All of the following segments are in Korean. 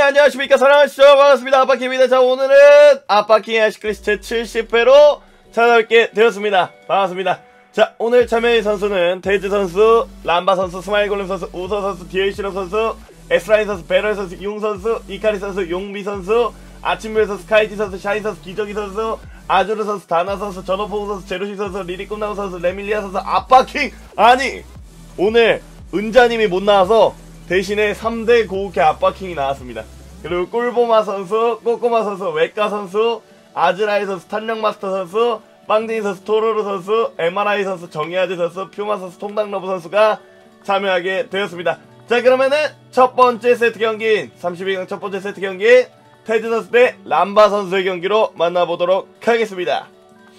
안녕하십니까. 사랑하는 시청 반갑습니다. 아빠킹입니다. 자, 오늘은 아빠킹의 아시크리스 제70회로 찾아뵙게 되었습니다. 반갑습니다. 자, 오늘 참여인 선수는 데즈 선수, 람바 선수, 스마일 골렘 선수, 우서 선수, 디에이시로 선수, 에스라인 선수, 베럴 선수, 용 선수, 이카리 선수, 용비 선수, 아침별 선수, 카이티 선수, 샤인 선수, 기저귀 선수, 아주르 선수, 다나 선수, 전호포우 선수, 제루시 선수, 리리 꿈나무 선수, 레밀리아 선수, 아빠킹! 아니! 오늘 은자님이 못 나와서 대신에 3대 고우케 아빠킹이 나왔습니다. 그리고 꿀보마 선수, 꼬꼬마 선수, 웨까 선수, 아즈라이 선수, 탄력마스터 선수, 빵딩이 선수, 토로로 선수, MRI 선수, 정의아즈 선수, 퓨마 선수, 통당러브 선수가 참여하게 되었습니다. 자, 그러면은 첫 번째 세트 경기인 32강 첫 번째 세트 경기인 테즈 선수 대 람바 선수의 경기로 만나보도록 하겠습니다.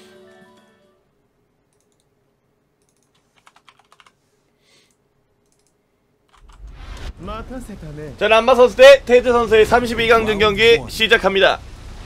자, 람바 선수 대 테즈 선수의 32강전 경기 시작합니다.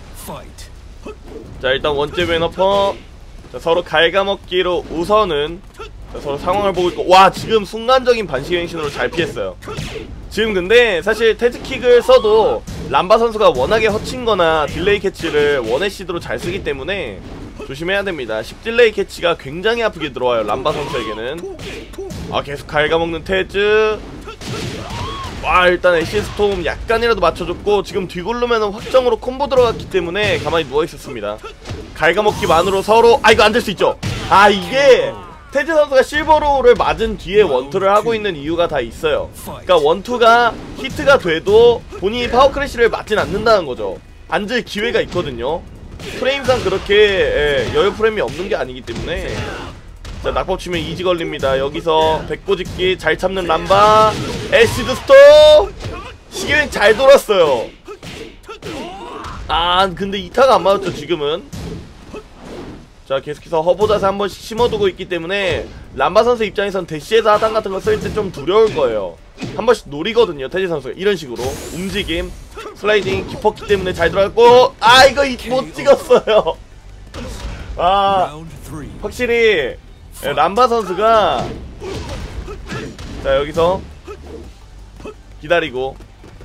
자, 일단 원잽 왼어퍼. 자, 서로 갉아먹기로 우선은 자, 서로 상황을 보고 있고, 와, 지금 순간적인 반시 행신으로 잘 피했어요. 지금 근데 사실 테즈킥을 써도 람바 선수가 워낙에 허친거나 딜레이 캐치를 원해시드로 잘 쓰기 때문에 조심해야 됩니다. 10딜레이 캐치가 굉장히 아프게 들어와요, 람바 선수에게는. 아, 계속 갉아먹는 테즈. 와, 일단 애쉬스톰 약간이라도 맞춰줬고, 지금 뒤굴르면 확정으로 콤보 들어갔기 때문에 가만히 누워있었습니다. 갉아먹기만으로 서로, 아, 이거 안 될 수 있죠. 아, 이게 테즈 선수가 실버로우를 맞은 뒤에 원투를 하고 있는 이유가 다 있어요. 그러니까 원투가 히트가 돼도 본인이 파워크래쉬를 맞진 않는다는 거죠. 앉을 기회가 있거든요. 프레임상 그렇게 여유 프레임이 없는 게 아니기 때문에. 자, 낙법 치면 이지 걸립니다. 여기서 백보짓기 잘 참는 람바. 애시드 스톱! 시계는 잘 돌았어요. 아, 근데 이타가 안 맞았죠, 지금은. 자, 계속해서 허보 자세 한 번씩 심어두고 있기 때문에 람바 선수 입장에선 대시에서 하단 같은 거 쓸 때 좀 두려울 거예요. 한 번씩 노리거든요, 테지 선수가. 이런 식으로 움직임, 슬라이딩 깊었기 때문에 잘 들어갔고, 아, 이거 못 찍었어요. 아, 확실히 람바 선수가, 자, 여기서 기다리고,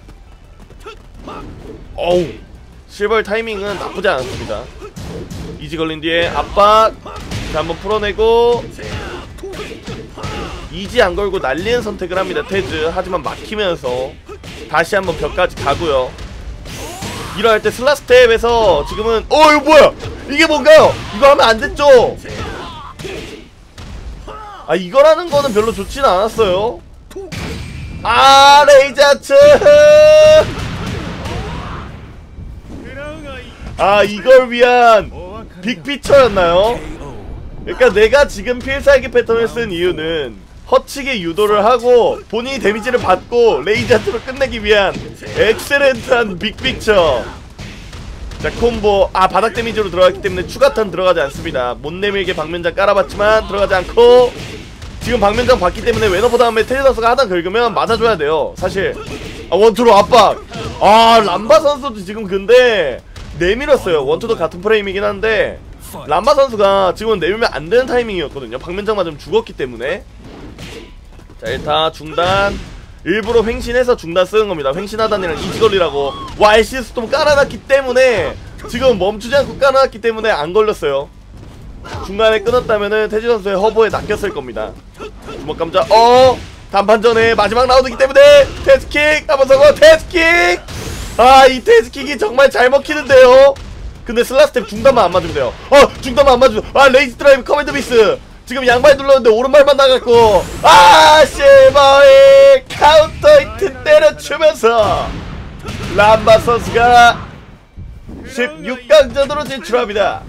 어우, 실버 타이밍은 나쁘지 않았습니다. 이지 걸린 뒤에 압박. 자, 한번 풀어내고, 이지 안 걸고 날리는 선택을 합니다, 테즈. 하지만 막히면서 다시 한번 벽까지 가고요. 이럴 때 슬라 스텝에서 지금은, 이거 뭐야? 이게 뭔가요? 이거 하면 안 됐죠? 아, 이거라는 거는 별로 좋진 않았어요. 아, 레이저츠! 아, 이걸 위한 빅피처였나요? 그러니까 내가 지금 필살기 패턴을 쓴 이유는 허치게 유도를 하고 본인이 데미지를 받고 레이저트로 끝내기 위한 엑셀렌트한 빅피처. 자, 콤보. 아, 바닥 데미지로 들어갔기 때문에 추가탄 들어가지 않습니다. 못 내밀게 방면장 깔아봤지만 들어가지 않고, 지금 방면장 봤기 때문에 웨너포 다음에 테리 선수가 하단 긁으면 맞아줘야 돼요, 사실. 아, 원투로 압박. 아, 람바 선수도 지금 근데 내밀었어요. 원투도 같은 프레임이긴 한데 람바 선수가 지금은 내밀면 안 되는 타이밍이었거든요. 방면장 맞으면 죽었기 때문에. 자, 일단 중단. 일부러 횡신해서 중단 쓰는 겁니다. 횡신하단이랑 이지걸리라고. 와, 애쉬스톰 깔아놨기 때문에, 지금 멈추지 않고 깔아놨기 때문에 안 걸렸어요. 중간에 끊었다면은 태지 선수의 허브에 낚였을 겁니다. 주먹 감자. 단판전에 마지막 라운드이기 때문에 테스킥 한번 성공. 테스킥. 아, 이 테스킥이 정말 잘 먹히는데요. 근데 슬라스텝 중단만 안 맞으면 돼요. 중단만 안 맞으면. 아, 레이즈 드라이브 커맨드 미스. 지금 양발 눌렀는데 오른발만 나갔고, 아, 실버의 카운터 히트 때려주면서 람바 선수가 16강전으로 진출합니다.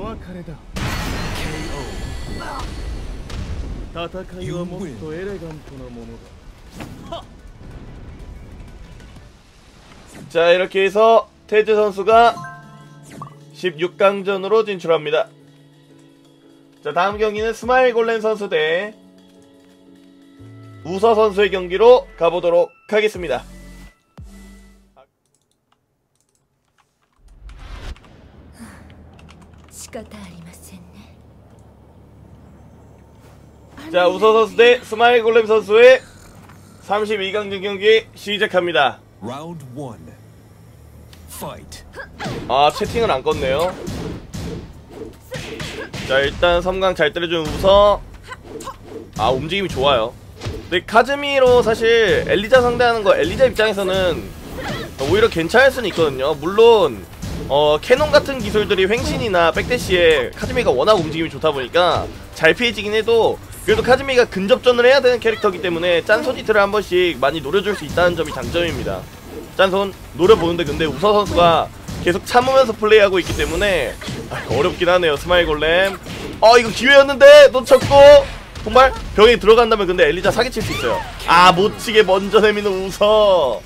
자, 이렇게 해서 테즈 선수가 16강전으로 진출합니다. 자, 다음 경기는 스마일 골렘 선수 대 우서 선수의 경기로 가보도록 하겠습니다. 자, 우서 선수 대 스마일 골렘 선수의 32강전 경기 시작합니다. Round 1. 아 채팅은 안 껐네요. 자 일단 섬광 잘 때려준 우서. 아 움직임이 좋아요. 근데 카즈미로 사실 엘리자 상대하는 거 엘리자 입장에서는 오히려 괜찮을 수는 있거든요. 물론 캐논 같은 기술들이 횡신이나 백대시에 카즈미가 워낙 움직임이 좋다 보니까 잘 피해지긴 해도 그래도 카즈미가 근접전을 해야 되는 캐릭터이기 때문에 짠손 히트를 한 번씩 많이 노려줄 수 있다는 점이 장점입니다. 짠손 노려보는데 근데 우서 선수가 계속 참으면서 플레이하고 있기 때문에 어렵긴 하네요. 스마일 골렘 이거 기회였는데 놓쳤고 정말 병에 들어간다면 근데 엘리자 사기칠 수 있어요. 아 못치게 먼저 내미는 우서.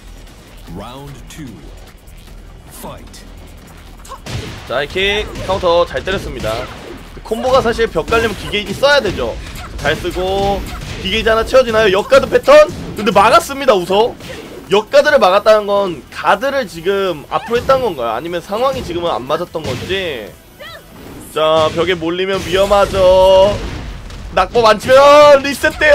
자 이킥 카운터 잘 때렸습니다. 콤보가 사실 벽 깔려면 기계이지 써야 되죠. 잘 쓰고 기계이지 하나 채워지나요? 역가드 패턴? 근데 막았습니다 우서. 역가드를 막았다는 건 가드를 지금 앞으로 했다는 건가요? 아니면 상황이 지금은 안 맞았던 건지. 자 벽에 몰리면 위험하죠. 낙법 안 치면 리셋돼요.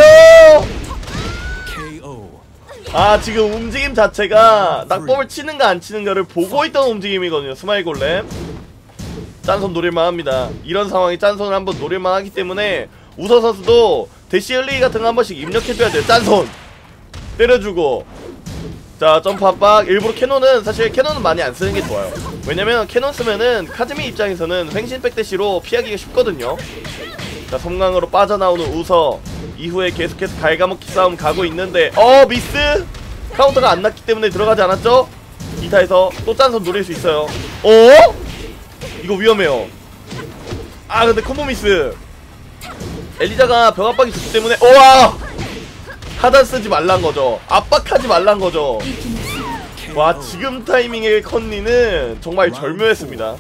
아 지금 움직임 자체가 낙법을 치는가 안 치는가를 보고 있던 움직임이거든요. 스마일 골렘 짠손 노릴만 합니다. 이런 상황에 짠손을 한번 노릴만 하기 때문에 우서 선수도 대시 흘리기 같은 거 한 번씩 입력해줘야 돼요. 짠손 때려주고. 자 점프 압박. 일부러 캐논은 사실 캐논은 많이 안 쓰는 게 좋아요. 왜냐면 캐논 쓰면은 카즈미 입장에서는 횡신 백대시로 피하기가 쉽거든요. 자 섬광으로 빠져나오는 우서. 이후에 계속해서 갉아먹기 싸움 가고 있는데 미스! 카운터가 안 났기 때문에 들어가지 않았죠? 2타에서 또 짠손 노릴 수 있어요. 이거 위험해요. 아 근데 콤보 미스. 엘리자가 벽 압박이 좋기 때문에 하단 쓰지 말란 거죠. 압박하지 말란 거죠. 와 지금 타이밍의 컨니는 정말 절묘했습니다.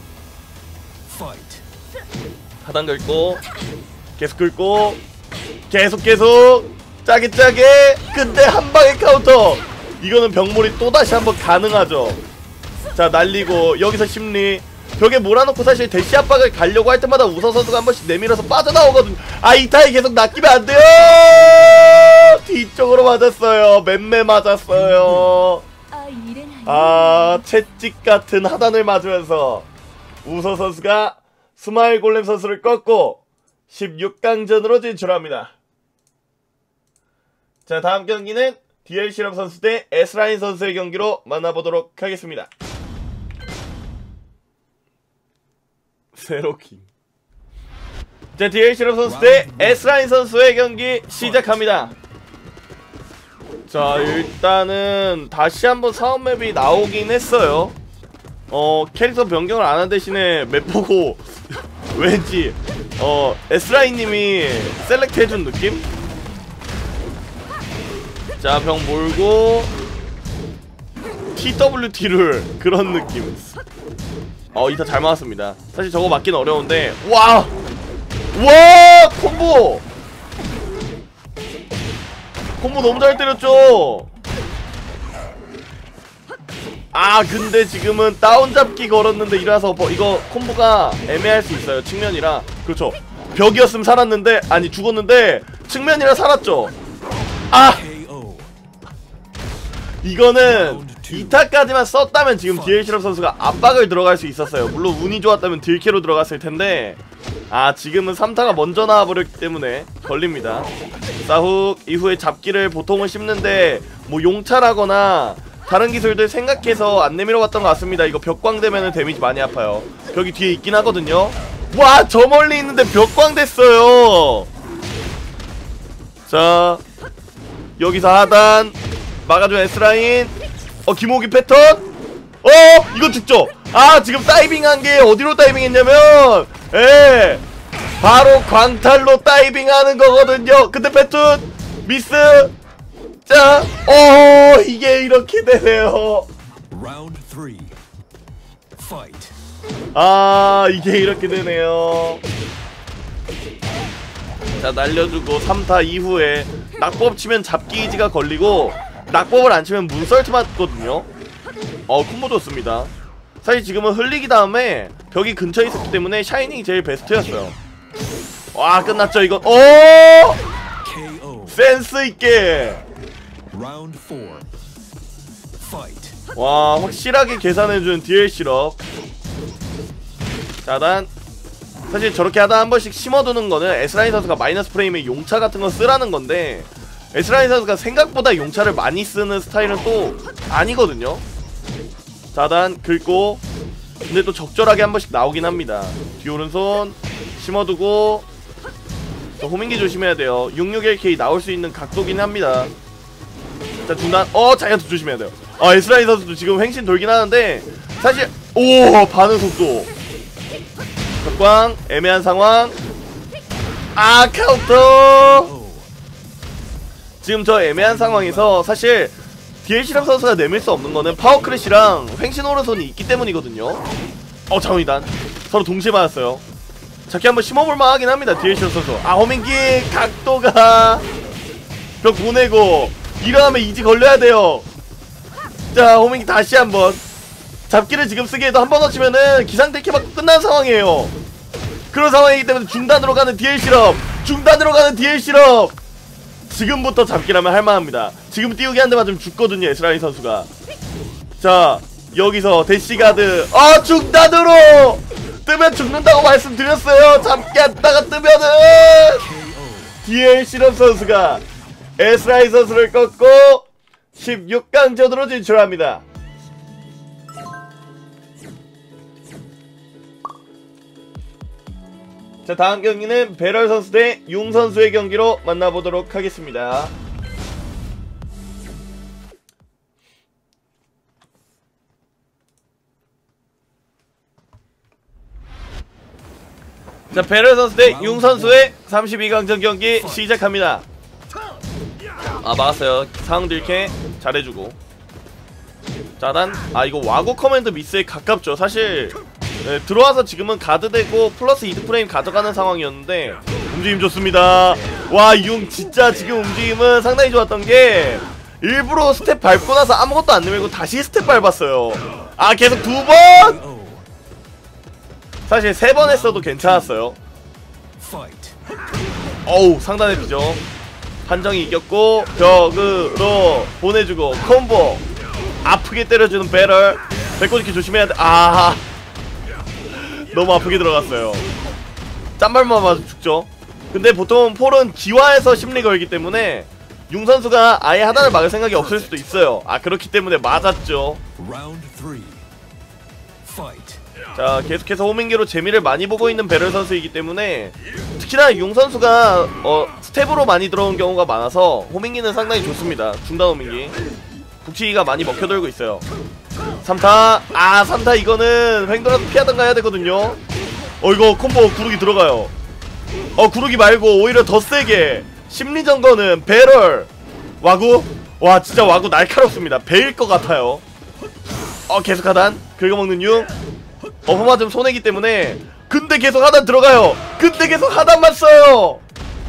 하단 긁고 계속 긁고 계속 짜게 근데 한방의 카운터. 이거는 병몰이 또다시 한번 가능하죠. 자 날리고 여기서 심리 벽에 몰아놓고 사실 대시 압박을 가려고 할 때마다 우서 선수가 한 번씩 내밀어서 빠져나오거든요. 이 타임 계속 낚이면 안 돼요. 뒤쪽으로 맞았어요. 맴매 맞았어요. 채찍 같은 하단을 맞으면서 우서 선수가 스마일 골렘 선수를 꺾고 16강전으로 진출합니다. 자 다음 경기는 DL 실험 선수 대 S라인 선수의 경기로 만나보도록 하겠습니다. 세로킹. 자 DL 실험 선수 대 S라인 선수의 경기 시작합니다. 자 일단은 다시 한번 사업 맵이 나오긴 했어요. 캐릭터 변경을 안 한 대신에 맵 보고 왠지 S라인님이 셀렉트 해준 느낌? 자 병 몰고 TWT를 그런 느낌. 이타 잘 맞았습니다. 사실 저거 맞긴 어려운데 와 콤보 너무 잘 때렸죠. 근데 지금은 다운잡기 걸었는데 이라서 이거 콤보가 애매할 수 있어요. 측면이라. 그렇죠. 벽이었으면 살았는데 아니 죽었는데 측면이라 살았죠. 이거는 2타까지만 썼다면 지금 DL 실험 선수가 압박을 들어갈 수 있었어요. 물론 운이 좋았다면 딜캐로 들어갔을 텐데 지금은 3타가 먼저 나와버렸기 때문에 걸립니다. 싸훅 이후에 잡기를 보통은 씹는데 뭐 용차라거나 다른 기술들 생각해서 안 내밀어 봤던 것 같습니다. 이거 벽광 되면은 데미지 많이 아파요. 벽이 뒤에 있긴 하거든요. 와 저 멀리 있는데 벽광 됐어요. 자 여기서 하단 막아준 S라인. 김호기 패턴. 이거 죽죠. 지금 다이빙한 게 어디로 다이빙했냐면 바로 광탈로 다이빙하는 거거든요. 근데 패턴 미스. 자 이게 이렇게 되네요. 이게 이렇게 되네요. 자 날려주고 3타 이후에 낙법 치면 잡기 이지가 걸리고 낙법을 안 치면 문설트 맞거든요. 콤보 좋습니다. 사실 지금은 흘리기 다음에 벽이 근처에 있었기 때문에 샤이닝이 제일 베스트였어요. 와 끝났죠 이건. 센스있게. 와, 확실하게 계산해준 DL 실업. 자단. 사실 저렇게 하다 한 번씩 심어두는 거는 S라인 선수가 마이너스 프레임에 용차 같은 거 쓰라는 건데, S라인 선수가 생각보다 용차를 많이 쓰는 스타일은 또 아니거든요. 자단 긁고, 근데 또 적절하게 한 번씩 나오긴 합니다. 뒤 오른손 심어두고, 호밍기 조심해야 돼요. 661K 나올 수 있는 각도긴 합니다. 자, 중단. 자이언트 조심해야 돼요. S라인 선수도 지금 횡신 돌긴 하는데, 사실 오, 반응 속도 적광. 애매한 상황. 카운터. 지금 저 애매한 상황에서 사실 DL 실험 선수가 내밀 수 없는 거는 파워크래시랑 횡신 오른손이 있기 때문이거든요. 장의단 서로 동시에 맞았어요. 자키 한번 심어볼만 하긴 합니다. DL 실험 선수. 호밍기 각도가 벽 보내고 일어나면 이지 걸려야 돼요. 자, 호밍기 다시 한번. 잡기를 지금 쓰기에도 한 번 놓치면은 기상대기 맞고 끝난 상황이에요. 그런 상황이기 때문에 중단으로 가는 DL 실업. 중단으로 가는 DL 실업. 지금부터 잡기라면 할만합니다. 지금 띄우기 한 대 맞으면 죽거든요, S라인 선수가. 자, 여기서 대시가드. 중단으로 뜨면 죽는다고 말씀드렸어요. 잡기 했다가 뜨면은 DL 실업 선수가 S라인 선수를 꺾고 16강전으로 진출합니다. 자, 다음 경기는 배럴 선수 대 용 선수의 경기로 만나보도록 하겠습니다. 자, 배럴 선수 대 용 선수의 32강전 경기 시작합니다. 막았어요. 상황 들게 잘해주고. 자단. 이거 와구 커맨드 미스에 가깝죠. 사실 들어와서 지금은 가드되고 플러스 이득프레임 가져가는 상황이었는데, 움직임 좋습니다. 와, 이 용 진짜 지금 움직임은 상당히 좋았던게, 일부러 스텝 밟고 나서 아무것도 안 내밀고 다시 스텝 밟았어요. 계속 2번! 사실 3번 했어도 괜찮았어요. 상단의 비죠. 판정이 이겼고 벽으로 보내주고 콤보. 아프게 때려주는 배럴. 배꼽지키 조심해야 돼. 너무 아프게 들어갔어요. 짠발만 맞으면 죽죠. 근데 보통 폴은 기와에서 심리 걸기 때문에 용 선수가 아예 하단을 막을 생각이 없을 수도 있어요. 그렇기 때문에 맞았죠. 자, 계속해서 호밍기로 재미를 많이 보고 있는 배럴 선수이기 때문에, 특히나 용 선수가 스텝으로 많이 들어온 경우가 많아서 호밍기는 상당히 좋습니다. 중단 호밍기 북치기가 많이 먹혀돌고 있어요. 3타. 3타 이거는 횡돌아서 피하던가 해야 되거든요. 이거 콤보 구르기 들어가요. 구르기 말고 오히려 더 세게 심리전 거는 배럴. 와구. 와, 진짜 와구 날카롭습니다. 배일 것 같아요. 계속 하단 긁어먹는 용. 버프 맞으면 손해기 때문에. 근데 계속 하단 들어가요. 근데 계속 하단만 써요.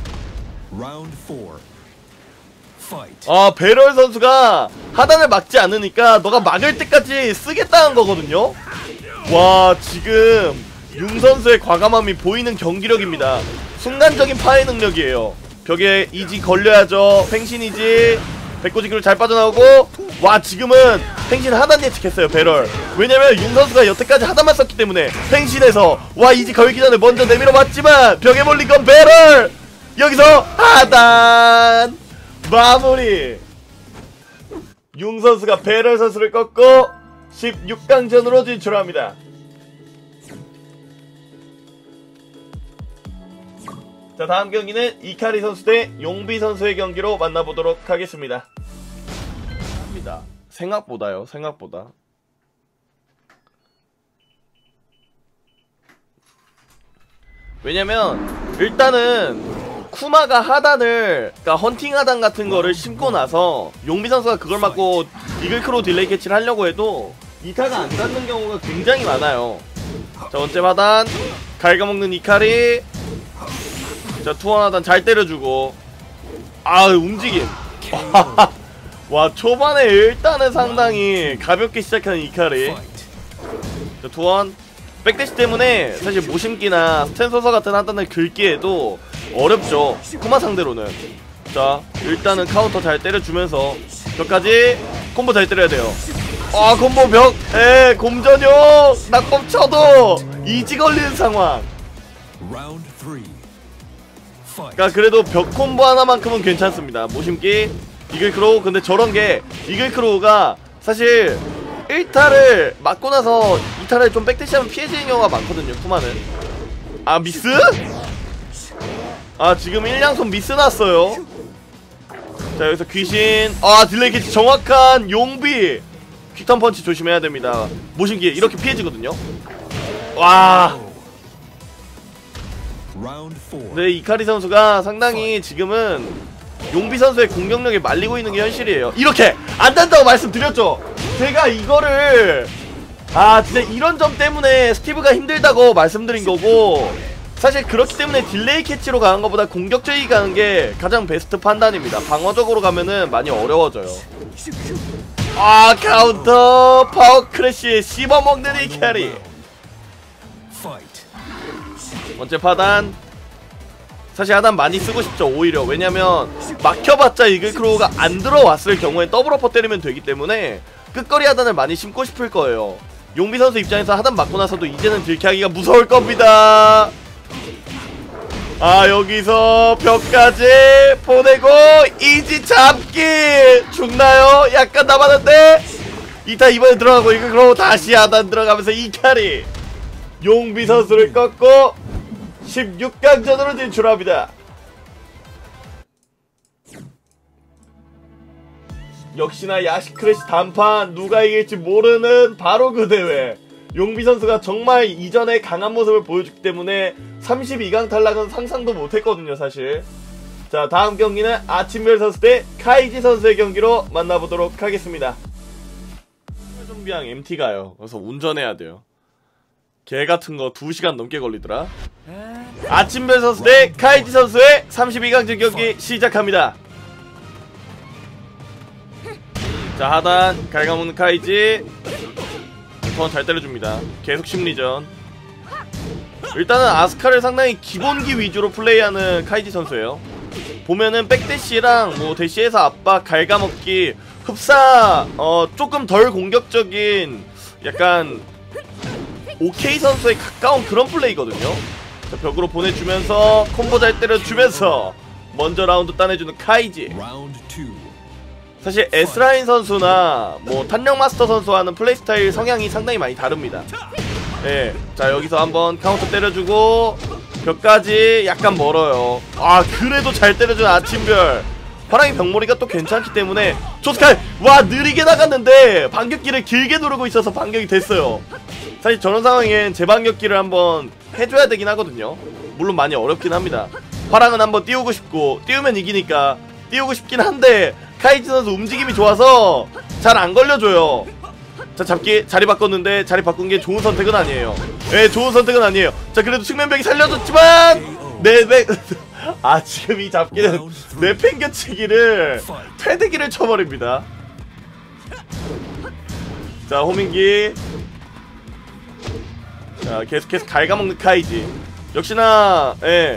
배럴 선수가 하단을 막지 않으니까 너가 막을 때까지 쓰겠다는 거거든요. 와, 지금 용 선수의 과감함이 보이는 경기력입니다. 순간적인 파괴 능력이에요. 벽에 이지 걸려야죠. 횡신 이지. 백고지기로 잘 빠져나오고. 와, 지금은 횡신 하단 예측했어요, 배럴. 왜냐면 용 선수가 여태까지 하단만 썼기 때문에 횡신에서 이지 걸기 전에 먼저 내밀어 봤지만 벽에 몰린 건 배럴. 여기서 하단 마무리. 용 선수가 배럴 선수를 꺾고 16강전으로 진출합니다. 자, 다음 경기는 이카리 선수 대 용비 선수의 경기로 만나보도록 하겠습니다. 생각보다요, 생각보다. 왜냐면 일단은 쿠마가 하단을, 그러니까 헌팅 하단 같은 거를 심고 나서 용비 선수가 그걸 맞고 이글크로 딜레이 캐치를 하려고 해도 이타가 안 닿는 경우가 굉장히 많아요. 자, 원점 하단 갉아먹는 이카리. 자, 투원 하단 잘 때려주고. 움직임. 와, 초반에 일단은 상당히 가볍게 시작하는 이카리. 자, 투원. 백대시 때문에 사실 모심기나 스탠서서 같은 하단을 긁기에도 어렵죠, 쿠마 상대로는. 자, 일단은 카운터 잘 때려주면서 저까지 콤보 잘 때려야 돼요. 아 콤보 벽. 에 곰전용 낙법 쳐도 이지 걸리는 상황. 그러니까 그래도 벽 콤보 하나만큼은 괜찮습니다. 모심기 이글 크로우. 근데 저런게 이글 크로우가 사실 1타를 맞고 나서 2타를 좀 백대시하면 피해지는 경우가 많거든요. 쿠마는. 아 미스? 아 지금 1량손 미스 났어요. 자 여기서 귀신. 아 딜레이 캐치 정확한 용비. 퀵턴 펀치 조심해야 됩니다. 모심기 이렇게 피해지거든요. 와. 네 이카리 선수가 상당히 지금은 용비 선수의 공격력에 말리고 있는 게 현실이에요. 이렇게 안 된다고 말씀드렸죠. 제가 이거를 진짜 이런 점 때문에 스티브가 힘들다고 말씀드린 거고, 사실 그렇기 때문에 딜레이 캐치로 가는 것보다 공격적이 가는 게 가장 베스트 판단입니다. 방어적으로 가면은 많이 어려워져요. 아 카운터 파워 크래쉬 씹어먹는 이 캐리. 번째 파단. 사실 하단 많이 쓰고 싶죠. 오히려 왜냐면 막혀봤자 이글 크로우가 안 들어왔을 경우에 더블 어퍼 때리면 되기 때문에 끝거리 하단을 많이 심고 싶을 거예요. 용비 선수 입장에서 하단 맞고 나서도 이제는 딜캐하기가 무서울 겁니다. 아 여기서 벽까지 보내고 이지 잡기. 죽나요? 약간 남았는데 2타 이번에 들어가고 이글 크로우 다시 하단 들어가면서 이 캐리. 용비 선수를 꺾고 16강전으로 진출합니다. 역시나 야식 크래시 단판 누가 이길지 모르는 바로 그 대회. 용비 선수가 정말 이전에 강한 모습을 보여줬기 때문에 32강 탈락은 상상도 못했거든요 사실. 자 다음 경기는 아침별 선수 대 카이지 선수의 경기로 만나보도록 하겠습니다. 좀비랑 MT가요. 그래서 운전해야 돼요. 개같은거 2시간 넘게 걸리더라. 아침별 선수 대 카이지 선수의 32강전 경기 시작합니다. 자 하단 갈가먹는 카이지. 턴 잘 때려줍니다. 계속 심리전. 일단은 아스카를 상당히 기본기 위주로 플레이하는 카이지 선수예요. 보면은 백대시랑 뭐 대시에서 압박, 갈가먹기, 흡사 조금 덜 공격적인 약간 오케이 선수에 가까운 그런 플레이거든요. 자, 벽으로 보내주면서 콤보 잘 때려주면서 먼저 라운드 따내주는 카이지. 사실 S라인 선수나 뭐 탄력 마스터 선수와는 플레이 스타일 성향이 상당히 많이 다릅니다. 예, 자 여기서 한번 카운터 때려주고 벽까지 약간 멀어요. 아 그래도 잘 때려주는 아침별. 파랑이 벽머리가 또 괜찮기 때문에 조스칼 와 느리게 나갔는데 반격기를 길게 누르고 있어서 반격이 됐어요. 사실 저런 상황엔 재반격기를 한번 해줘야 되긴 하거든요. 물론 많이 어렵긴 합니다. 파랑은 한번 띄우고 싶고 띄우면 이기니까 띄우고 싶긴 한데 카이지 선수 움직임이 좋아서 잘 안 걸려줘요. 자 잡기 자리 바꿨는데 자리 바꾼 게 좋은 선택은 아니에요. 예, 좋은 선택은 아니에요. 자 그래도 측면벽이 살려줬지만 지금 이 잡기는 내팽겨치기를 패대기를 쳐버립니다. 자 호밍기. 자 계속해서 갉아먹는 카이지. 역시나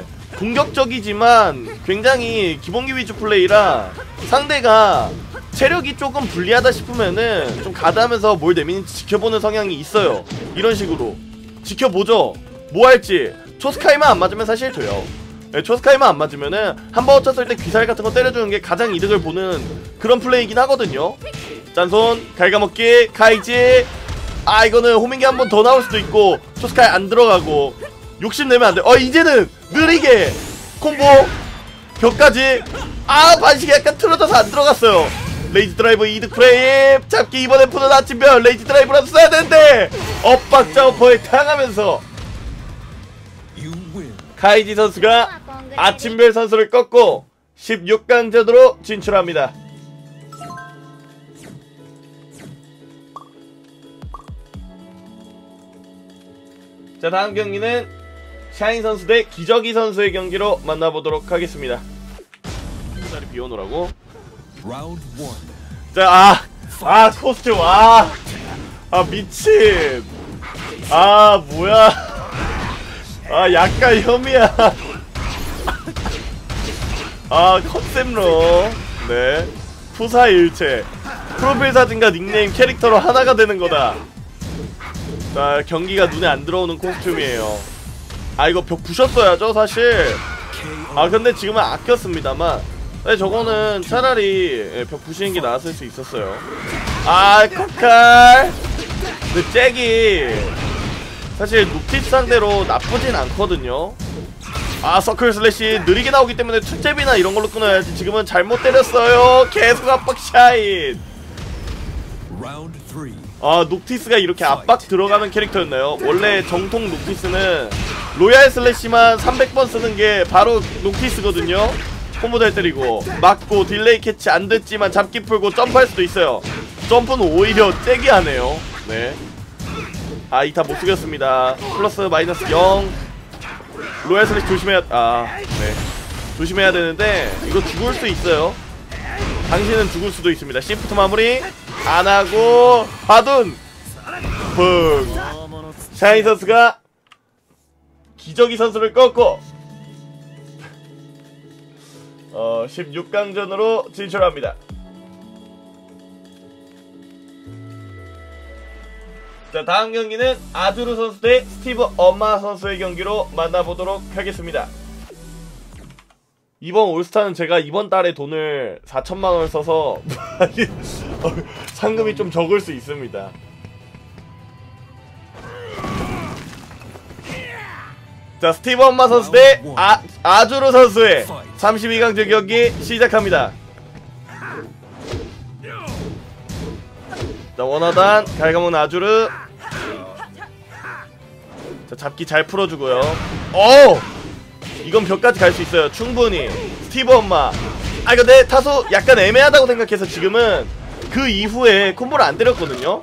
공격적이지만 굉장히 기본기 위주 플레이라 상대가 체력이 조금 불리하다 싶으면은 좀 가다하면서 뭘 내미는지 지켜보는 성향이 있어요. 이런 식으로 지켜보죠. 뭐 할지. 초스카이만 안 맞으면 사실 돼요. 초스카이만 안 맞으면은 한번 어쳤을 때 귀살 같은 거 때려주는 게 가장 이득을 보는 그런 플레이긴 하거든요. 짠손 갉아먹기 카이지. 아 이거는 호밍기 한 번 더 나올 수도 있고 초스카이 안 들어가고 욕심내면 안 돼. 이제는 느리게 콤보 벽까지. 아 반식이 약간 틀어져서 안 들어갔어요. 레이지 드라이브 이득 프레임 잡기. 이번에 푸는 아침별 레이지 드라이브라도 써야 되는데 엇박자 어퍼에 당하면서 카이지 선수가 아침별 선수를 꺾고 16강전으로 진출합니다. 자 다음 경기는 샤인 선수 대 기저귀 선수의 경기로 만나보도록 하겠습니다. 자리 비워놓으라고. 자 코스튬. 미친. 뭐야. 약간 혐의야. 컨셉로. 네 푸사일체. 프로필 사진과 닉네임 캐릭터로 하나가 되는 거다. 자, 경기가 눈에 안 들어오는 코스튬이에요. 아, 이거 벽 부셨어야죠 사실. 아, 근데 지금은 아꼈습니다만, 네, 저거는 차라리 벽 부시는 게 나았을 수 있었어요. 아, 코칼. 근데 잭이 사실 녹티스 상대로 나쁘진 않거든요. 아, 서클 슬래시 느리게 나오기 때문에 투잽이나 이런 걸로 끊어야지. 지금은 잘못 때렸어요. 계속 압박 샤인. 아, 녹티스가 이렇게 압박 들어가는 캐릭터였나요? 원래 정통 녹티스는 로얄 슬래시만 300번 쓰는 게 바로 녹티스거든요. 콤보 잘 때리고 맞고 딜레이 캐치 안 됐지만 잡기 풀고 점프할 수도 있어요. 점프는 오히려 잭이 하네요. 네. 아, 2타 못 숙였습니다. 플러스 마이너스 0. 로얄 슬래시 조심해야, 네. 조심해야 되는데 이거 죽을 수 있어요. 당신은 죽을 수도 있습니다. 시프트 마무리 안하고 바둔 붕. 샤인 선수가 기저귀 선수를 꺾고 16강전으로 진출합니다. 자, 다음 경기는 아주르 선수 대 스티브 엄마 선수의 경기로 만나보도록 하겠습니다. 이번 올스타는 제가 이번 달에 돈을 4천만원을 써서 상금이 좀 적을 수 있습니다. 자, 스티브 엄마 선수 대 아주르 선수의 32강전 경기 시작합니다. 자, 원하단 갈가먹는 아주르. 자, 잡기 잘 풀어주고요. 이건 벽까지 갈 수 있어요. 충분히. 스티브 엄마. 아, 이거 내 타소 약간 애매하다고 생각해서 지금은 그 이후에 콤보를 안 때렸거든요.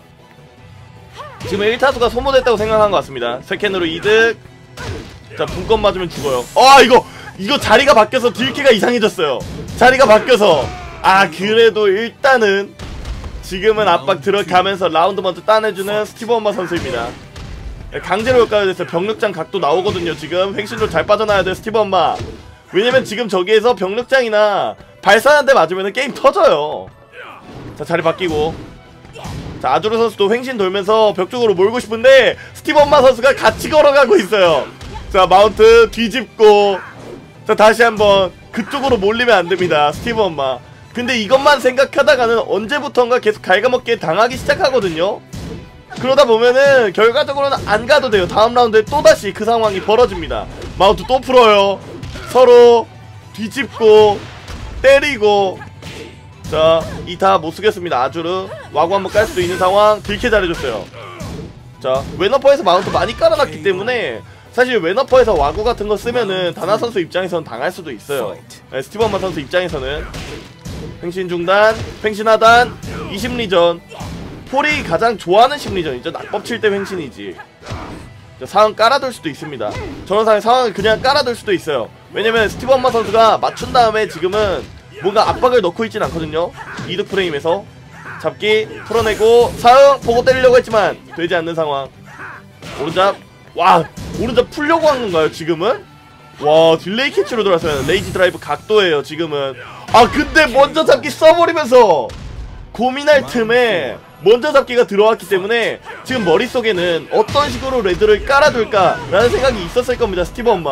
지금 1타수가 소모됐다고 생각한 것 같습니다. 세캔으로 이득. 자, 분권 맞으면 죽어요. 이거 자리가 바뀌어서 딜캐가 이상해졌어요. 자리가 바뀌어서. 아, 그래도 일단은 지금은 압박 들어가면서 라운드 먼저 따내주는 스티브 엄마 선수입니다. 강제로 효과가 됐어요. 병력장 각도 나오거든요. 지금 횡신로 잘 빠져나야 돼요, 스티브 엄마. 왜냐면 지금 저기에서 병력장이나 발사한 대 맞으면 게임 터져요. 자, 자리 바뀌고. 자, 아주르 선수도 횡신 돌면서 벽 쪽으로 몰고 싶은데 스티브 엄마 선수가 같이 걸어가고 있어요. 자, 마운트 뒤집고. 자, 다시 한번 그쪽으로 몰리면 안됩니다, 스티브 엄마. 근데 이것만 생각하다가는 언제부턴가 계속 갉아먹기에 당하기 시작하거든요. 그러다 보면은 결과적으로는 안 가도 돼요. 다음 라운드에 또다시 그 상황이 벌어집니다. 마운트 또 풀어요. 서로 뒤집고 때리고. 자, 2타 못 쓰겠습니다. 아주르 와구 한번 깔 수도 있는 상황. 딜캐 잘해줬어요. 자, 왼어퍼에서 마운트 많이 깔아놨기 때문에 사실 왼어퍼에서 와구 같은 거 쓰면은 다나 선수 입장에서는 당할 수도 있어요. 네, 스티브 엄마 선수 입장에서는 횡신 중단, 횡신 하단, 20리전. 폴이 가장 좋아하는 심리전이죠. 낙법 칠 때 횡신이지. 자, 상황 깔아둘 수도 있습니다. 저런 상황을 그냥 깔아둘 수도 있어요. 왜냐면 스티브 엄마 선수가 맞춘 다음에 지금은 뭔가 압박을 넣고 있진 않거든요. 이득 프레임에서 잡기 풀어내고 상황 보고 때리려고 했지만 되지 않는 상황. 오른잡. 와, 오른잡 풀려고 한 건가요 지금은? 와, 딜레이 캐치로 들어왔어요. 레이지 드라이브 각도예요 지금은. 아, 근데 먼저 잡기 써버리면서 고민할 틈에 먼저 잡기가 들어왔기 때문에 지금 머릿속에는 어떤 식으로 레드를 깔아둘까 라는 생각이 있었을 겁니다, 스티브 엄마.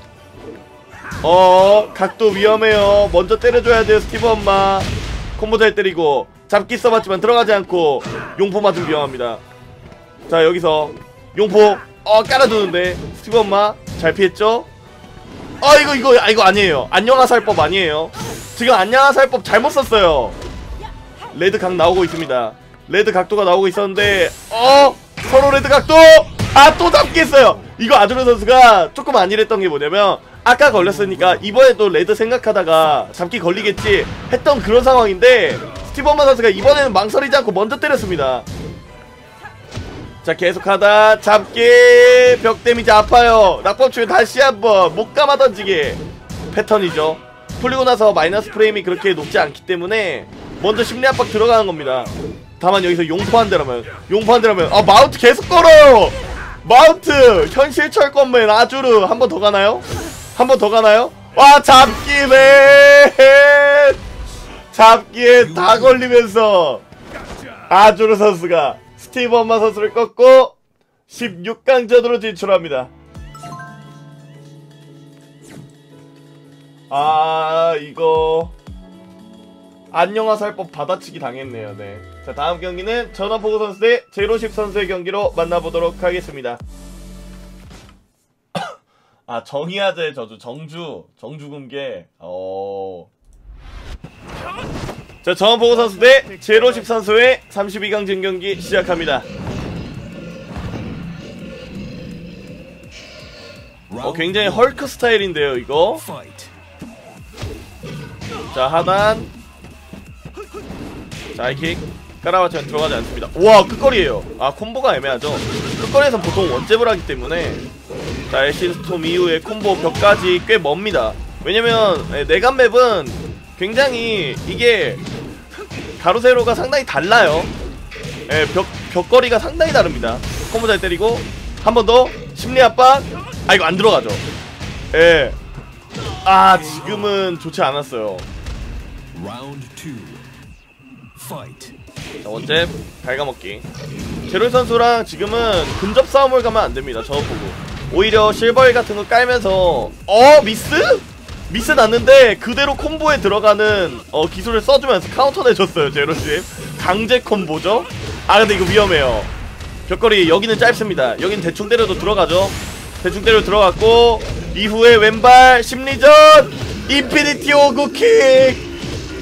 각도 위험해요. 먼저 때려줘야 돼요, 스티브 엄마. 콤보 잘 때리고 잡기 써봤지만 들어가지 않고 용포 맞으면 위험합니다. 자, 여기서 용포 깔아두는데 스티브 엄마 잘 피했죠? 이거 아니에요. 안녕하살법 아니에요. 지금 안녕하살법 잘못 썼어요. 레드 각 나오고 있습니다. 레드 각도가 나오고 있었는데 서로 레드 각도! 또 잡기 했어요. 이거 아주르 선수가 조금 안일했던 게 뭐냐면 아까 걸렸으니까 이번에도 레드 생각하다가 잡기 걸리겠지 했던 그런 상황인데 스티브 엄마 선수가 이번에는 망설이지 않고 먼저 때렸습니다. 자, 계속하다 잡기. 벽 데미지 아파요. 낙법 치면 다시 한번 못 감아 던지기 패턴이죠. 풀리고 나서 마이너스 프레임이 그렇게 높지 않기 때문에 먼저 심리 압박 들어가는 겁니다. 다만 여기서 용포 한 대라면 마운트 계속 걸어요. 마운트 현실 철권맨 아주르 한 번 더 가나요? 한 번 더 가나요? 와, 잡기네. 잡기에 다 걸리면서 아주르 선수가 스티브 엄마 선수를 꺾고 16강전으로 진출합니다. 아 이거 안녕하살법 받아치기 당했네요. 네. 자 다음 경기는 전원포구 선수 대 제로십 선수의 경기로 만나보도록 하겠습니다. 아 정의아제의 저주 정주금계. 자 전원포구 선수 대 제로십 선수의 32강전 경기 시작합니다. 굉장히 헐크 스타일인데요 이거. 자 하단, 자 하이킥 깔아봤지만 들어가지 않습니다. 우와 끝거리에요. 아 콤보가 애매하죠. 끝거리에선 보통 원잽을 하기 때문에. 자 엘신 스톰 이후에 콤보 벽까지 꽤 멉니다. 왜냐면 내간 맵은 굉장히 이게 가로세로가 상당히 달라요. 벽거리가 상당히 다릅니다. 콤보 잘 때리고 한 번 더 심리 압박. 아 이거 안 들어가죠. 아 지금은 좋지 않았어요. 자 원잽 갉아먹기. 제로이 선수랑 지금은 근접 싸움을 가면 안됩니다. 저거 보고 오히려 실버일 같은 거 깔면서 미스 났는데 그대로 콤보에 들어가는 기술을 써주면서 카운터 내줬어요. 제로십 강제 콤보죠. 아 근데 이거 위험해요. 벽거리 여기는 짧습니다. 여기는 대충 때려도 들어가죠. 대충 때려 들어갔고 이후에 왼발 심리전 인피니티 호구킥.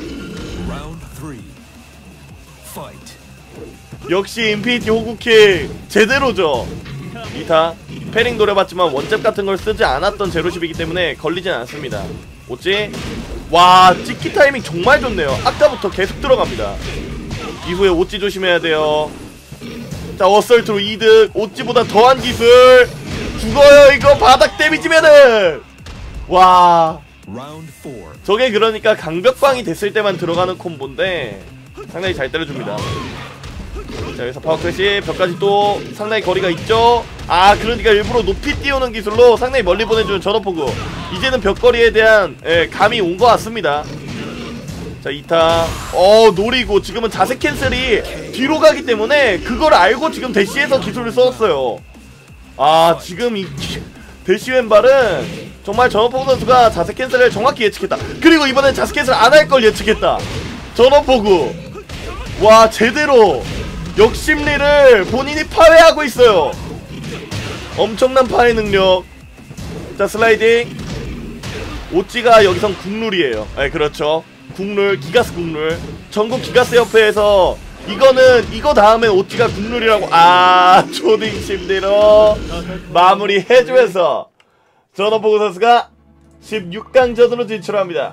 역시 인피니티 호구킥 제대로죠. 2타 패링 노려봤지만 원잽 같은 걸 쓰지 않았던 제로십이기 때문에 걸리진 않습니다. 오찌 와 찍기 타이밍 정말 좋네요. 아까부터 계속 들어갑니다. 이후에 오찌 조심해야 돼요. 자 어설트로 이득. 오찌보다 더한 기술. 죽어요 이거 바닥 데미지면은. 와 저게 그러니까 강벽광이 됐을 때만 들어가는 콤보인데 상당히 잘 때려줍니다. 자 여기서 파워크래시 벽까지 또 상당히 거리가 있죠. 아 그러니까 일부러 높이 띄우는 기술로 상당히 멀리 보내주는 전원포구. 이제는 벽거리에 대한 감이 온 것 같습니다. 자 2타 노리고 지금은 자세 캔슬이 뒤로 가기 때문에 그걸 알고 지금 대시에서 기술을 썼어요. 아 지금 이 대시 왼발은 정말 전원포구 선수가 자세 캔슬을 정확히 예측했다. 그리고 이번엔 자세 캔슬 안 할 걸 예측했다. 전원포구 와 제대로 역심리를 본인이 파괴하고 있어요. 엄청난 파괴 능력. 자 슬라이딩. 오찌가 여기선 국룰이에요. 네 그렇죠. 국룰 기가스 국룰. 전국 기가스 협회에서 이거는 이거 다음엔 오찌가 국룰이라고. 아 초딩 심리로 마무리 해주면서 전원포구 선수가 16강전으로 진출합니다.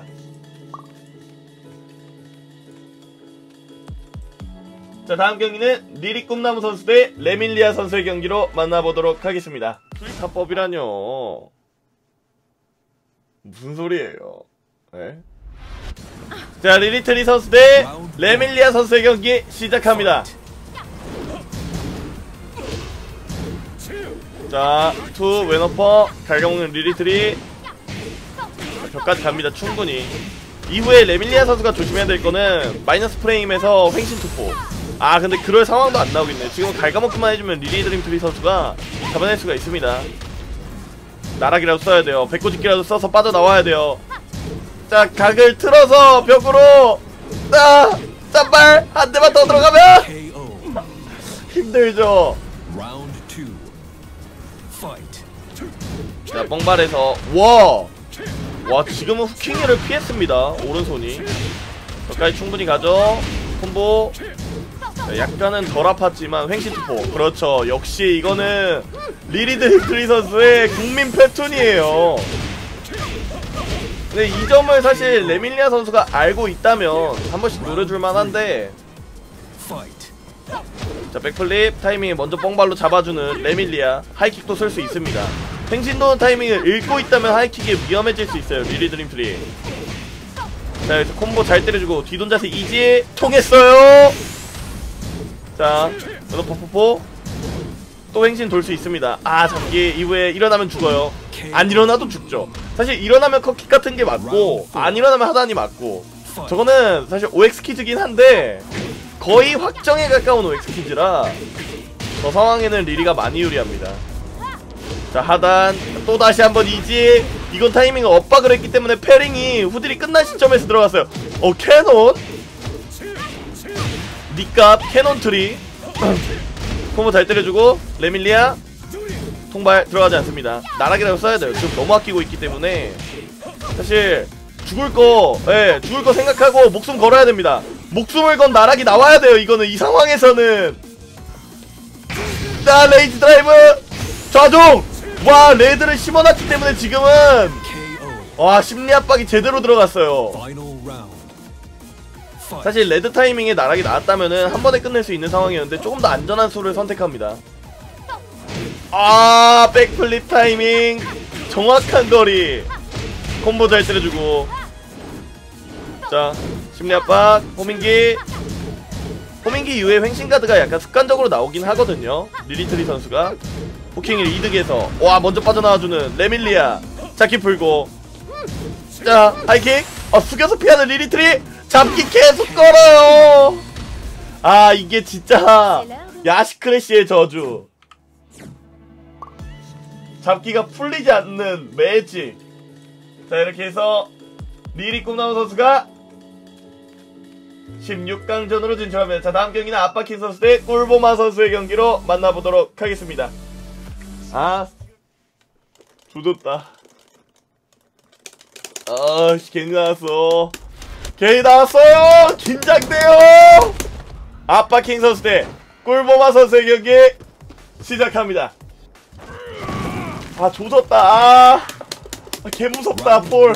자 다음 경기는 리리 꿈나무 선수 대 레밀리아 선수의 경기로 만나보도록 하겠습니다. 수익화법이라뇨 무슨 소리예요. 네? 자 리리트리 선수 대 레밀리아 선수의 경기 시작합니다. 자 투 왼어퍼 갈가먹는 리리트리. 벽까지 갑니다. 충분히. 이후에 레밀리아 선수가 조심해야 될 거는 마이너스 프레임에서 횡신 투포. 아 근데 그럴 상황도 안 나오겠네. 지금 갉아먹기만 해주면 리리 드림트리 선수가 잡아낼 수가 있습니다. 나락이라도 써야 돼요. 백고집기라도 써서 빠져나와야 돼요. 자 각을 틀어서 벽으로 짠발 한 대만 더 들어가면 힘들죠. 자 뻥발에서 와 지금은 후킹을 피했습니다. 오른손이 여기까지 충분히 가죠. 콤보. 약간은 덜 아팠지만 횡신투포. 그렇죠. 역시 이거는 리리 드림트리 선수의 국민 패턴이에요. 근데 이 점을 사실 레밀리아 선수가 알고 있다면 한 번씩 노려줄 만한데. 자 백플립 타이밍에 먼저 뻥발로 잡아주는 레밀리아. 하이킥도 쓸 수 있습니다. 횡신 도는 타이밍을 읽고 있다면 하이킥이 위험해질 수 있어요. 리리 드림트리. 자 여기서 콤보 잘 때려주고 뒤돈 자세 이지 통했어요. 자 포포포 또 횡신 돌 수 있습니다. 아 잡기 이후에 일어나면 죽어요. 안 일어나도 죽죠. 사실 일어나면 컷킥 같은 게 맞고 안 일어나면 하단이 맞고. 저거는 사실 OX 퀴즈긴 한데 거의 확정에 가까운 OX키즈라 저 상황에는 리리가 많이 유리합니다. 자, 하단 또다시 한번 이지. 이건 타이밍을 엇박을 했기 때문에 패링이 후딜이 끝난 시점에서 들어갔어요. 캐논 니값 캐논 트리 콤보 잘 때려주고 레밀리아 통발 들어가지 않습니다. 나락이라고 써야돼요. 지금 너무 아끼고 있기 때문에 사실 죽을거 생각하고 목숨 걸어야 됩니다. 목숨을 건 나락이 나와야 돼요. 이거는 이 상황에서는. 자, 레이지 드라이브 좌종. 와, 레드를 심어놨기 때문에 지금은 와, 심리 압박이 제대로 들어갔어요. 사실 레드 타이밍에 나락이 나왔다면은 한 번에 끝낼 수 있는 상황이었는데 조금 더 안전한 수를 선택합니다. 아, 백플립 타이밍 정확한 거리 콤보 잘 때려주고. 자, 심리 압박 호밍기 이후에 횡신가드가 약간 습관적으로 나오긴 하거든요. 리리트리 선수가 포킹을 이득해서 와, 먼저 빠져나와주는 레밀리아 잡기 풀고. 자, 하이킥 숙여서 피하는 리리트리 잡기 계속 걸어요. 아, 이게 진짜 야시크래쉬의 저주. 잡기가 풀리지 않는 매직. 자, 이렇게 해서 리리 꿈나무 선수가 16강전으로 진출합니다. 자, 다음 경기는 아빠킨 선수 대 꿀보마 선수의 경기로 만나보도록 하겠습니다. 아, 조졌다. 괜히 나왔어. 괜히 나왔어요. 긴장돼요. 아빠킹 선수 대 꿀보마 선수의 경기 시작합니다. 아, 조졌다. 개무섭다. 폴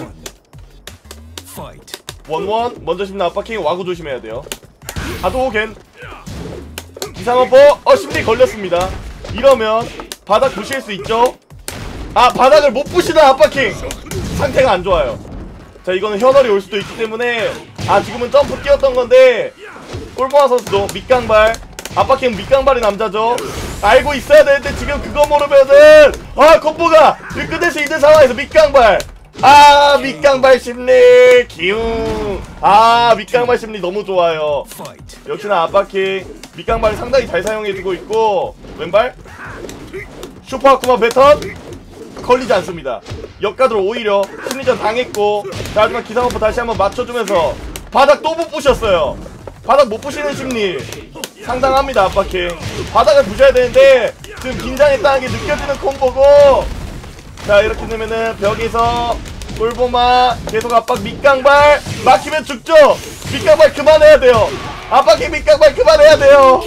원원 먼저 씹는 아빠킹. 와구 조심해야 돼요. 하도겐 기상어포 심리 걸렸습니다. 이러면 바닥 부실 수 있죠. 아, 바닥을 못 부시는 아빠킹. 상태가 안 좋아요. 자, 이거는 현월이 올 수도 있기 때문에 지금은 점프 뛰었던 건데 꿀보마 선수도 밑강발. 아빠킹 밑강발이 남자죠. 알고 있어야 되는데 지금 그거 모르면은 콤보가 끝낼 수 있는 상황에서 밑강발. 밑강발 심리 기웅. 밑강발 심리 너무 좋아요. 역시나 아빠킹 밑강발을 상당히 잘 사용해주고 있고, 왼발 슈퍼 아쿠마 패턴 걸리지 않습니다. 역가드로 오히려 심리전 당했고. 자, 하지만 기상어포 다시 한번 맞춰주면서 바닥 또 못 부셨어요. 바닥 못 부시는 심리 상당합니다. 아빠킹 바닥을 부셔야 되는데 지금 긴장했다는 게 느껴지는 콤보고. 자, 이렇게 되면은 벽에서 꿀보마 계속 압박. 밑강발 막히면 죽죠. 밑강발 그만해야 돼요. 아빠킹 밑강발 그만해야 돼요.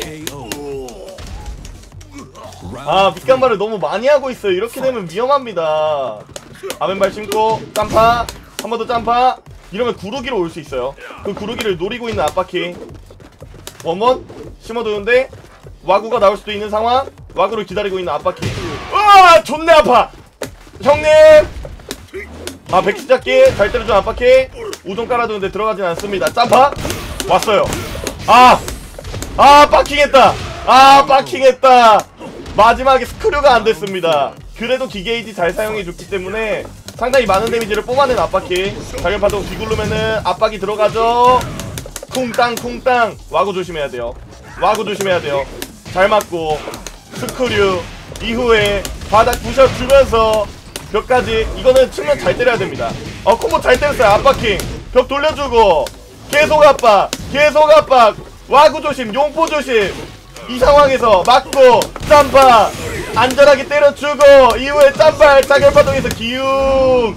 밑강발을 너무 많이 하고 있어요. 이렇게 되면 위험합니다. 아멘발 심고 짬파 한 번 더 짬파. 이러면 구르기로 올 수 있어요. 그 구르기를 노리고 있는 아빠킹. 원원 심어두는데 와구가 나올 수도 있는 상황. 와구를 기다리고 있는 아빠킹. 존내 아파 형님. 백시 잡기 잘 때려준 아빠킹. 우동 깔아두는데 들어가진 않습니다. 짬파 왔어요. 빠킹했다. 빠킹했다. 마지막에 스크류가 안됐습니다. 그래도 기게이지 잘 사용해줬기 때문에 상당히 많은 데미지를 뽑아낸 아빠킹. 자결파동 뒤굴르면은 압박이 들어가죠. 쿵땅 쿵땅. 와구 조심해야 돼요. 와구 조심해야 돼요. 잘 맞고 스크류 이후에 바닥 부셔주면서 벽까지. 이거는 측면 잘 때려야 됩니다. 콤보 잘 때렸어요. 아빠킹 벽 돌려주고 계속 압박 계속 압박. 와구 조심 용포 조심. 이 상황에서 맞고 짬파 안전하게 때려주고 이후에 짬발 자결파동에서 기웅.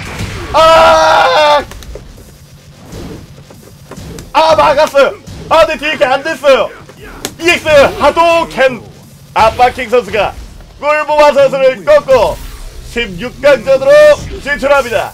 막았어요. 네, 뒤에 안됐어요. EX 하도켄. 아빠킹 선수가 꿀보마 선수를 꺾고 16강전으로 진출합니다.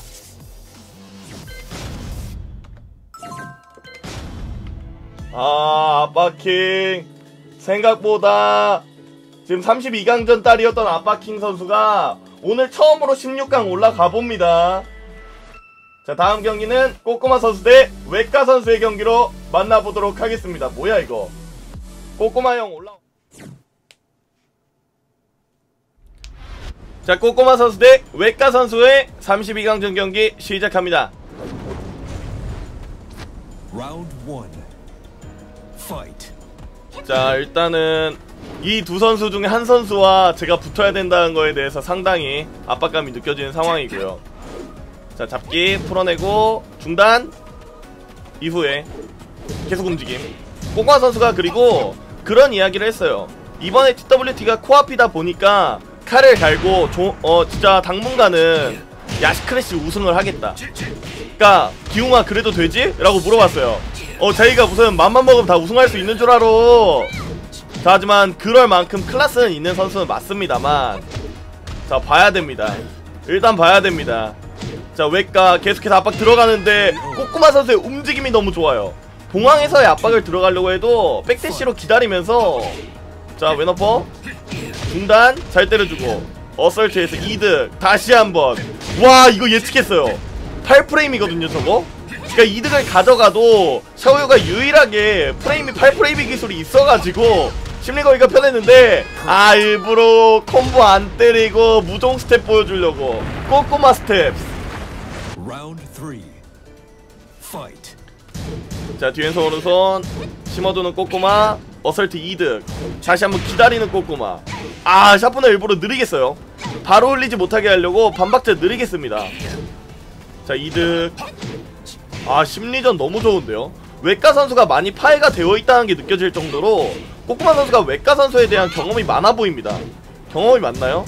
아빠킹 생각보다 지금 32강전 딸이었던 아빠킹 선수가 오늘 처음으로 16강 올라가봅니다. 자, 다음 경기는 꼬꼬마 선수 대 웨까 선수의 경기로 만나보도록 하겠습니다. 뭐야 이거. 꼬꼬마 형 올라. 자, 꼬꼬마 선수 대 웨까 선수의 32강전 경기 시작합니다. 라운드 1 파이트. 자, 일단은 이 두 선수 중에 한 선수와 제가 붙어야 된다는 거에 대해서 상당히 압박감이 느껴지는 상황이고요. 자, 잡기 풀어내고 중단 이후에 계속 움직임. 꼬꼬마 선수가 그리고 그런 이야기를 했어요. 이번에 TWT가 코앞이다 보니까 칼을 갈고 진짜 당분간은 야시크래시 우승을 하겠다. 그니까 기웅아 그래도 되지? 라고 물어봤어요. 자기가 무슨 맘만 먹으면 다 우승할 수 있는 줄 알아. 자, 하지만 그럴 만큼 클래스는 있는 선수는 맞습니다만, 자, 봐야됩니다. 일단 봐야됩니다. 자, 외과 계속해서 압박 들어가는데 꼬꼬마 선수의 움직임이 너무 좋아요. 봉황에서의 압박을 들어가려고 해도 백대시로 기다리면서, 자, 왼어퍼 중단 잘 때려주고 어설트에서 이득 다시 한번. 와, 이거 예측했어요. 8프레임이거든요 저거. 그러니까 이득을 가져가도 샤오유가 유일하게 프레임이 8프레임이 기술이 있어가지고 심리거리가 편했는데, 일부러 콤보 안 때리고 무종 스텝 보여주려고 꼬꼬마 스텝. 자, 뒤에서 오른손 심어두는 꼬꼬마 어설트 이득 다시 한번 기다리는 꼬꼬마. 샤프너 일부러 느리겠어요. 바로 올리지 못하게 하려고 반박자 느리겠습니다. 자, 이득. 심리전 너무 좋은데요. 외과 선수가 많이 파해가 되어있다는 게 느껴질 정도로 꼬꼬마 선수가 외과 선수에 대한 경험이 많아 보입니다. 경험이 많나요?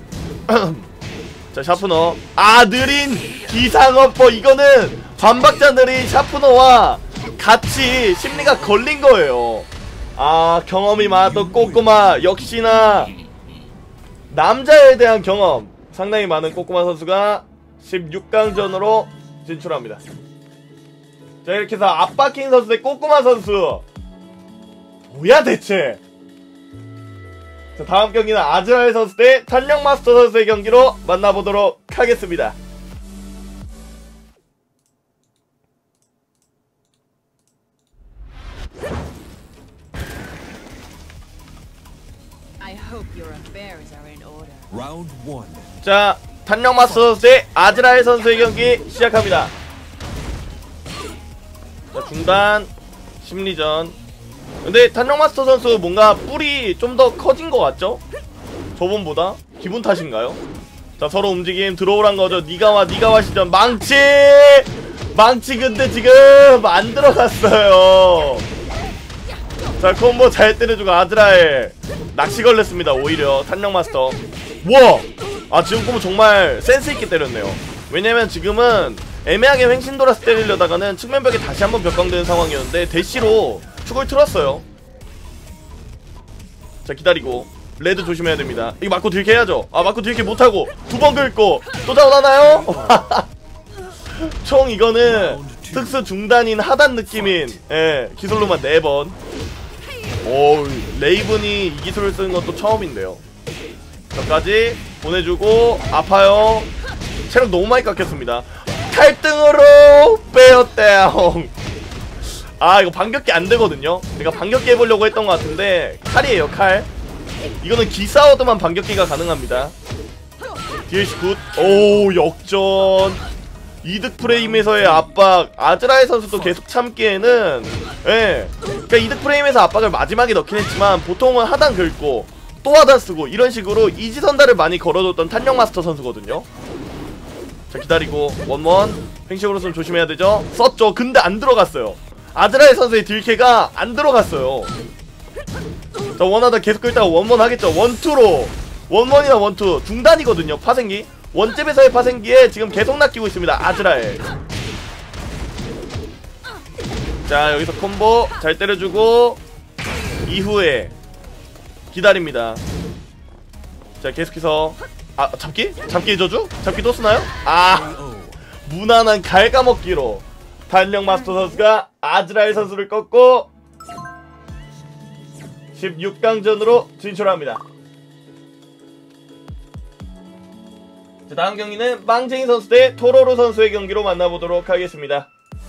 자, 샤프너 느린 기상어퍼. 이거는 반박자 느린 샤프너와 같이 심리가 걸린 거예요. 경험이 많았던 꼬꼬마, 역시나 남자에 대한 경험 상당히 많은 꼬꼬마 선수가 16강전으로 진출합니다. 자, 이렇게 해서 압박킹 선수 대 꼬꼬마 선수. 뭐야 대체. 자, 다음 경기는 아즈라엘 선수 대 탄력마스터 선수의 경기로 만나보도록 하겠습니다. 자, 탄력마스터 선수 대 아즈라엘 선수의 경기 시작합니다. 자, 중단 심리전. 근데 탄력마스터 선수 뭔가 뿔이 좀 더 커진 것 같죠? 저번보다? 기분 탓인가요? 자, 서로 움직임 들어오란 거죠. 니가와 시전 망치 근데 지금 안 들어갔어요. 자, 콤보 잘 때려주고 아즈라엘 낚시 걸렸습니다. 오히려 탄력마스터. 우와! 지금 콤보 정말 센스있게 때렸네요. 왜냐면 지금은 애매하게 횡신 돌아서 때리려다가는 측면벽에 다시 한번 벽광되는 상황이었는데 대시로 축을 틀었어요. 자, 기다리고 레드 조심해야 됩니다. 이거 맞고 딜캐 해야죠. 맞고 딜캐 못하고 두 번 긁고 또 자원하나요? 총 이거는 특수 중단인 하단 느낌인 기술로만 4번. 레이븐이 이 기술을 쓰는 것도 처음인데요. 저까지 보내주고 아파요. 체력 너무 많이 깎였습니다. 칼등으로 빼었대요. 이거 반격기 안되거든요. 제가 반격기 해보려고 했던 것 같은데 칼이에요, 칼. 이거는 기사워드만 반격기가 가능합니다. DLC 굿. 역전. 이득 프레임에서의 압박. 아즈라엘 선수도 계속 참기에는 그러니까 이득 프레임에서 압박을 마지막에 넣긴 했지만 보통은 하단 긁고 또 하단 쓰고 이런 식으로 이지선다를 많이 걸어줬던 탄력마스터 선수거든요. 자, 기다리고 원원 횡식으로서는 조심해야 되죠. 썼죠. 근데 안 들어갔어요. 아즈라엘 선수의 딜캐가 안 들어갔어요. 자, 원하다 계속 끌다가 원원 하겠죠. 원투로 원원이나 원투 중단이거든요. 파생기 원잽에서의 파생기에 지금 계속 낚이고 있습니다. 아즈라엘. 자, 여기서 콤보 잘 때려주고 이후에 기다립니다. 자, 계속해서 잡기? 잡기의 저주? 잡기 또 쓰나요? 무난한 갉아먹기로 탄력마스터 선수가 아즈라엘 선수를 꺾고 16강전으로 진출합니다. 자, 다음 경기는 빵쟁이 선수 대 토로로 선수의 경기로 만나보도록 하겠습니다.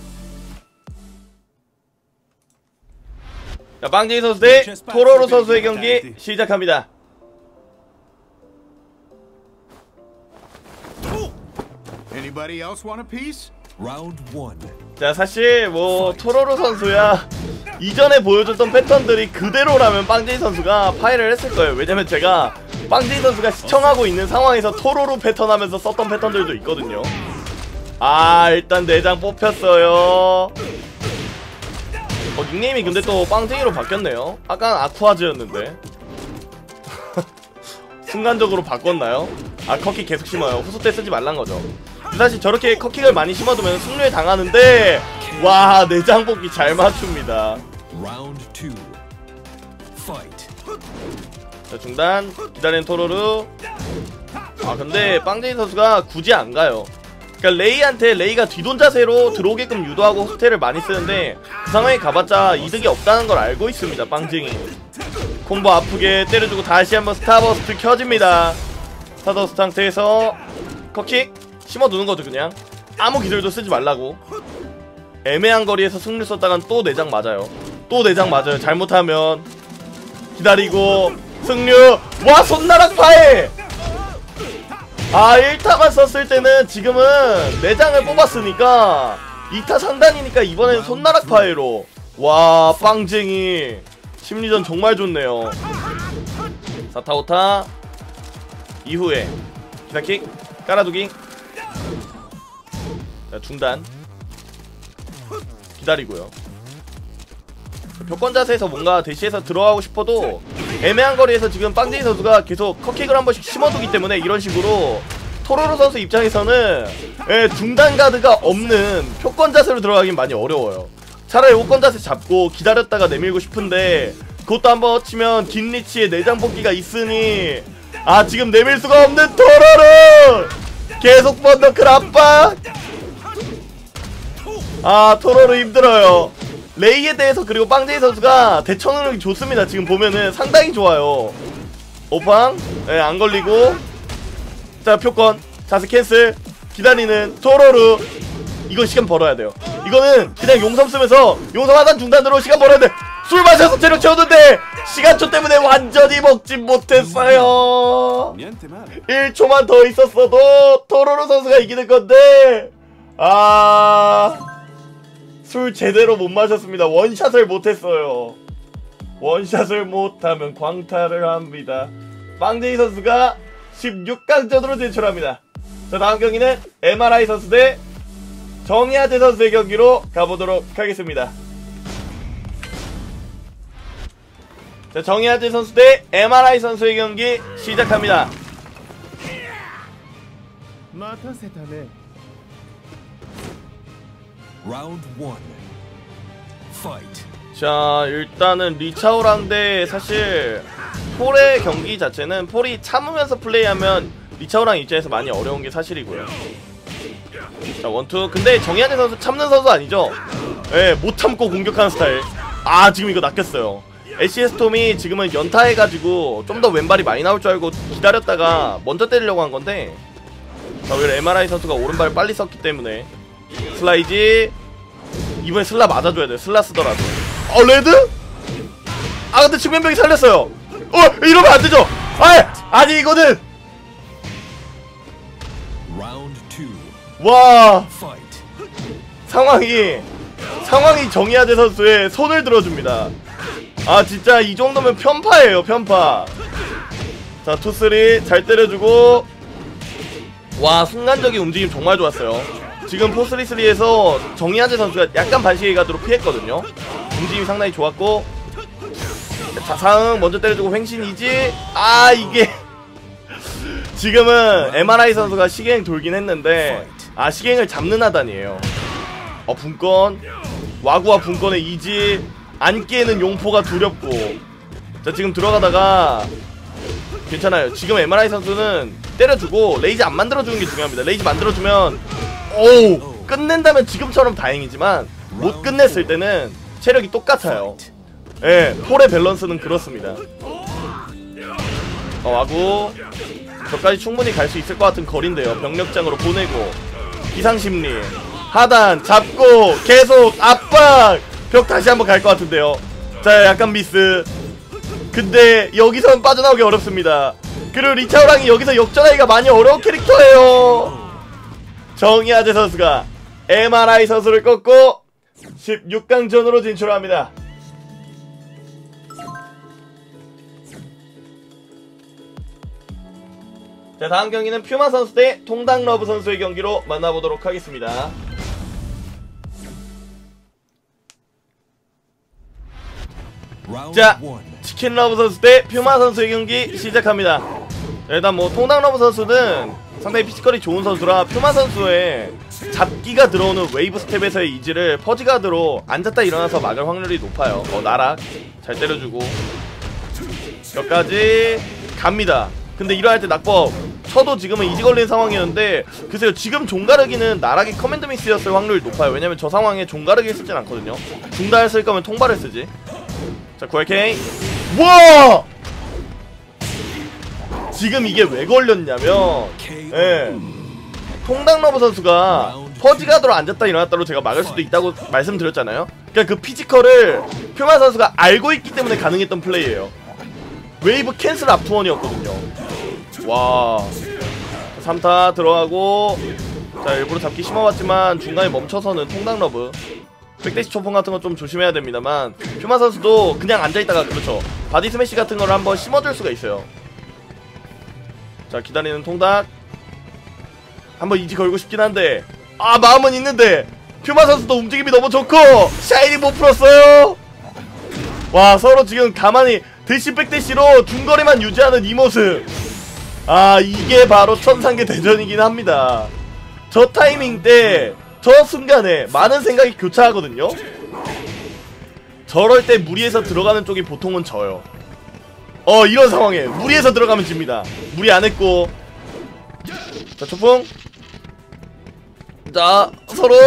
자, 빵쟁이 선수 대 토로로 선수의 경기 시작합니다. Anybody else want a piece? 자, 사실 뭐 토로로 선수야 이전에 보여줬던 패턴들이 그대로라면 빵제이 선수가 파이를 했을 거예요. 왜냐면 제가 빵제이 선수가 시청하고 있는 상황에서 토로로 패턴 하면서 썼던 패턴들도 있거든요. 아, 일단 내장 뽑혔어요. 닉네임이 근데 또 빵쟁이로 바뀌었네요. 아까는 아쿠아즈였는데 순간적으로 바꿨나요? 아, 컷킥 계속 심어요. 후소 때 쓰지 말란 거죠. 사실 저렇게 컷킥을 많이 심어두면 승률에 당하는데, 와, 내장 뽑기 잘 맞춥니다. 자, 중단 기다리는 토로르. 아, 근데 빵쟁이 선수가 굳이 안 가요. 그러니까 레이한테 레이가 뒤돈 자세로 들어오게끔 유도하고 호텔을 많이 쓰는데 그 상황에 가봤자 이득이 없다는 걸 알고 있습니다. 빵쟁이 콤보 아프게 때려주고 다시 한번 스타버스트 켜집니다. 스타버스트 상태에서 컷킥 심어두는 거죠. 그냥 아무 기술도 쓰지 말라고. 애매한 거리에서 승률 썼다간 또 내장 맞아요. 또 내장 맞아요. 잘못하면. 기다리고 승률. 와, 손나락 파해. 아, 1타만 썼을 때는 지금은 내장을 뽑았으니까 2타 상단이니까 이번엔 손나락 파해로. 와, 빵쟁이 심리전 정말 좋네요. 4타 5타 이후에 기사킥 깔아두기. 자, 중단 기다리고요. 벽권 자세에서 뭔가 대시해서 들어가고 싶어도 애매한 거리에서 지금 빵제이 선수가 계속 컷킥을 한 번씩 심어두기 때문에 이런 식으로 토로로 선수 입장에서는 중단 가드가 없는 표권 자세로 들어가긴 많이 어려워요. 차라리 호권 자세 잡고 기다렸다가 내밀고 싶은데 그것도 한번 치면 긴 리치에 내장 뽑기가 있으니, 아, 지금 내밀 수가 없는 토로로 계속 번더클 압박. 아, 토로로 힘들어요. 레이에 대해서 그리고 빵제이 선수가 대처 능력이 좋습니다. 지금 보면은 상당히 좋아요. 오팡 안 걸리고. 자, 표권 자세 캔슬 기다리는 토로르. 이건 시간 벌어야 돼요. 이거는 그냥 용섬 쓰면서 용섬 하단 중단으로 시간 벌어야 돼. 술 마셔서 체력 채웠는데 시간초 때문에 완전히 먹진 못했어요. 1초만 더 있었어도 토로르 선수가 이기는 건데, 아, 술 제대로 못 마셨습니다. 원샷을 못했어요. 원샷을 못하면 광탈을 합니다. 빵제이 선수가 16강전으로 진출합니다. 자, 다음 경기는 MRI 선수 대 정희아재 선수의 경기로 가보도록 하겠습니다. 자, 정희아재 선수 대 MRI 선수의 경기 시작합니다. 라운드 1 파이트. 자, 일단은 리차오랑 대 사실 폴의 경기 자체는 폴이 참으면서 플레이하면 리차오랑 입장에서 많이 어려운 게 사실이고요. 자, 원투. 근데 정희아재 선수 참는 선수 아니죠? 예, 못 참고 공격하는 스타일. 아, 지금 이거 낚였어요. 애쉬 스톰이 지금은 연타해가지고 좀 더 왼발이 많이 나올 줄 알고 기다렸다가 먼저 때리려고 한 건데, 자, 오히려 MRI 선수가 오른발을 빨리 썼기 때문에 슬라이지. 이번에 슬라 맞아줘야 돼. 슬라 쓰더라도. 레드? 아, 근데 측면벽이 살렸어요. 이러면 안 되죠. 아니 이거는. 와, 상황이 정희아재 선수의 손을 들어줍니다. 아, 진짜 이 정도면 편파예요, 편파. 자, 투쓰리 잘 때려주고. 와, 순간적인 움직임 정말 좋았어요. 지금 포스리스리에서 정희아재 선수가 약간 반시계 가드로 피했거든요. 움직임이 상당히 좋았고. 자상 먼저 때려주고 횡신이지. 아, 이게 지금은 MRI 선수가 시갱 돌긴 했는데, 아, 시갱을 잡는 하단이에요. 분권 와구와 분권의 이지. 안기에는 용포가 두렵고. 자, 지금 들어가다가 괜찮아요. 지금 MRI 선수는 때려주고 레이지 안 만들어주는 게 중요합니다. 레이지 만들어주면 끝낸다면 지금처럼 다행이지만 못 끝냈을 때는 체력이 똑같아요. 예, 폴의 밸런스는 그렇습니다. 와구 저까지 충분히 갈 수 있을 것 같은 거리인데요. 병력장으로 보내고 비상심리 하단 잡고 계속 압박. 벽 다시 한번 갈 것 같은데요. 자, 약간 미스. 근데 여기서는 빠져나오기 어렵습니다. 그리고 리차오랑이 여기서 역전하기가 많이 어려운 캐릭터예요. 정희아재 선수가 MRI 선수를 꺾고 16강전으로 진출합니다. 자, 다음 경기는 퓨마 선수 대 통당러브 선수의 경기로 만나보도록 하겠습니다. 자, 치킨러브 선수 대 퓨마 선수의 경기 시작합니다. 일단 뭐 통당러브 선수는 상당히 피지컬이 좋은 선수라 퓨마 선수의 잡기가 들어오는 웨이브 스텝에서의 이지를 퍼지가드로 앉았다 일어나서 막을 확률이 높아요. 나락 잘 때려주고 여기까지 갑니다. 근데 이러할 때 낙법 쳐도 지금은 이지 걸린 상황이었는데 글쎄요, 지금 종가르기는 나락이 커맨드 미스였을 확률이 높아요. 왜냐면 저 상황에 종가르기를 쓰진 않거든요. 중단을 쓸 거면 통발을 쓰지. 자, 9LK 우와! 지금 이게 왜 걸렸냐면 통당러브 선수가 퍼지가드로 앉았다 일어났다로 제가 막을 수도 있다고 말씀드렸잖아요. 그러니까 그 피지컬을 퓨마 선수가 알고 있기 때문에 가능했던 플레이예요. 웨이브 캔슬 앞투원이었거든요. 와, 3타 들어가고, 자, 일부러 잡기 심어봤지만 중간에 멈춰서는 통당러브 백대시 초풍 같은 거 좀 조심해야 됩니다만 퓨마 선수도 그냥 앉아있다가 그렇죠, 바디 스매시 같은 거를 한번 심어줄 수가 있어요. 자, 기다리는 통닭 한번 이지 걸고 싶긴 한데 마음은 있는데 퓨마 선수도 움직임이 너무 좋고 샤이니 못 풀었어요. 와, 서로 지금 가만히 대시 백대시로 중거리만 유지하는 이 모습, 이게 바로 천상계 대전이긴 합니다. 저 타이밍 때 저 순간에 많은 생각이 교차하거든요. 저럴 때 무리해서 들어가는 쪽이 보통은 져요. 이런 상황에 무리해서 들어가면 집니다. 무리 안했고, 자, 초풍. 자, 서로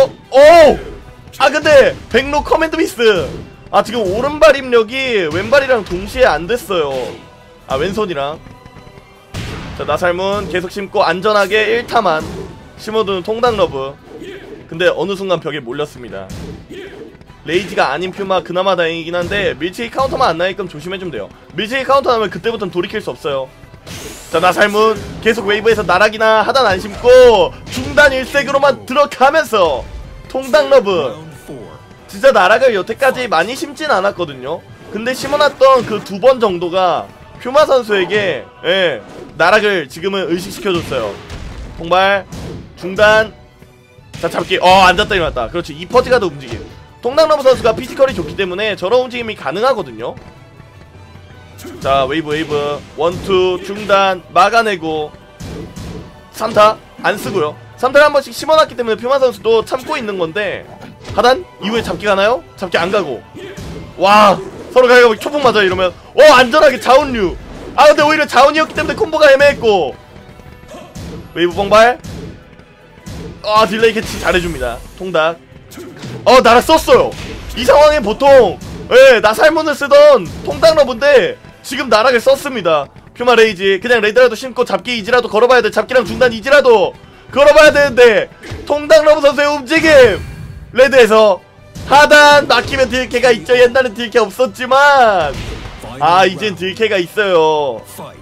근데 백로 커맨드 미스. 지금 오른발 입력이 왼발이랑 동시에 안됐어요. 왼손이랑. 자, 나살문 계속 심고 안전하게 1타만 심어두는 통당러브. 근데 어느 순간 벽에 몰렸습니다. 레이지가 아닌 퓨마 그나마 다행이긴 한데 밀치기 카운터만 안 나게끔 조심해주면 돼요. 밀치기 카운터 나면 그때부터는 돌이킬 수 없어요. 자, 나살문 계속 웨이브에서 나락이나 하단 안 심고 중단 일색으로만 들어가면서 통당러브 진짜 나락을 여태까지 많이 심진 않았거든요. 근데 심어놨던 그 2번 정도가 퓨마 선수에게 나락을 지금은 의식시켜줬어요. 통발 중단. 자, 잡기 앉았다 일어났다. 그렇지, 이 퍼지가드 움직임. 통당러브 선수가 피지컬이 좋기 때문에 저런 움직임이 가능하거든요. 자, 웨이브 1, 2 중단 막아내고 3타 안쓰고요. 3타를 한 번씩 심어놨기 때문에 퓨마 선수도 참고 있는 건데 하단 이후에 잡기 가나요? 잡기 안 가고, 와, 서로 가위가 초풍 맞아 이러면 안전하게 자운류. 근데 오히려 자운이었기 때문에 콤보가 애매했고, 웨이브 뻥발. 딜레이 캐치 잘해줍니다. 통닭. 나락 썼어요. 이 상황엔 보통 나살문을 쓰던 통닭러브인데 지금 나락을 썼습니다. 퓨마 레이지 그냥 레드라도 심고 잡기 이지라도 걸어봐야 돼. 잡기랑 중단 이지라도 걸어봐야 되는데 통닭러브 선수의 움직임. 레드에서 하단 막히면 딜캐가 있죠. 옛날엔 딜캐 없었지만 이젠 딜캐가 있어요.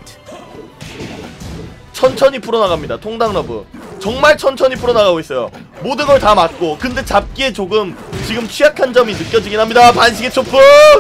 천천히 풀어나갑니다. 통당러브 정말 천천히 풀어나가고 있어요. 모든 걸 다 맞고. 근데 잡기에 조금 지금 취약한 점이 느껴지긴 합니다. 반시계 초풍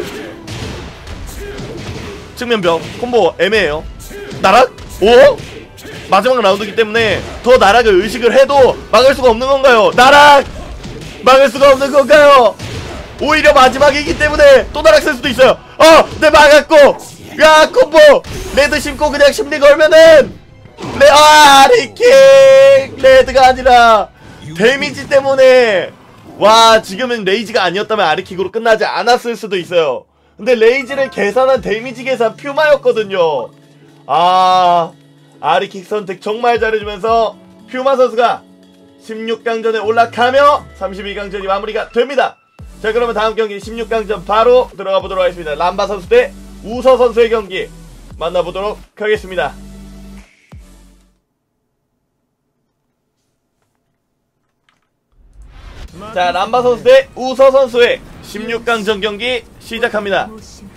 측면벽 콤보 애매해요. 나락? 마지막 라운드이기 때문에 더 나락을 의식을 해도 막을 수가 없는 건가요? 나락! 막을 수가 없는 건가요? 오히려 마지막이기 때문에 또 나락 쓸 수도 있어요. 네, 막았고. 야, 콤보 레드 심고 그냥 심리 걸면은 아리킥! 레드가 아니라 데미지 때문에. 와, 지금은 레이지가 아니었다면 아리킥으로 끝나지 않았을 수도 있어요. 근데 레이지를 계산한 데미지 계산 퓨마였거든요. 아리킥 선택 정말 잘해주면서 퓨마 선수가 16강전에 올라가며 32강전이 마무리가 됩니다. 자, 그러면 다음 경기 16강전 바로 들어가 보도록 하겠습니다. 람바 선수 대 우서 선수의 경기 만나보도록 하겠습니다. 자, 람바 선수 대 우서 선수의 16강전 경기 시작합니다.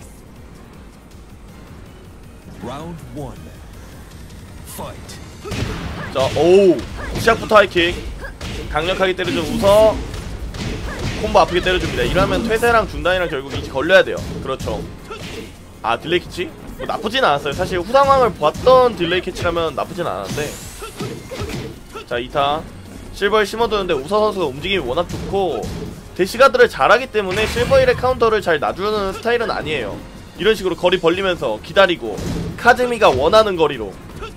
자, 시작부터 하이킥 강력하게 때려준 우서. 콤보 아프게 때려줍니다. 이러면 퇴세랑 중단이랑 결국 이지 걸려야 돼요. 그렇죠. 딜레이 키치? 뭐 나쁘진 않았어요. 사실 후상황을 보았던 딜레이 캐치라면 나쁘진 않았는데. 자 2타 실버힐 심어두는데 우서 선수가 움직임이 워낙 좋고 대시가드를 잘하기 때문에 실버힐의 카운터를 잘 놔주는 스타일은 아니에요. 이런 식으로 거리 벌리면서 기다리고 카즈미가 원하는 거리로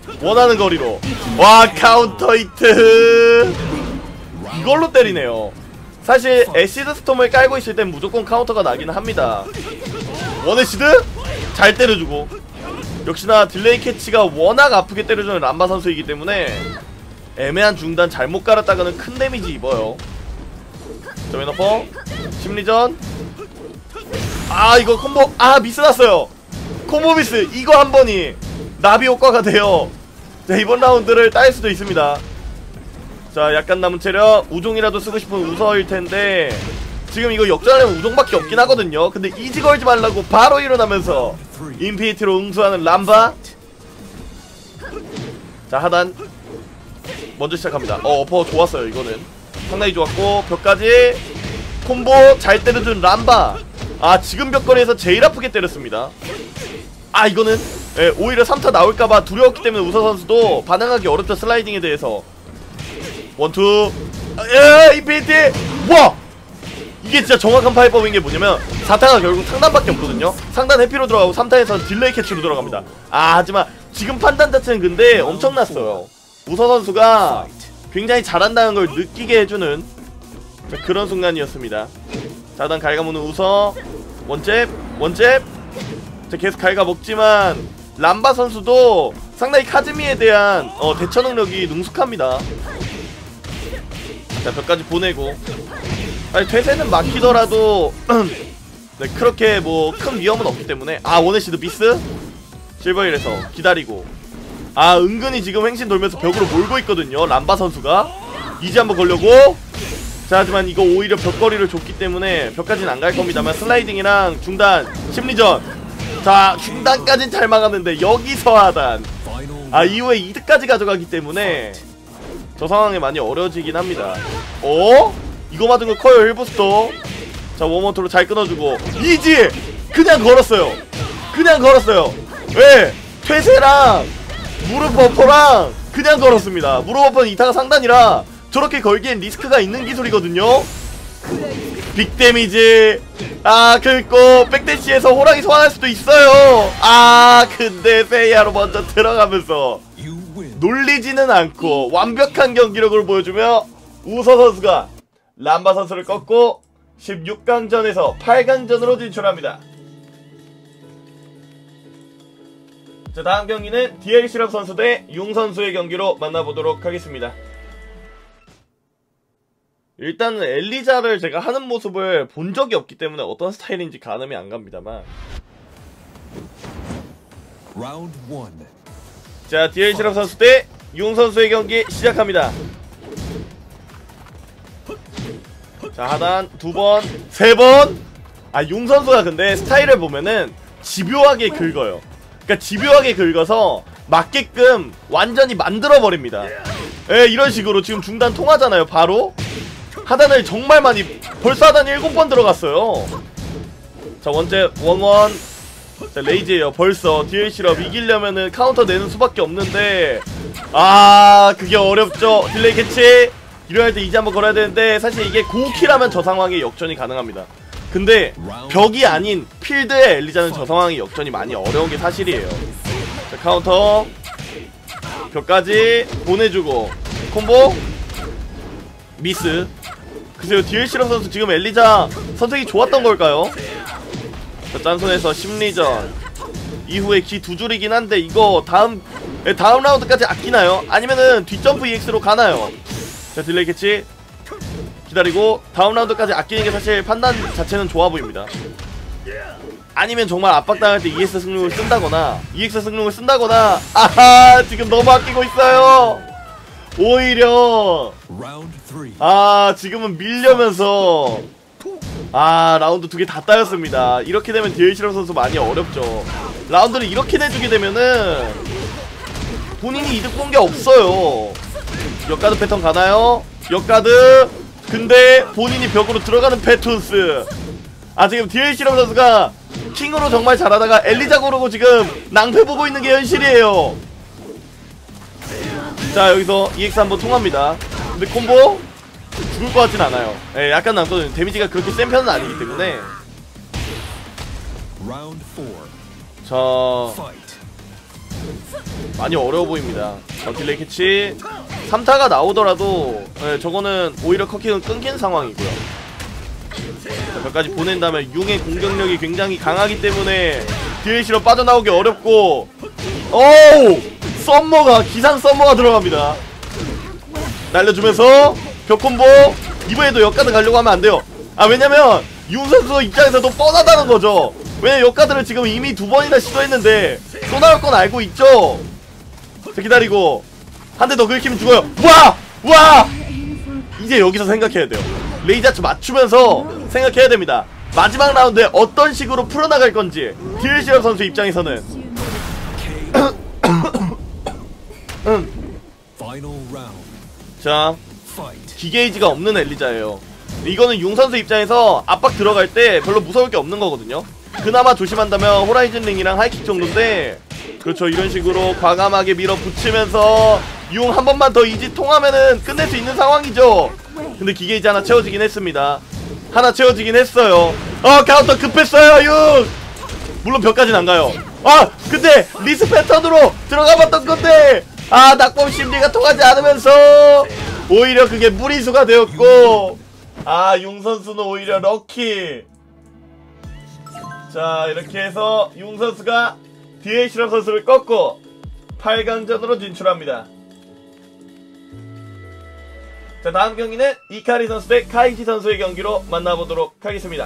와 카운터 히트 이걸로 때리네요. 사실 애시드 스톰을 깔고 있을 땐 무조건 카운터가 나기는 합니다. 원애시드 잘 때려주고 역시나 딜레이 캐치가 워낙 아프게 때려주는 람바 선수이기 때문에 애매한 중단 잘못 깔았다가는 큰 데미지 입어요. 자 웨너퍼 심리전 아 이거 콤보 아 미스 났어요. 콤보 미스 이거 한 번이 나비 효과가 돼요. 자 이번 라운드를 딸 수도 있습니다. 자 약간 남은 체력 우종이라도 쓰고 싶은 우서일 텐데 지금 이거 역전하려면 우종밖에 없긴 하거든요. 근데 이지 걸지 말라고 바로 일어나면서 인피니티로 응수하는 람바. 자 하단 먼저 시작합니다. 어퍼 좋았어요. 이거는 상당히 좋았고 벽까지 콤보 잘 때려준 람바. 아 지금 벽거리에서 제일 아프게 때렸습니다. 아 이거는 예, 오히려 3타 나올까봐 두려웠기 때문에 우서 선수도 반응하기 어렵죠. 슬라이딩에 대해서 원투 예 인피니티 와 이게 진짜 정확한 파이법인 게 뭐냐면 4타가 결국 상단밖에 없거든요. 상단 해피로 들어가고 3타에서 딜레이 캐치로 들어갑니다. 아 하지만 지금 판단 자체는 근데 엄청났어요. 우서 선수가 굉장히 잘한다는 걸 느끼게 해주는 자, 그런 순간이었습니다. 자 일단 갉아먹는 우서 원잽 자 계속 갉아먹지만 람바 선수도 상당히 카즈미에 대한 대처 능력이 능숙합니다. 자 벽까지 보내고 아니 퇴세는 막히더라도 네, 그렇게 뭐 큰 위험은 없기 때문에 아 원애시드 미스 실버힐에서 기다리고 아 은근히 지금 횡신 돌면서 벽으로 몰고 있거든요. 람바 선수가 이제 한번 걸려고 자 하지만 이거 오히려 벽거리를 줬기 때문에 벽까지는 안 갈 겁니다만 슬라이딩이랑 중단 심리전 자 중단까지는 잘 막았는데 여기서 하단 아 이후에 2득까지 가져가기 때문에 저 상황에 많이 어려워지긴 합니다. 이거 맞은 거 커요. 힐부스터 자 워머토로 잘 끊어주고 이지 그냥 걸었어요. 왜 퇴세랑 무릎 버퍼랑 그냥 걸었습니다. 무릎 버퍼는 2타가 상단이라 저렇게 걸기엔 리스크가 있는 기술이거든요. 빅 데미지 아 그리고 백대시에서 호랑이 소환할 수도 있어요. 아 근데 세이아로 먼저 들어가면서 놀리지는 않고 완벽한 경기력을 보여주며 우서 선수가 람바 선수를 꺾고 16강전에서 8강전으로 진출합니다. 자 다음 경기는 디엘 시럽 선수 대 융 선수의 경기로 만나보도록 하겠습니다. 일단은 엘리자를 제가 하는 모습을 본 적이 없기 때문에 어떤 스타일인지 가늠이 안 갑니다만 자 디엘 시럽 선수 대 융 선수의 경기 시작합니다. 자 하단 두번 세번 아 융 선수가 근데 스타일을 보면은 집요하게 긁어요. 그러니까 집요하게 긁어서 맞게끔 완전히 만들어버립니다. 예 이런 식으로 지금 중단 통하잖아요. 바로 하단을 정말 많이 벌써 하단 7번 들어갔어요. 자 원잽 원원 자 레이즈에요. 벌써 디엘 시럽 이기려면은 카운터 내는 수밖에 없는데 아 그게 어렵죠. 딜레이 캐치 이럴 때 이제 한번 걸어야 되는데 사실 이게 고키라면 저 상황에 역전이 가능합니다. 근데 벽이 아닌 필드의 엘리자는 저 상황에 역전이 많이 어려운 게 사실이에요. 자 카운터 벽까지 보내주고 콤보 미스. 글쎄요 디엘 시럽 선수 지금 엘리자 선택이 좋았던 걸까요? 자 짠손에서 심리전 이후에 기 두 줄이긴 한데 이거 다음 라운드까지 아끼나요? 아니면은 뒷점프 EX로 가나요? 자 딜레이 캐치 기다리고 다음 라운드까지 아끼는 게 사실 판단 자체는 좋아 보입니다. 아니면 정말 압박당할 때 EX 승용을 쓴다거나 아하 지금 너무 아끼고 있어요. 오히려 아 지금은 밀려면서 아 라운드 2개 다 따였습니다. 이렇게 되면 디엘 시럽 선수 많이 어렵죠. 라운드를 이렇게 내주게 되면은 본인이 이득 본 게 없어요. 역가드 패턴 가나요? 역가드 근데 본인이 벽으로 들어가는 패톤스. 아 지금 디엘 시럽 선수가 킹으로 정말 잘하다가 엘리자 고르고 지금 낭패 보고 있는 게 현실이에요. 자, 여기서 EX 한번 통합니다. 근데 콤보 죽을 것 같진 않아요. 예, 약간 남거든요. 데미지가 그렇게 센 편은 아니기 때문에. 자, 많이 어려워 보입니다. 딜레이 캐치 3타가 나오더라도 예, 저거는 오히려 커킹은 끊긴 상황이고요. 자, 몇가지 보낸 다음에 융의 공격력이 굉장히 강하기 때문에 DLC로 빠져나오기 어렵고, 오우! 썸머가, 기상 썸머가 들어갑니다. 날려주면서 벽콤보. 이번에도 역가드 가려고 하면 안 돼요. 아, 왜냐면 융 선수 입장에서도 뻔하다는 거죠. 왜냐면 역가드를 지금 이미 2번이나 시도했는데 또 나올 건 알고 있죠. 자, 기다리고 한 대 더 긁히면 죽어요. 와! 와! 이제 여기서 생각해야 돼요. 레이자츠 맞추면서 생각해야 됩니다. 마지막 라운드에 어떤 식으로 풀어나갈 건지. DLC 선수 입장에서는 자, 기게이지가 없는 엘리자예요. 이거는 융 선수 입장에서 압박 들어갈 때 별로 무서울 게 없는 거거든요. 그나마 조심한다면 호라이즌 링이랑 하이킥 정도인데, 그렇죠, 이런 식으로 과감하게 밀어붙이면서 융 한 번만 더 이지 통하면은 끝낼 수 있는 상황이죠. 근데 기게이지 하나 채워지긴 했습니다. 하나 채워지긴 했어요. 카운터 급했어요, 융! 물론 벽까지는 안 가요. 근데 리스 패턴으로 들어가봤던 건데, 낙법 심리가 통하지 않으면서 오히려 그게 무리수가 되었고, 융 선수는 오히려 럭키. 자, 이렇게 해서 융 선수가 DH랑 선수를 꺾고 8강전으로 진출합니다. 자, 다음 경기는 이카리 선수 대 카이지 선수의 경기로 만나보도록 하겠습니다.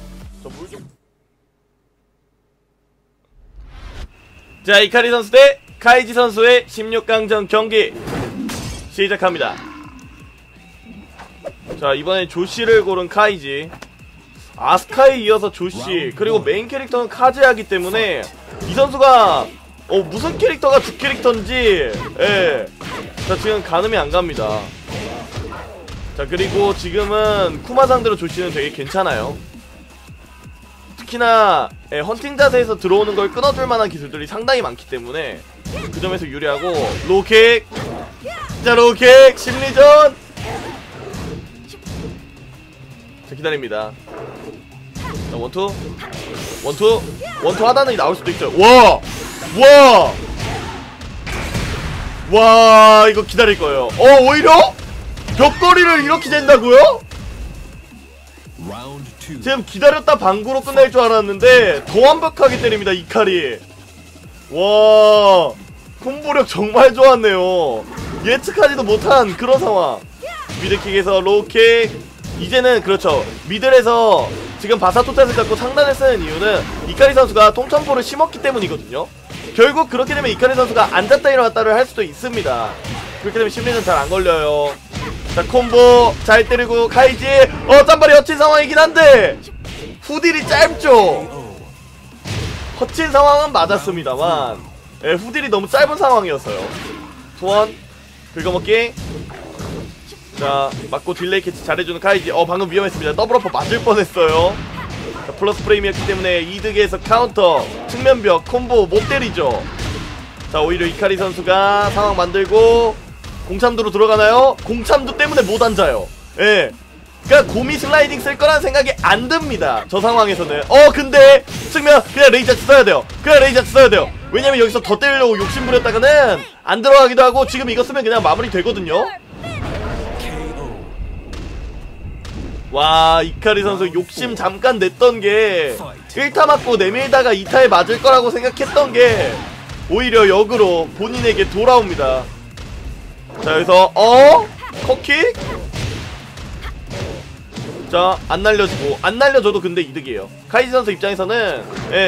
자, 이카리 선수 대 카이지 선수의 16강전 경기 시작합니다. 자, 이번엔 조씨를 고른 카이지. 아스카에 이어서 조씨, 그리고 메인 캐릭터는 카즈야기 때문에 이 선수가 무슨 캐릭터가 주 캐릭터인지, 예, 자, 지금 가늠이 안 갑니다. 자, 그리고 지금은 쿠마 상대로 조씨는 되게 괜찮아요. 특히나 헌팅 자세에서 들어오는 걸 끊어줄 만한 기술들이 상당히 많기 때문에 그 점에서 유리하고. 로우킥. 자, 로우킥 심리전. 자, 기다립니다. 자, 원투 하단이 나올 수도 있어요. 와, 이거 기다릴 거예요. 오히려 벽거리를 이렇게 된다고요? 지금 기다렸다 방구로 끝날 줄 알았는데 더 완벽하게 때립니다, 이카리. 와, 콤보력 정말 좋았네요. 예측하지도 못한 그런 상황. 미드킥에서 로우킥. 이제는 그렇죠, 미들에서 지금 바사토탄을 잡고 상단을 쓰는 이유는 이카리 선수가 통천포를 심었기 때문이거든요. 결국 그렇게 되면 이카리 선수가 앉았다 일어났다를 할 수도 있습니다. 그렇게 되면 심리는 잘 안 걸려요. 자, 콤보 잘 때리고 카이지. 짬발이 헛친 상황이긴 한데 후딜이 짧죠. 헛친 상황은 맞았습니다만, 후딜이 너무 짧은 상황이었어요. 소원 긁어먹기. 자, 맞고 딜레이 캐치 잘해주는 카이지. 방금 위험했습니다. 더블어퍼 맞을 뻔했어요. 자, 플러스 프레임이었기 때문에 이득에서 카운터, 측면벽, 콤보 못 때리죠. 자, 오히려 이카리 선수가 상황 만들고 공참도로 들어가나요? 공참도 때문에 못 앉아요. 예. 그니까 고미 슬라이딩 쓸 거란 생각이 안 듭니다, 저 상황에서는. 근데 측면 그냥 레이자츠 써야 돼요. 왜냐면 여기서 더 때리려고 욕심 부렸다가는 안 들어가기도 하고, 지금 이거 쓰면 그냥 마무리 되거든요. 와, 이카리 선수 욕심 잠깐 냈던 게 1타 맞고 내밀다가 2타에 맞을 거라고 생각했던 게 오히려 역으로 본인에게 돌아옵니다. 자, 여기서 컷킥. 자, 안 날려주고, 안 날려줘도 근데 이득이에요. 카이지 선수 입장에서는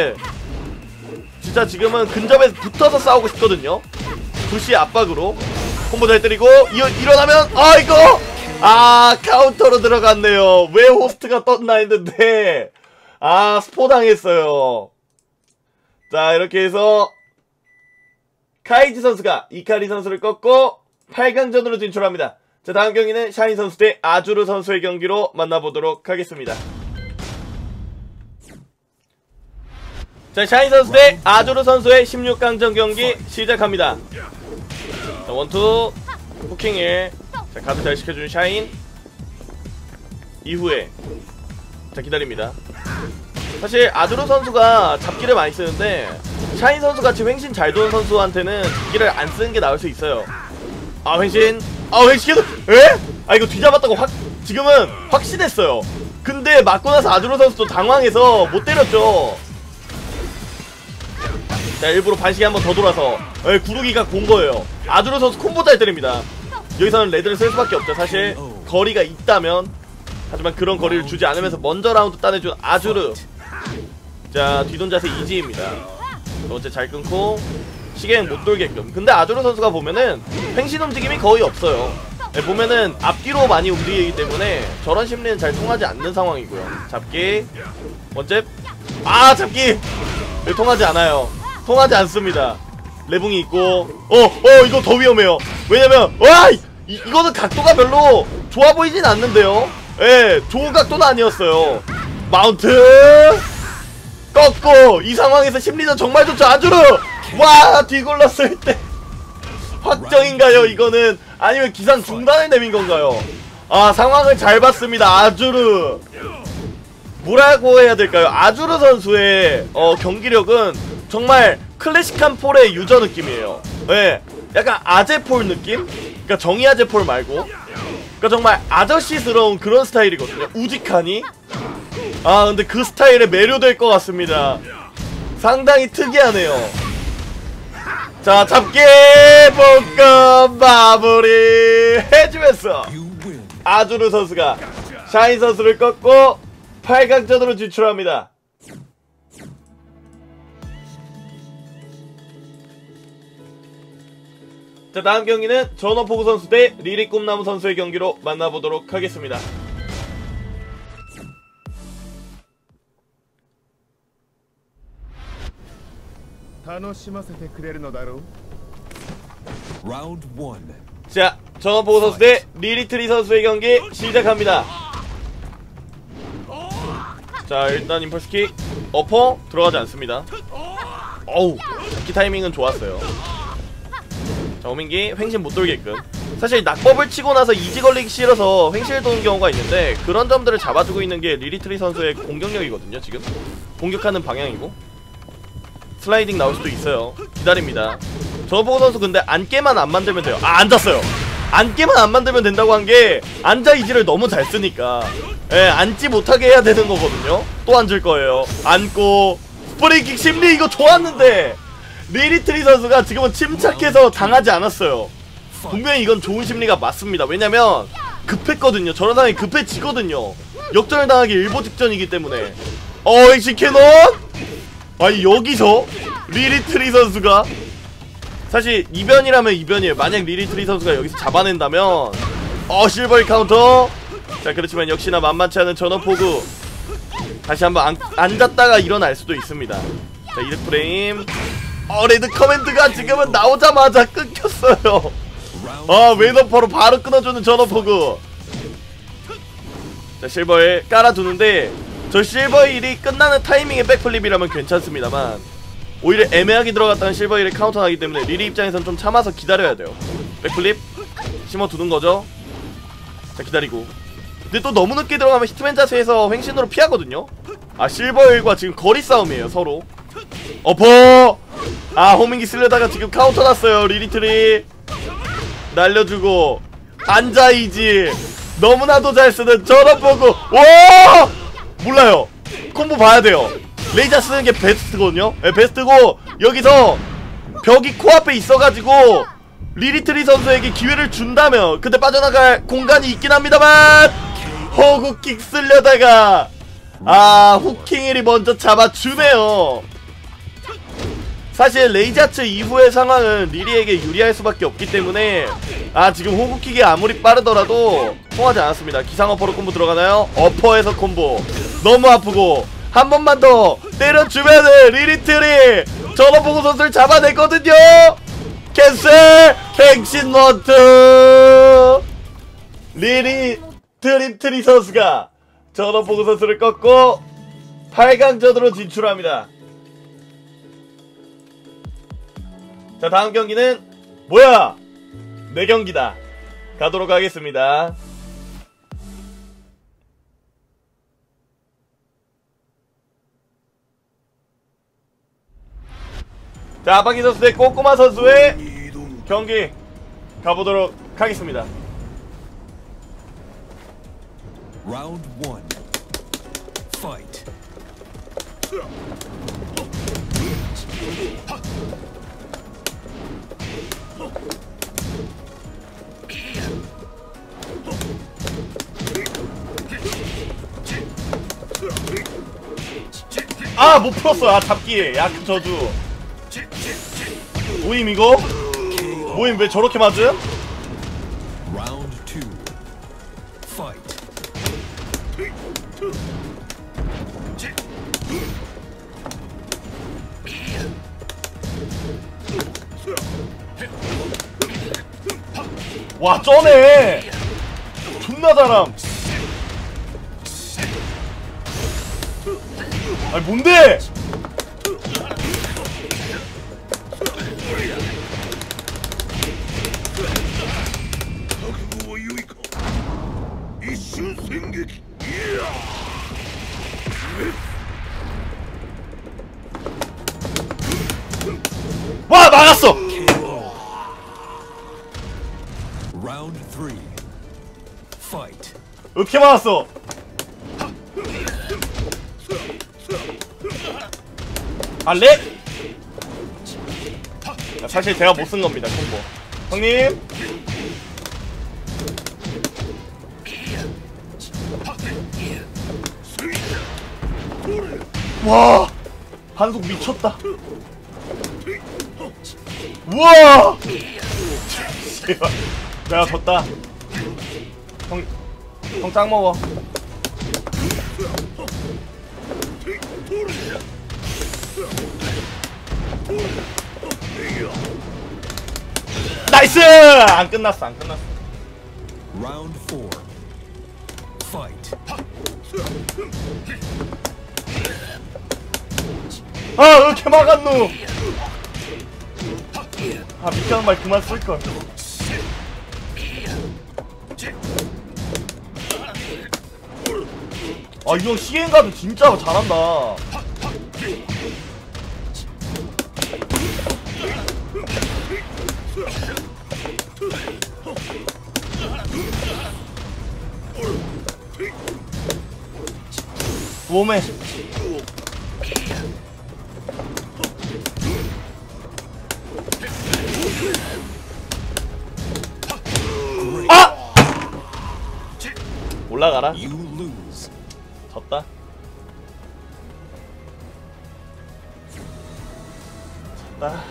진짜 지금은 근접에서 붙어서 싸우고 싶거든요. 부시의 압박으로 콤보 잘 때리고 일어나면 이거 카운터로 들어갔네요. 왜 호스트가 떴나 했는데 스포 당했어요. 자, 이렇게 해서 카이지 선수가 이카리 선수를 꺾고 8강전으로 진출합니다. 자, 다음 경기는 샤인 선수 대 아주르 선수의 경기로 만나보도록 하겠습니다. 자, 샤인 선수 대 아주르 선수의 16강전 경기 시작합니다. 자, 원투 후킹 1. 자, 가드 잘 시켜준 샤인. 이후에 자, 기다립니다. 사실 아주르 선수가 잡기를 많이 쓰는데 샤인 선수같이 횡신 잘 도는 선수한테는 잡기를 안 쓰는 게 나을 수 있어요. 아, 횡신. 아, 횡신 계속. 에? 아, 이거 뒤잡았다고 지금은 확신했어요. 근데 맞고 나서 아주르 선수도 당황해서 못 때렸죠. 자, 일부러 반시계 한번 더 돌아서 구르기가 본 거예요. 아주르 선수 콤보 잘 때립니다. 여기서는 레드를 쓸 수밖에 없죠. 사실 거리가 있다면. 하지만 그런 거리를 주지 않으면서 먼저 라운드 따내준 아주르. 자, 뒤돈 자세 이지입니다. 어째 잘 끊고 시계행 못 돌게끔. 근데 아주르 선수가 보면은 횡신 움직임이 거의 없어요. 보면은 앞뒤로 많이 움직이기 때문에 저런 심리는 잘 통하지 않는 상황이고요. 잡기 원잽. 아, 잡기 통하지 않아요. 통하지 않습니다. 레붕이 있고 이거 더 위험해요. 왜냐면 이거는 각도가 별로 좋아 보이진 않는데요. 예, 좋은 각도는 아니었어요. 마운트 꺾고. 이 상황에서 심리전 정말 좋죠. 아주르. 와, 뒤골랐을 때 확정인가요 이거는? 아니면 기상 중단을 내민 건가요? 아, 상황을 잘 봤습니다. 아주르. 뭐라고 해야 될까요? 아주르 선수의 경기력은 정말 클래식한 폴의 유저 느낌이에요. 예, 약간 아제폴 느낌? 그러니까 정의 아제폴 말고, 그러니까 정말 아저씨스러운 그런 스타일이거든요. 우직하니. 아, 근데 그 스타일에 매료될 것 같습니다. 상당히 특이하네요. 자, 잡기 볶음 마무리 해주면서 아주르 선수가 샤인 선수를 꺾고 8강전으로 진출합니다. 자, 다음 경기는 전어포구 선수 대 리리 꿈나무 선수의 경기로 만나보도록 하겠습니다. Round 1. 자, 전어포구 선수 대 리리트리 선수의 경기 시작합니다. 자, 일단 임펄스킥 어퍼 들어가지 않습니다. 어우, 잡기 타이밍은 좋았어요. 자, 오민기 횡신 못 돌게끔. 사실 낙법을 치고 나서 이지 걸리기 싫어서 횡신을 도는 경우가 있는데 그런 점들을 잡아주고 있는 게 리리트리 선수의 공격력이거든요. 지금 공격하는 방향이고. 슬라이딩 나올 수도 있어요. 기다립니다. 전어포구 선수 근데 앉게만 안 만들면 돼요. 아, 앉았어요. 앉게만 안 만들면 된다고 한 게 앉아 이지를 너무 잘 쓰니까. 예, 앉지 못하게 해야 되는 거거든요. 또 앉을 거예요. 앉고 스프링킥 심리 이거 좋았는데 리리트리 선수가 지금은 침착해서 당하지 않았어요. 분명히 이건 좋은 심리가 맞습니다. 왜냐면 급했거든요. 저런 상황이 급해지거든요. 역전을 당하기 일보 직전이기 때문에. 엑시 캐논? 아니, 여기서 리리트리 선수가 사실 이변이라면 이변이에요. 만약 리리트리 선수가 여기서 잡아낸다면 실버힐 카운터. 자, 그렇지만 역시나 만만치 않은 전어포구. 다시 한번 앉았다가 일어날 수도 있습니다. 자, 이득 프레임. 레드 커맨드가 지금은 나오자마자 끊겼어요. 웨이너퍼로 바로 끊어주는 전어포구. 자, 실버힐 깔아두는데 저 실버힐이 끝나는 타이밍에 백플립이라면 괜찮습니다만 오히려 애매하게 들어갔다는 실버힐을 카운터하기 때문에 리리 입장에선 좀 참아서 기다려야 돼요. 백플립 심어두는 거죠. 자, 기다리고. 근데 또 너무 늦게 들어가면 히트맨 자세에서 횡신으로 피하거든요. 실버힐과 지금 거리 싸움이에요, 서로. 어퍼! 호밍기 쓰려다가 지금 카운터 났어요. 리리트리 날려주고 앉아이지. 너무나도 잘 쓰는 전어포구. 와! 몰라요. 콤보 봐야 돼요. 레이저 쓰는 게 베스트거든요. 네, 베스트고 여기서 벽이 코앞에 있어가지고 리리트리 선수에게 기회를 준다면 근데 빠져나갈 공간이 있긴 합니다만 호구킥 쓰려다가 후킹일이 먼저 잡아주네요. 사실 레이자츠 이후의 상황은 리리에게 유리할 수밖에 없기 때문에 지금 호구킥이 아무리 빠르더라도 통하지 않았습니다. 기상어퍼로 콤보 들어가나요? 어퍼에서 콤보 너무 아프고 한 번만 더 때려주면은 리리트리 전어포구 선수를 잡아냈거든요. 캔슬 갱신 원투. 리리트리 선수가 전어포구 선수를 꺾고 8강전으로 진출합니다. 자, 다음 경기는 뭐야? 내 경기다. 가도록 하겠습니다. 자, 아바기 선수 대 꼬꼬마 선수의 경기 가보도록 하겠습니다. Round 1. Fight. 아, 못 풀었어. 아, 잡기. 야, 그 저주. 모임 이거? 모임 왜 저렇게 맞음? Round 2. Fight. 와, 쩌네. 존나 잘함. 아니, 뭔데? 와, 막았어. Round 3. Fight. 어떻게 막았어? 아, 렉? 사실 제가 못 쓴 겁니다, 콤보. 형님. 와, 한속 미쳤다. 우와. 내가 졌다. 형 짱 먹어. 나이스! 안 끝났어, 안 끝났어. Round 4. Fight. 아, 왜 이렇게 막았노? 아, 미안한 말 그만 쓸걸. 아, 이 형 시행가도 진짜 잘한다. 몸에 아! 올라가라. You lose. 졌다. 졌다.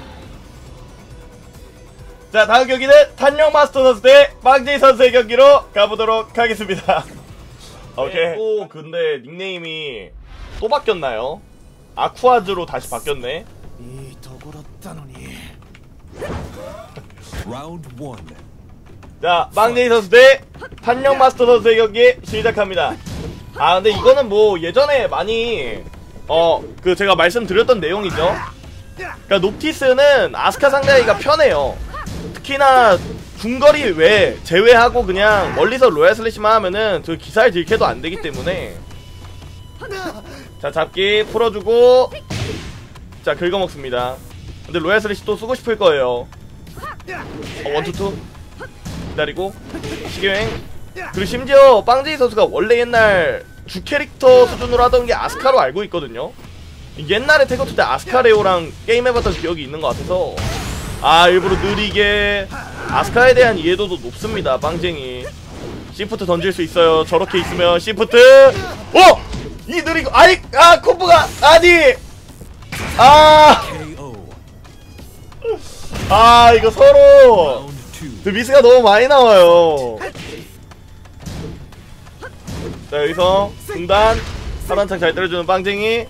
자, 다음 경기는 탄영 마스터 선수 대 빵제이 선수의 경기로 가보도록 하겠습니다. 오케이. 또 근데 닉네임이 또 바뀌었나요? 아쿠아즈로 다시 바뀌었네. Round 1. 자, 빵제이 선수 대 탄영 마스터 선수의 경기 시작합니다. 아, 근데 이거는 뭐 예전에 많이 그 제가 말씀드렸던 내용이죠. 그러니까 노티스는 아스카 상대하기가 편해요. 특히나 중거리 외 제외하고 그냥 멀리서 로얄 슬래시만 하면은 저 기사를 들켜도 안 되기 때문에. 자, 잡기 풀어주고, 자, 긁어먹습니다. 근데 로얄 슬래시 또 쓰고 싶을 거예요. 원투투 기다리고 시계행. 그리고 심지어 빵제이 선수가 원래 옛날 주 캐릭터 수준으로 하던 게 아스카로 알고 있거든요. 옛날에 태거투 때 아스카레오랑 게임해봤던 기억이 있는 것 같아서, 아, 일부러 느리게. 아스카에 대한 이해도도 높습니다, 빵쟁이. 시프트 던질 수 있어요. 저렇게 있으면 시프트. 이 느리고, 아이, 아, 콤보가 아니. 이거 서로 그 미스가 너무 많이 나와요. 자, 여기서 중단 하단창 잘 때려주는 빵쟁이.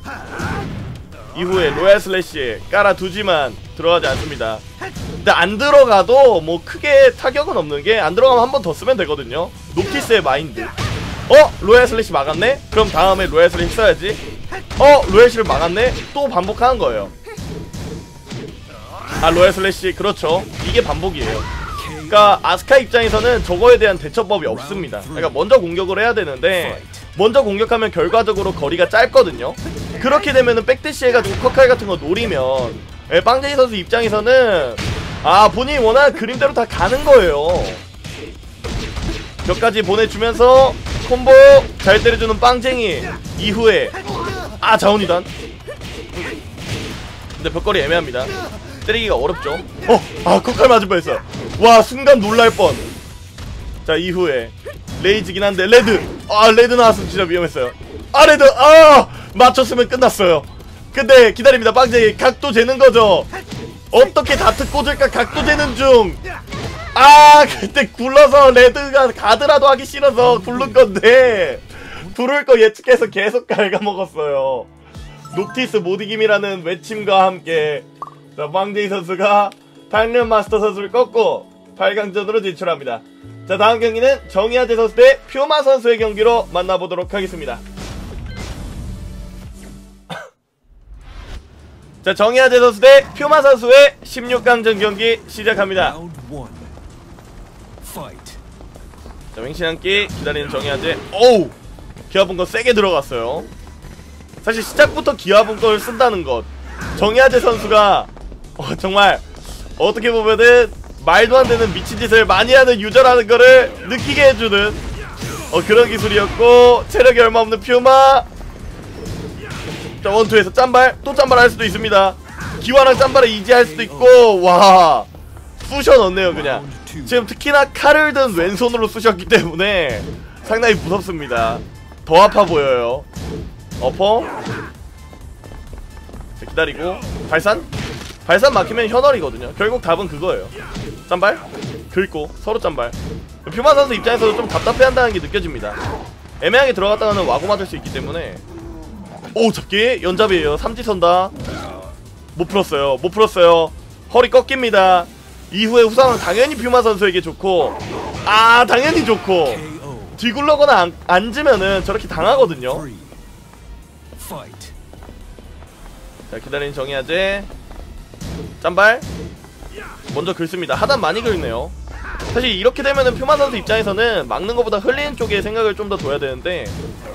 이후에 로얄 슬래시 깔아두지만 들어가지 않습니다. 근데 안 들어가도 뭐 크게 타격은 없는 게, 안 들어가면 한 번 더 쓰면 되거든요. 노티스의 마인드. 로얄 슬래시 막았네? 그럼 다음에 로얄 슬래시 써야지. 로얄 슬래시 막았네? 또 반복하는 거예요. 아 로얄 슬래시 그렇죠. 이게 반복이에요. 그러니까 아스카 입장에서는 저거에 대한 대처법이 없습니다. 그러니까 먼저 공격을 해야 되는데 먼저 공격하면 결과적으로 거리가 짧거든요. 그렇게 되면은 백대시 해가지고 커칼 같은 거 노리면 빵쟁이 선수 입장에서는 아 본인이 원하는 그림대로 다 가는 거예요. 벽까지 보내주면서 콤보 잘 때려주는 빵쟁이 이후에 아 자원이단. 근데 벽거리 애매합니다. 때리기가 어렵죠. 아 커칼 맞을 뻔했어. 와 순간 놀랄 뻔. 자 이후에 레이즈긴 한데 레드. 아 레드 나왔으면 진짜 위험했어요. 아 레드 아 맞췄으면 끝났어요. 근데 기다립니다. 빵쟁이 각도 재는 거죠. 어떻게 다트 꽂을까 각도 재는 중. 아 그때 굴러서 레드가 가드라도 하기 싫어서 굴른 건데 부를 거 예측해서 계속 갉아먹었어요. 녹티스 못이김이라는 외침과 함께 자 빵쟁이 선수가 당년 마스터 선수를 꺾고 8강전으로 진출합니다. 자 다음 경기는 정의아재 선수 대 퓨마 선수의 경기로 만나보도록 하겠습니다. 자 정의아재 선수 대 퓨마 선수의 16강전 경기 시작합니다. 자 맹신 한끼 기다리는 정의아재. 오우 기아분권 세게 들어갔어요. 사실 시작부터 기아분권을 쓴다는 것 정의아재 선수가 정말 어떻게 보면은 말도 안 되는 미친 짓을 많이 하는 유저라는 거를 느끼게 해주는 그런 기술이었고 체력이 얼마 없는 퓨마. 자 원투에서 짬발 또 짬발 할 수도 있습니다. 기와랑 짬발을 이지할 수도 있고 와 쑤셔 넣네요 그냥. 지금 특히나 칼을 든 왼손으로 쑤셨기 때문에 상당히 무섭습니다. 더 아파 보여요. 어퍼 자, 기다리고 발산 막히면 현월이거든요. 결국 답은 그거예요. 짬발 긁고 서로 짬발. 퓨마 선수 입장에서도 좀 답답해한다는 게 느껴집니다. 애매하게 들어갔다가는 와고 맞을 수 있기 때문에. 오 잡기 연잡이에요. 삼지선다. 못 풀었어요. 허리 꺾입니다. 이후에 후상은 당연히 퓨마 선수에게 좋고 아 당연히 좋고 뒤굴러거나 앉으면은 저렇게 당하거든요. 자 기다리는 정의아재 짬발 먼저 긁습니다. 하단 많이 긁네요. 사실 이렇게 되면은 퓨마 선수 입장에서는 막는 것보다 흘리는 쪽에 생각을 좀 더 둬야 되는데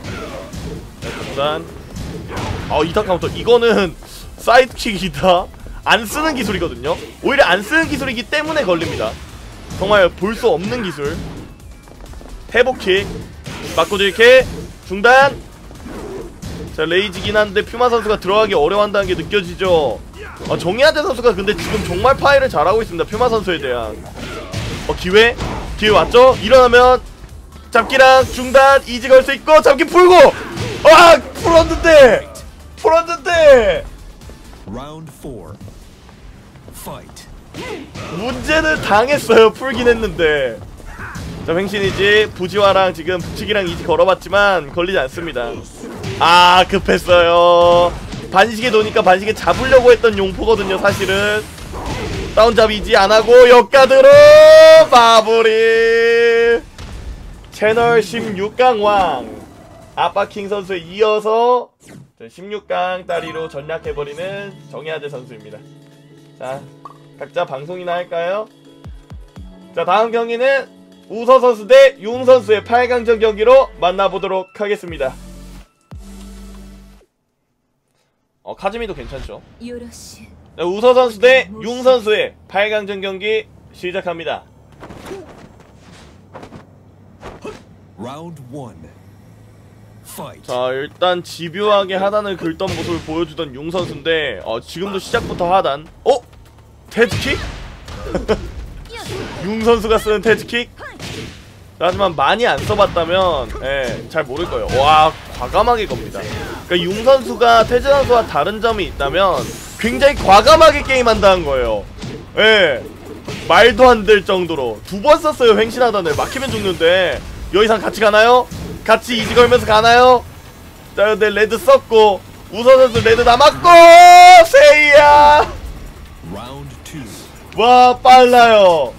일단 이타 카운터 이거는 사이드킥이다 안 쓰는 기술이거든요. 오히려 안 쓰는 기술이기 때문에 걸립니다. 정말 볼 수 없는 기술. 회복킥 맞고질킥 중단. 자 레이지긴 한데 퓨마 선수가 들어가기 어려워한다는 게 느껴지죠. 정의아재 선수가 근데 지금 정말 파이를 잘하고 있습니다. 퓨마 선수에 대한 기회 왔죠? 일어나면 잡기랑 중단 이지 걸 수 있고 잡기 풀고 풀었는데 문제는 당했어요. 풀긴 했는데. 자 횡신이지 부지화랑 지금 북치기랑 이지 걸어봤지만 걸리지 않습니다. 아 급했어요. 반시계 도니까 반시계 잡으려고 했던 용포거든요 사실은. 다운잡이지 안하고 역가드로 마무리. 채널 16강 왕 아빠킹 선수에 이어서 16강 따리로 전략해버리는 정의아재 선수입니다. 자 각자 방송이나 할까요? 자 다음 경기는 우서 선수 대 용 선수의 8강전 경기로 만나보도록 하겠습니다. 카즈미도 괜찮죠? 자, 우서 선수 대 용 선수의 8강전 경기 시작합니다. 자 일단 집요하게 하단을 긁던 모습을 보여주던 용 선수인데 지금도 시작부터 하단 테즈킥? 용 선수가 쓰는 테즈킥? 하지만 많이 안 써봤다면 잘 모를거예요. 와 과감하게 겁니다. 그러니까 용 선수가 태즈 선수와 다른 점이 있다면 굉장히 과감하게 게임한다는 거예요. 말도 안 될 정도로 2번 썼어요. 횡신하단을 막히면 죽는데 여기상 같이 가나요? 같이 이지 걸면서 가나요? 자 근데 레드 썼고 우서 선수 레드 남았고 세이야. 와 빨라요.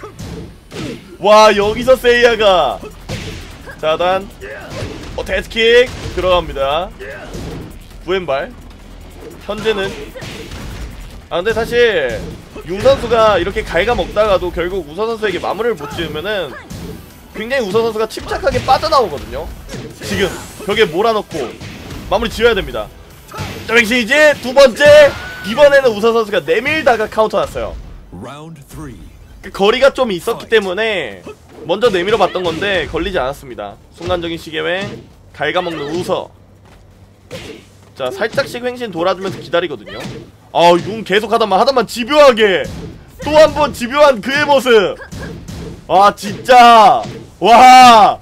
와 여기서 세이야가 자단 데스킥 들어갑니다. 부왼발 현재는 근데 사실 융 선수가 이렇게 갉아먹다가도 결국 우서 선수에게 마무리를 못 지으면은 굉장히 우서 선수가 침착하게 빠져나오거든요. 지금 벽에 몰아넣고 마무리 지어야 됩니다. 자, 맹신 이제 두 번째. 이번에는 우서 선수가 내밀다가 카운터 났어요. 그 거리가 좀 있었기 때문에 먼저 내밀어 봤던 건데 걸리지 않았습니다. 순간적인 시계횡 갉아먹는 우서. 자, 살짝씩 횡신 돌아주면서 기다리거든요. 아, 융 계속 하다만 집요하게 또 한 번 집요한 그의 모습. 아, 진짜 와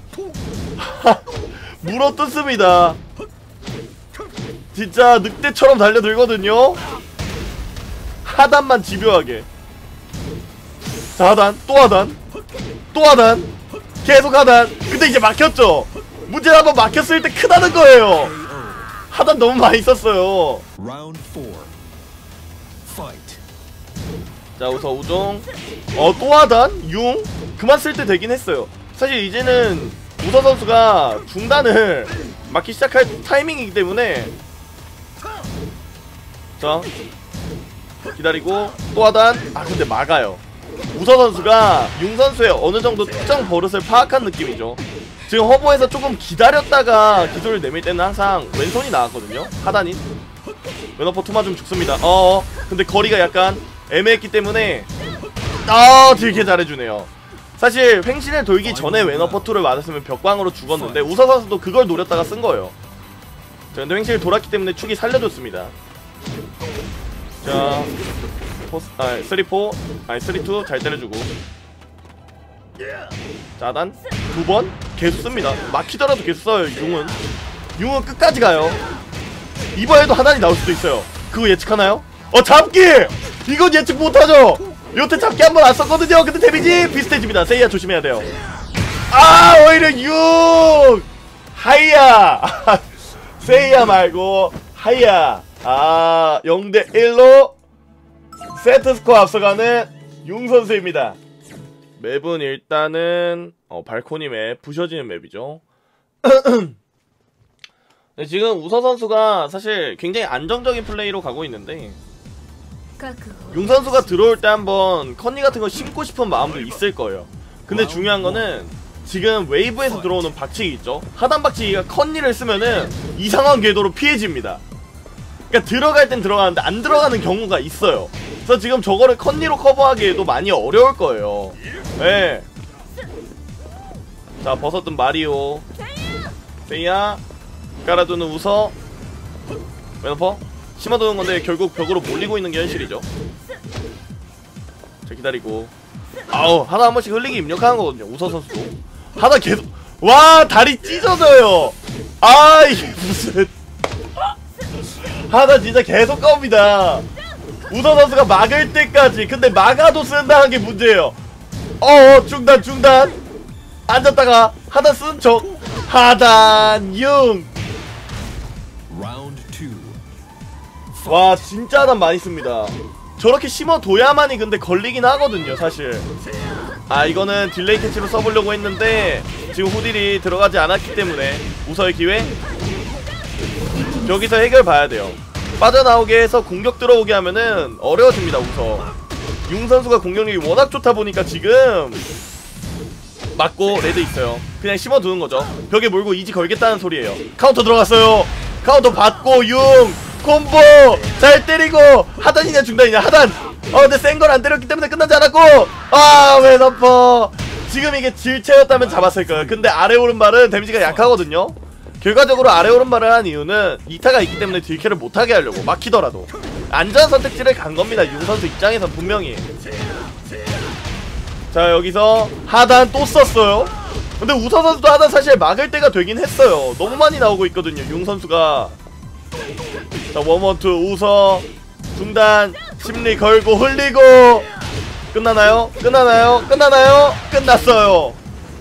물어뜯습니다. 진짜 늑대처럼 달려들거든요. 하단만 집요하게. 자, 하단 또 하단 또 하단 계속 하단. 근데 이제 막혔죠. 문제는 한번 막혔을 때 크다는 거예요. 하단 너무 많이 썼어요. 자, 우서 우종. 또 하단 융 그만 쓸 때 되긴 했어요. 사실 이제는 우서 선수가 중단을 막기 시작할 타이밍이기 때문에. 자, 기다리고 또 하단. 아, 근데 막아요. 우서 선수가 융 선수의 어느 정도 특정 버릇을 파악한 느낌이죠. 지금 허브에서 조금 기다렸다가 기술을 내밀 때는 항상 왼손이 나왔거든요. 하단인 왼어퍼 투마 좀 죽습니다. 근데 거리가 약간 애매했기 때문에 되게 잘해주네요. 사실 횡신을 돌기 전에 왼어퍼 투를 맞았으면 벽광으로 죽었는데 우서 선수도 그걸 노렸다가 쓴 거예요. 자, 근데 횡신을 돌았기 때문에 축이 살려줬습니다. 자, 3-4 아니 3-2 잘 때려주고. 자, 하단 두 번 계속 씁니다. 막히더라도 계속 써요. 융은 끝까지 가요. 이번에도 하단이 나올 수도 있어요. 그거 예측하나요? 잡기! 이건 예측 못하죠. 여태 잡기 한 번 안 썼거든요. 근데 데미지 비슷해집니다. 세이야 조심해야 돼요. 오히려 융! 하이야! 세이야 말고 하이야. 0대1로 세트스코어 앞서가는 융 선수입니다. 맵은 일단은 발코니 맵, 부셔지는 맵이죠. 네, 지금 우서 선수가 사실 굉장히 안정적인 플레이로 가고 있는데 융 선수가 들어올 때 한번 컨니 같은 거 심고 싶은 마음도 있을 거예요. 근데 중요한 거는 지금 웨이브에서 들어오는 박치기 있죠. 하단 박치기가 컨니를 쓰면은 이상한 궤도로 피해집니다. 그러니까 들어갈 땐 들어가는데 안 들어가는 경우가 있어요. 그래서 지금 저거를 컨니로 커버하기에도 많이 어려울 거예요. 네. 자, 벗었던 마리오. 세이야 깔아두는 우서. 왼어퍼 심어두는 건데 결국 벽으로 몰리고 있는 게 현실이죠. 자, 기다리고. 하나 한 번씩 흘리기 입력하는 거거든요. 우서 선수도. 하나 계속. 와, 다리 찢어져요. 이게 무슨. 하나 진짜 계속 겁니다. 우서 선수가 막을 때까지. 근데 막아도 쓴다는 게 문제예요. 중단. 앉았다가 하단 쓴 척. 하단 융. 와, 진짜 하단 많이 씁니다. 저렇게 심어둬야만이 근데 걸리긴 하거든요, 사실. 이거는 딜레이 캐치로 써보려고 했는데 지금 후딜이 들어가지 않았기 때문에 우서의 기회. 여기서 해결 봐야 돼요. 빠져나오게 해서 공격 들어오게 하면은 어려워집니다, 우서. 융 선수가 공격력이 워낙 좋다 보니까 지금 맞고 레드 있어요. 그냥 심어두는 거죠. 벽에 몰고 이지 걸겠다는 소리예요. 카운터 들어갔어요. 카운터 받고 융 콤보 잘 때리고. 하단이냐 중단이냐. 하단. 근데 센 걸 안 때렸기 때문에 끝나지 않았고. 왜 덮어. 지금 이게 질체였다면 잡았을 거예요. 근데 아래 오른발은 데미지가 약하거든요. 결과적으로 아래 오른발을 한 이유는 이타가 있기 때문에 딜캐를 못하게 하려고. 막히더라도 안전 선택지를 간 겁니다, 융 선수 입장에서 분명히. 자, 여기서 하단 또 썼어요. 근데 우서 선수도 하단 사실 막을 때가 되긴 했어요. 너무 많이 나오고 있거든요, 융 선수가. 자, 1-1-2 우서 중단 심리 걸고 흘리고. 끝나나요? 끝났어요.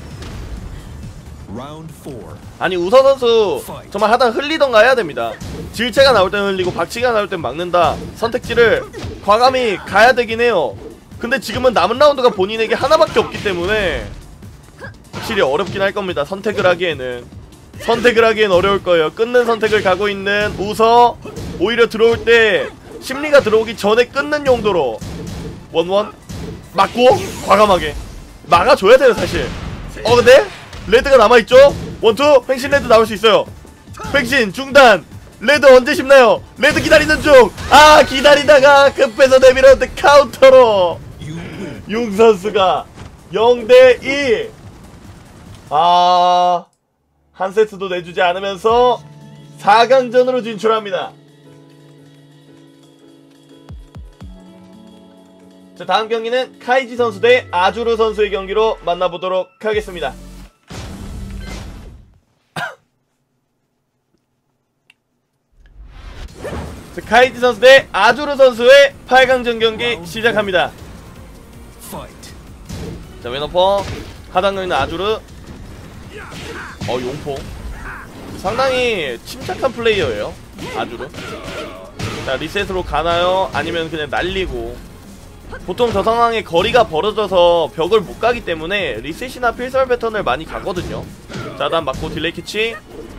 아니, 우서 선수 정말 하단 흘리던가 해야 됩니다. 질체가 나올 땐 흘리고 박치기가 나올 땐 막는다. 선택지를 과감히 가야 되긴 해요. 근데 지금은 남은 라운드가 본인에게 하나밖에 없기 때문에 확실히 어렵긴 할 겁니다. 선택을 하기엔 어려울 거예요. 끊는 선택을 가고 있는 우서. 오히려 들어올 때 심리가 들어오기 전에 끊는 용도로 원원 맞고 과감하게 막아줘야 돼요 사실. 근데 레드가 남아있죠? 원투 횡신 레드 나올 수 있어요. 횡신 중단. 레드 언제 씹나요? 레드 기다리는 중. 기다리다가 급해서 내밀었는데 카운터로 용 선수가 0대2. 한 세트도 내주지 않으면서 4강전으로 진출합니다. 자, 다음 경기는 카이지 선수 대 아주르 선수의 경기로 만나보도록 하겠습니다. 자, 카이지 선수 대 아주르 선수의 8강전 경기 시작합니다. 자, 왼어퍼 하단 경기는 아주르. 용포 상당히 침착한 플레이어예요 아주르. 자, 리셋으로 가나요? 아니면 그냥 날리고. 보통 저 상황에 거리가 벌어져서 벽을 못 가기 때문에 리셋이나 필살 패턴을 많이 가거든요. 자, 다음 맞고 딜레이 캐치.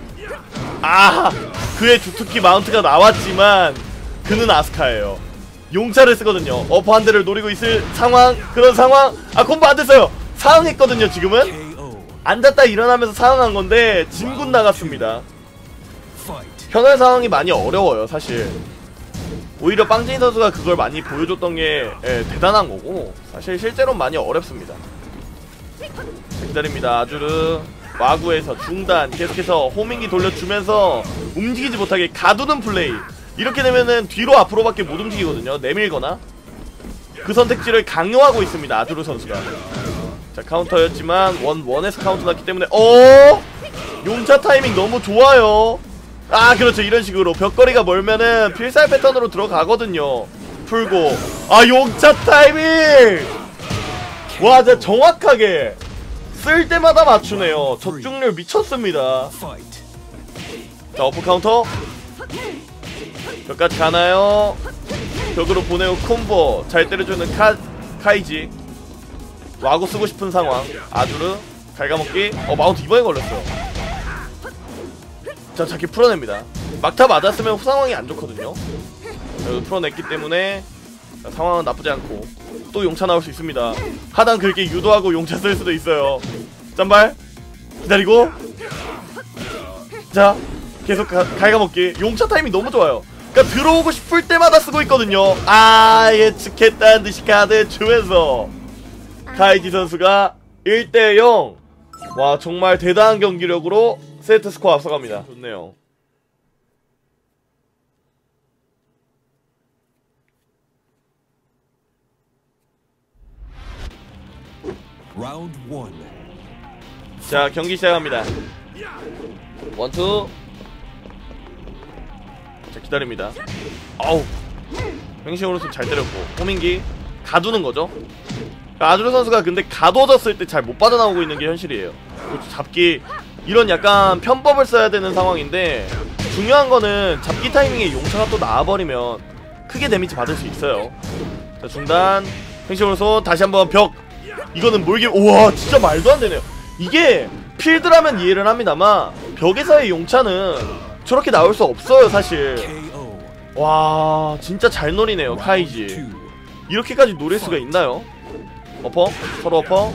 그의 주특기 마운트가 나왔지만 그는 아스카예요. 용차를 쓰거든요. 어퍼 한 대를 노리고 있을 상황. 그런 상황. 콤보 안 됐어요. 상황했거든요. 지금은 앉았다 일어나면서 상황한 건데 진군 나갔습니다. 현할 상황이 많이 어려워요 사실. 오히려 빵진이 선수가 그걸 많이 보여줬던 게 대단한 거고, 사실 실제로는 많이 어렵습니다. 기다립니다. 아주르 와구에서 중단, 계속해서 호밍기 돌려주면서 움직이지 못하게 가두는 플레이. 이렇게 되면은 뒤로 앞으로밖에 못 움직이거든요. 내밀거나. 그 선택지를 강요하고 있습니다 아주르 선수가. 자, 카운터였지만 원에서 카운터 났기 때문에 용차 타이밍 너무 좋아요. 그렇죠. 이런 식으로 벽거리가 멀면은 필살 패턴으로 들어가거든요. 풀고 용차 타이밍! 와, 진짜 정확하게 쓸 때마다 맞추네요. 적중률 미쳤습니다. 자, 어퍼 카운터. 벽까지 가나요? 벽으로 보내고 콤보 잘 때려주는 카이지. 와고 쓰고 싶은 상황. 아주르 갉아먹기. 마운트 이번에 걸렸어요. 자, 자기 풀어냅니다. 막타 맞았으면 상황이 안 좋거든요. 풀어냈기 때문에 상황은 나쁘지 않고 또 용차 나올 수 있습니다. 하단 긁기 유도하고 용차 쓸 수도 있어요. 짠발 기다리고. 자, 계속 갉아먹기. 용차 타이밍 너무 좋아요. 그러니까 들어오고 싶을 때마다 쓰고 있거든요. 예측했다는 듯이 카드 주면서 카이지 선수가 1대0. 와, 정말 대단한 경기력으로 세트 스코어 앞서갑니다. 좋네요. 자, 경기 시작합니다. 원투. 자, 기다립니다. 횡시오로서 잘 때렸고 호밍기 가두는 거죠. 아주르 선수가 근데 가둬졌을 때 잘 못 빠져나오고 있는 게 현실이에요. 잡기, 이런 약간 편법을 써야 되는 상황인데, 중요한 거는 잡기 타이밍에 용차가 또 나와버리면 크게 데미지 받을 수 있어요. 자, 중단. 횡시오로서 다시 한번 벽. 이거는 몰기. 우와, 진짜 말도 안 되네요. 이게 필드라면 이해를 합니다만 벽에서의 용차는 저렇게 나올 수 없어요 사실. 와, 진짜 잘 노리네요 카이지. 이렇게까지 노릴 수가 있나요? 어퍼, 서로 어퍼.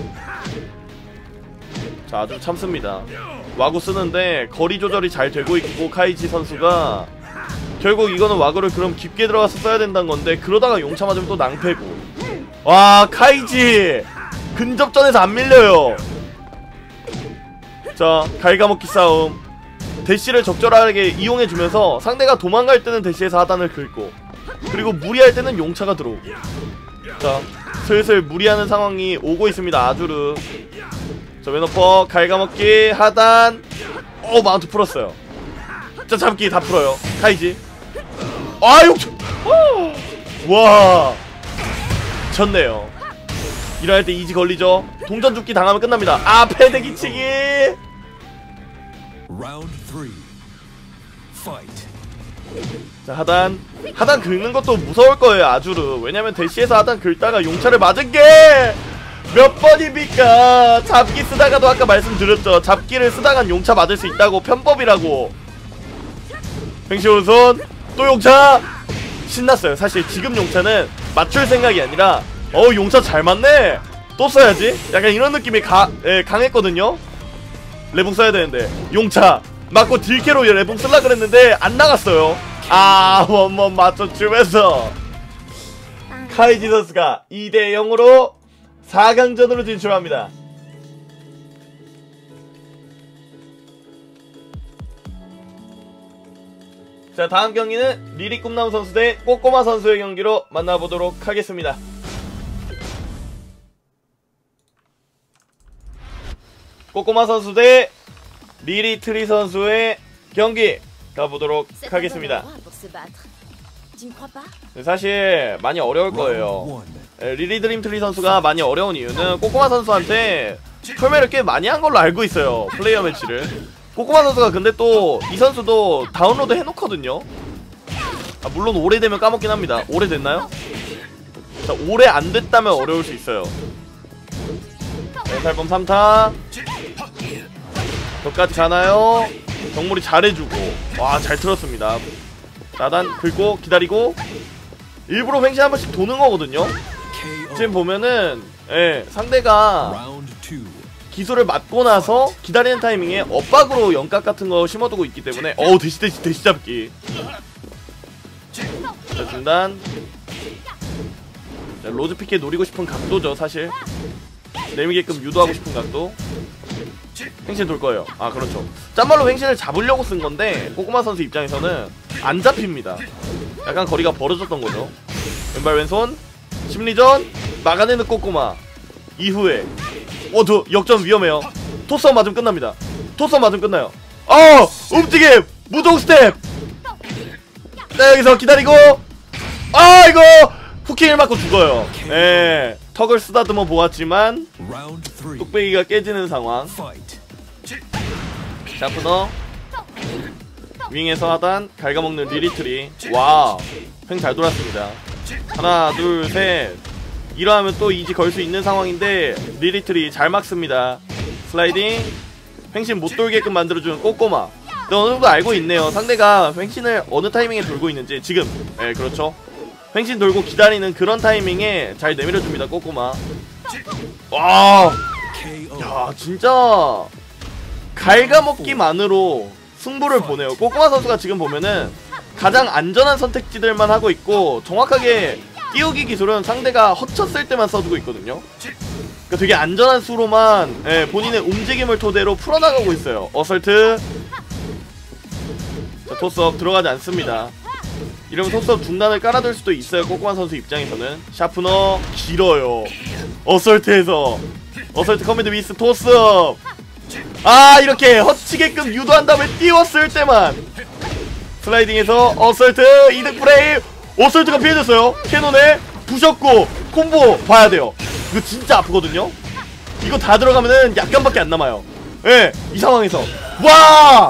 자, 아주 참습니다. 와구 쓰는데 거리 조절이 잘 되고 있고, 카이지 선수가 결국 이거는 와구를 그럼 깊게 들어가서 써야 된다는 건데, 그러다가 용차 맞으면 또 낭패고. 와, 카이지 근접전에서 안 밀려요. 자, 갉아먹기 싸움. 대시를 적절하게 이용해주면서 상대가 도망갈 때는 대시에서 하단을 긁고, 그리고 무리할 때는 용차가 들어오고. 자, 슬슬 무리하는 상황이 오고 있습니다 아주르. 자, 왼어퍼 갉아먹기 하단. 마운트 풀었어요. 자, 잡기 다 풀어요 카이지. 용차. 와, 졌네요. 일어날 때 이지 걸리죠. 동전 죽기 당하면 끝납니다. 패대 기치기. 자, 하단 긁는 것도 무서울 거예요 아주르. 왜냐면 대시에서 하단 긁다가 용차를 맞은 게 몇 번입니까? 잡기 쓰다가도 아까 말씀드렸죠. 잡기를 쓰다간 용차 맞을 수 있다고, 편법이라고. 횡시오른손 또 용차. 신났어요. 사실 지금 용차는 맞출 생각이 아니라 용차 잘 맞네. 또 써야지. 약간 이런 느낌이 강했거든요. 레붕 써야 되는데 용차 맞고 딜캐로 레붕 쓸라 그랬는데 안 나갔어요. 원번 맞춰주면서 카이지 선수가 2대 0으로 4강전으로 진출합니다. 자, 다음 경기는 리리 꿈나무 선수 대 꼬꼬마 선수의 경기로 만나보도록 하겠습니다. 꼬꼬마 선수 대 리리 트리 선수의 경기 가보도록 하겠습니다. 사실 많이 어려울 거예요. 리리 드림 트리 선수가 많이 어려운 이유는 꼬꼬마 선수한테 컬매를 꽤 많이 한 걸로 알고 있어요. 플레이어 매치를. 꼬꼬마 선수가 근데 또 이 선수도 다운로드 해놓거든요. 물론 오래되면 까먹긴 합니다. 오래됐나요? 자, 오래 안 됐다면 어려울 수 있어요. 살범 3타 저까지 가나요? 정물이 잘해주고 와, 잘 틀었습니다. 나단 긁고 기다리고 일부러 횡신 한 번씩 도는 거거든요. 지금 보면은 상대가 기술을 맞고 나서 기다리는 타이밍에 엇박으로 연각 같은 거 심어두고 있기 때문에 대시 잡기. 자, 중단. 자, 로즈피켓 노리고 싶은 각도죠, 사실. 내미게끔 유도하고 싶은 각도. 횡신 돌 거예요. 그렇죠. 짠말로 횡신을 잡으려고 쓴 건데 꼬꼬마 선수 입장에서는 안 잡힙니다. 약간 거리가 벌어졌던 거죠. 왼발 왼손 심리전 막아내는 꼬꼬마. 이후에 저 역전 위험해요. 토스업 맞으면 끝납니다. 토스업 맞으면 끝나요. 움직임! 무동 스텝! 자, 여기서 기다리고 이거 후킹을 맞고 죽어요. 턱을 쓰다듬어 보았지만 뚝배기가 깨지는 상황. 샤프너 윙에서 하단 갉아먹는 리리트리. 와, 횡 잘 돌았습니다. 하나 둘 셋. 이러하면 또 이지 걸 수 있는 상황인데 리리트리 잘 막습니다. 슬라이딩 횡신 못 돌게끔 만들어주는 꼬꼬마. 근데 어느정도 알고 있네요. 상대가 횡신을 어느 타이밍에 돌고 있는지. 지금 그렇죠. 횡신 돌고 기다리는 그런 타이밍에 잘 내밀어줍니다. 꼬꼬마. 와, 야, 진짜 갉아먹기만으로 승부를 보네요. 꼬꼬마 선수가 지금 보면은 가장 안전한 선택지들만 하고 있고 정확하게 띄우기 기술은 상대가 허쳤을 때만 써주고 있거든요. 그러니까 되게 안전한 수로만 본인의 움직임을 토대로 풀어나가고 있어요. 어설트. 자, 토스업 들어가지 않습니다. 이러면 토스업 중단을 깔아둘 수도 있어요. 꼬꼬마 선수 입장에서는. 샤프너 길어요. 어설트에서 어설트 커맨드 미스 토스업. 이렇게 허치게끔 유도한 다음에 띄웠을 때만 슬라이딩에서 어설트 이득 프레임. 어설트가 피해졌어요. 캐논에 부셨고 콤보 봐야돼요. 이거 진짜 아프거든요. 이거 다 들어가면은 약간밖에 안 남아요. 이 상황에서 와!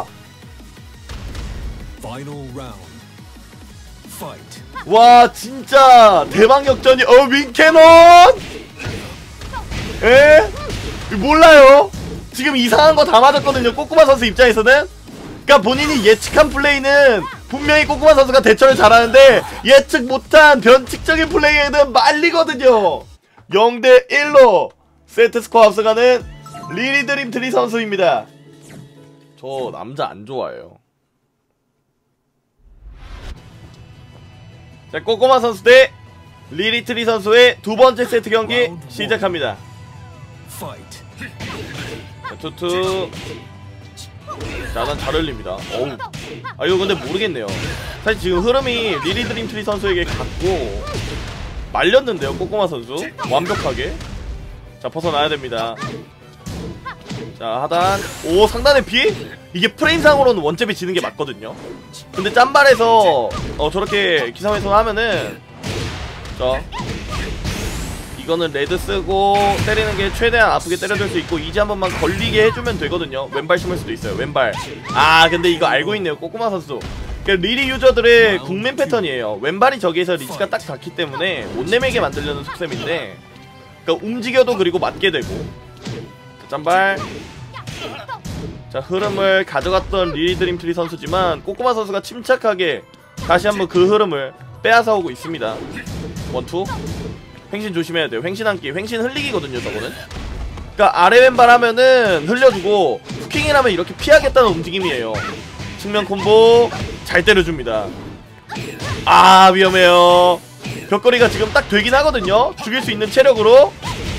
와, 진짜 대박 역전이. 윙캐논! 몰라요. 지금 이상한 거 다 맞았거든요. 꼬꼬마 선수 입장에서는. 그러니까 본인이 예측한 플레이는 분명히 꼬꼬마 선수가 대처를 잘하는데 예측 못한 변칙적인 플레이에는 말리거든요. 0대 1로 세트스코어 앞서가는 리리 드림 트리 선수입니다. 저 남자 안 좋아해요. 자, 꼬꼬마 선수 대 리리 트리 선수의 두 번째 세트 경기 시작합니다. 자, 투투. 자, 난 잘 흘립니다. 어우. 이거 근데 모르겠네요. 사실 지금 흐름이 리리 드림 트리 선수에게 갔고 말렸는데요, 꼬꼬마 선수. 완벽하게. 자, 벗어나야 됩니다. 자, 하단. 오, 상단의 피? 이게 프레임상으로는 원잽이 지는 게 맞거든요. 근데 짠발에서 저렇게 기상훼손 하면은 이거는 레드 쓰고 때리는 게 최대한 아프게 때려줄 수 있고 이지 한 번만 걸리게 해주면 되거든요. 왼발 심을 수도 있어요. 왼발. 근데 이거 알고 있네요, 꼬꼬마 선수. 그러니까 리리 유저들의 국민 패턴이에요. 왼발이 저기에서 리치가 딱 닿기 때문에 못 내밀게 만들려는 속셈인데, 그러니까 움직여도 그리고 맞게 되고. 자, 짠발. 자, 흐름을 가져갔던 리리 드림 트리 선수지만 꼬꼬마 선수가 침착하게 다시 한번 그 흐름을 빼앗아오고 있습니다. 원투. 횡신 조심해야 돼요. 횡신 한끼. 횡신 흘리기거든요 저거는. 그러니까 아래 왼발 하면은 흘려주고 후킹이라면 이렇게 피하겠다는 움직임이에요. 측면 콤보 잘 때려줍니다. 아 위험해요. 벽거리가 지금 딱 되긴 하거든요. 죽일 수 있는 체력으로.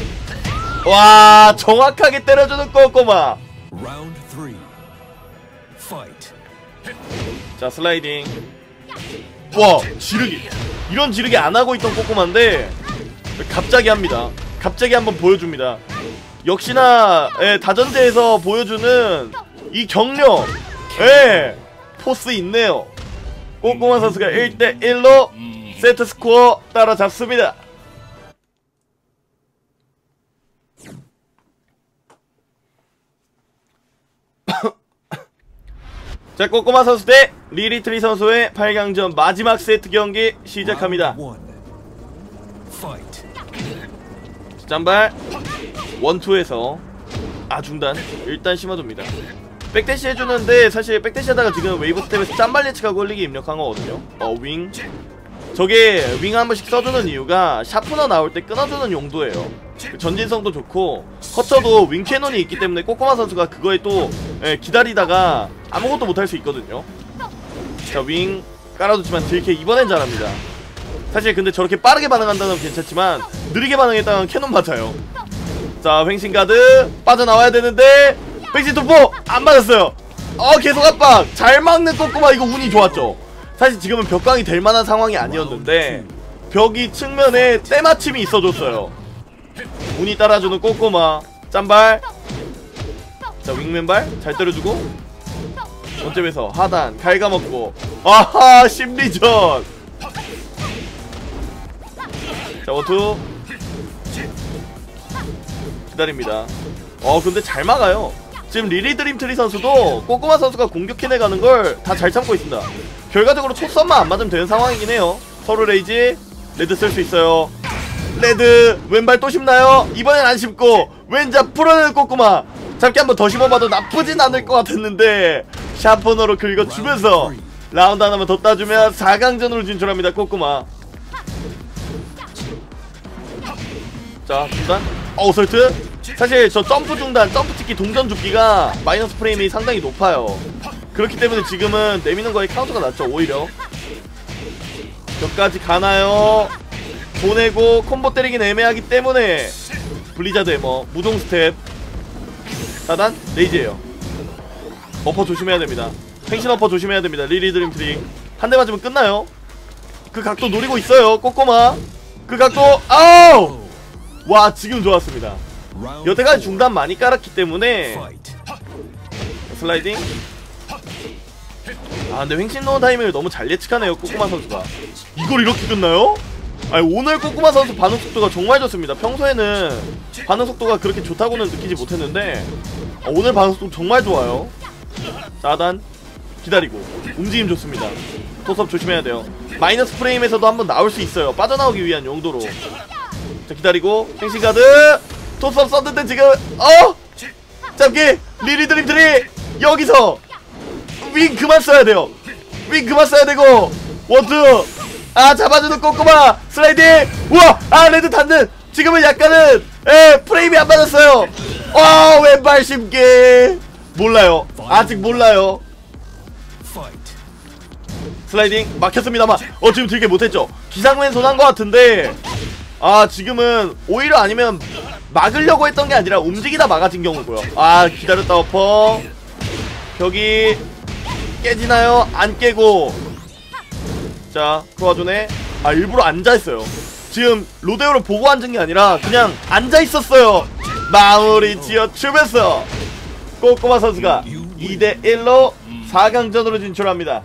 와 정확하게 때려주는 꼬꼬마. Round 3. Fight. 자 슬라이딩. 와 지르기. 이런 지르기 안하고 있던 꼬꼬마인데 갑자기 합니다. 갑자기 한번 보여줍니다. 역시나 다전제에서 보여주는 이 경력 포스 있네요. 꼬꼬마 선수가 1대1로 세트 스코어 따라잡습니다. 자 꼬꼬마 선수 대 리리트리 선수의 8강전 마지막 세트 경기 시작합니다. 짠발 1-2에서 중단 일단 심어둡니다. 백대시 해주는데 사실 백대시 하다가 지금 웨이브 스텝에서 짠발 예측하고 흘리기 입력한 거거든요. 윙 저게 윙 한 번씩 써주는 이유가 샤프너 나올 때 끊어주는 용도예요. 전진성도 좋고 커터도 윙 캐논이 있기 때문에 꼬꼬마 선수가 그거에 또 기다리다가 아무것도 못할 수 있거든요. 자 윙 깔아두지만 딜캐 이번엔 잘합니다. 사실 근데 저렇게 빠르게 반응한다는 건 괜찮지만 느리게 반응했다는 캐논 맞아요. 자 횡신가드 빠져나와야 되는데 횡신 토포 안 맞았어요. 계속 압박 잘 막는 꼬꼬마. 이거 운이 좋았죠. 사실 지금은 벽광이 될 만한 상황이 아니었는데 벽이 측면에 때마침이 있어줬어요. 운이 따라주는 꼬꼬마. 짠발 자 윙맨발 잘 때려주고 원점에서 하단 갉아먹고 아하 심리전. 자 원투 기다립니다. 근데 잘 막아요. 지금 리리드림트리 선수도 꼬꼬마 선수가 공격해내가는 걸 다 잘 참고 있습니다. 결과적으로 초선만 안 맞으면 되는 상황이긴 해요. 서로 레이지 레드 쓸 수 있어요. 레드 왼발 또 심나요? 이번엔 안 심고 왼잡 풀어내는 꼬꼬마. 잡기 한번 더 심어봐도 나쁘진 않을 것 같았는데 샤프너로 긁어주면서 라운드 하나만 더 따주면 4강전으로 진출합니다. 꼬꼬마. 자 중단 설트. 사실 저 점프 중단 점프 찍기 동전 죽기가 마이너스 프레임이 상당히 높아요. 그렇기 때문에 지금은 내미는 거에 카운터가 낮죠. 오히려 몇까지 가나요? 보내고 콤보 때리긴 애매하기 때문에 블리자드 해머 무동 스텝 차단 레이즈에요. 어퍼 조심해야 됩니다. 횡신 어퍼 조심해야 됩니다. 리리드림 트릭 한 대 맞으면 끝나요. 그 각도 노리고 있어요 꼬꼬마. 그 각도 아우 와 지금 좋았습니다. 여태까지 중단 많이 깔았기 때문에 슬라이딩. 근데 횡신 넣은 타이밍을 너무 잘 예측하네요 꼬꼬마 선수가. 이걸 이렇게 끝나요? 오늘 꼬꼬마 선수 반응 속도가 정말 좋습니다. 평소에는 반응 속도가 그렇게 좋다고는 느끼지 못했는데 오늘 반응 속도 정말 좋아요. 하단 기다리고 움직임 좋습니다. 토스업 조심해야 돼요. 마이너스 프레임에서도 한번 나올 수 있어요. 빠져나오기 위한 용도로. 자 기다리고 횡신가드 토스업 썼는데 지금 잡기 리리드림 트리. 여기서 윙 그만 써야 돼요. 윙 그만 써야 되고 원투 잡아주는 꼬꼬마 슬라이딩. 우와 레드 닿는. 지금은 약간은 프레임이 안 맞았어요. 왼발 심기 몰라요. 아직 몰라요. 슬라이딩 막혔습니다만 지금 되게 못했죠. 기상왼손 한 것 같은데 지금은 오히려 아니면 막으려고 했던 게 아니라 움직이다 막아진 경우고요. 기다렸다 어퍼. 벽이 깨지나요? 안 깨고. 자 그 와중에 일부러 앉아있어요. 지금 로데오를 보고 앉은 게 아니라 그냥 앉아있었어요. 마무리 지어주면서 꼬꼬마 선수가 2대1로 4강전으로 진출합니다.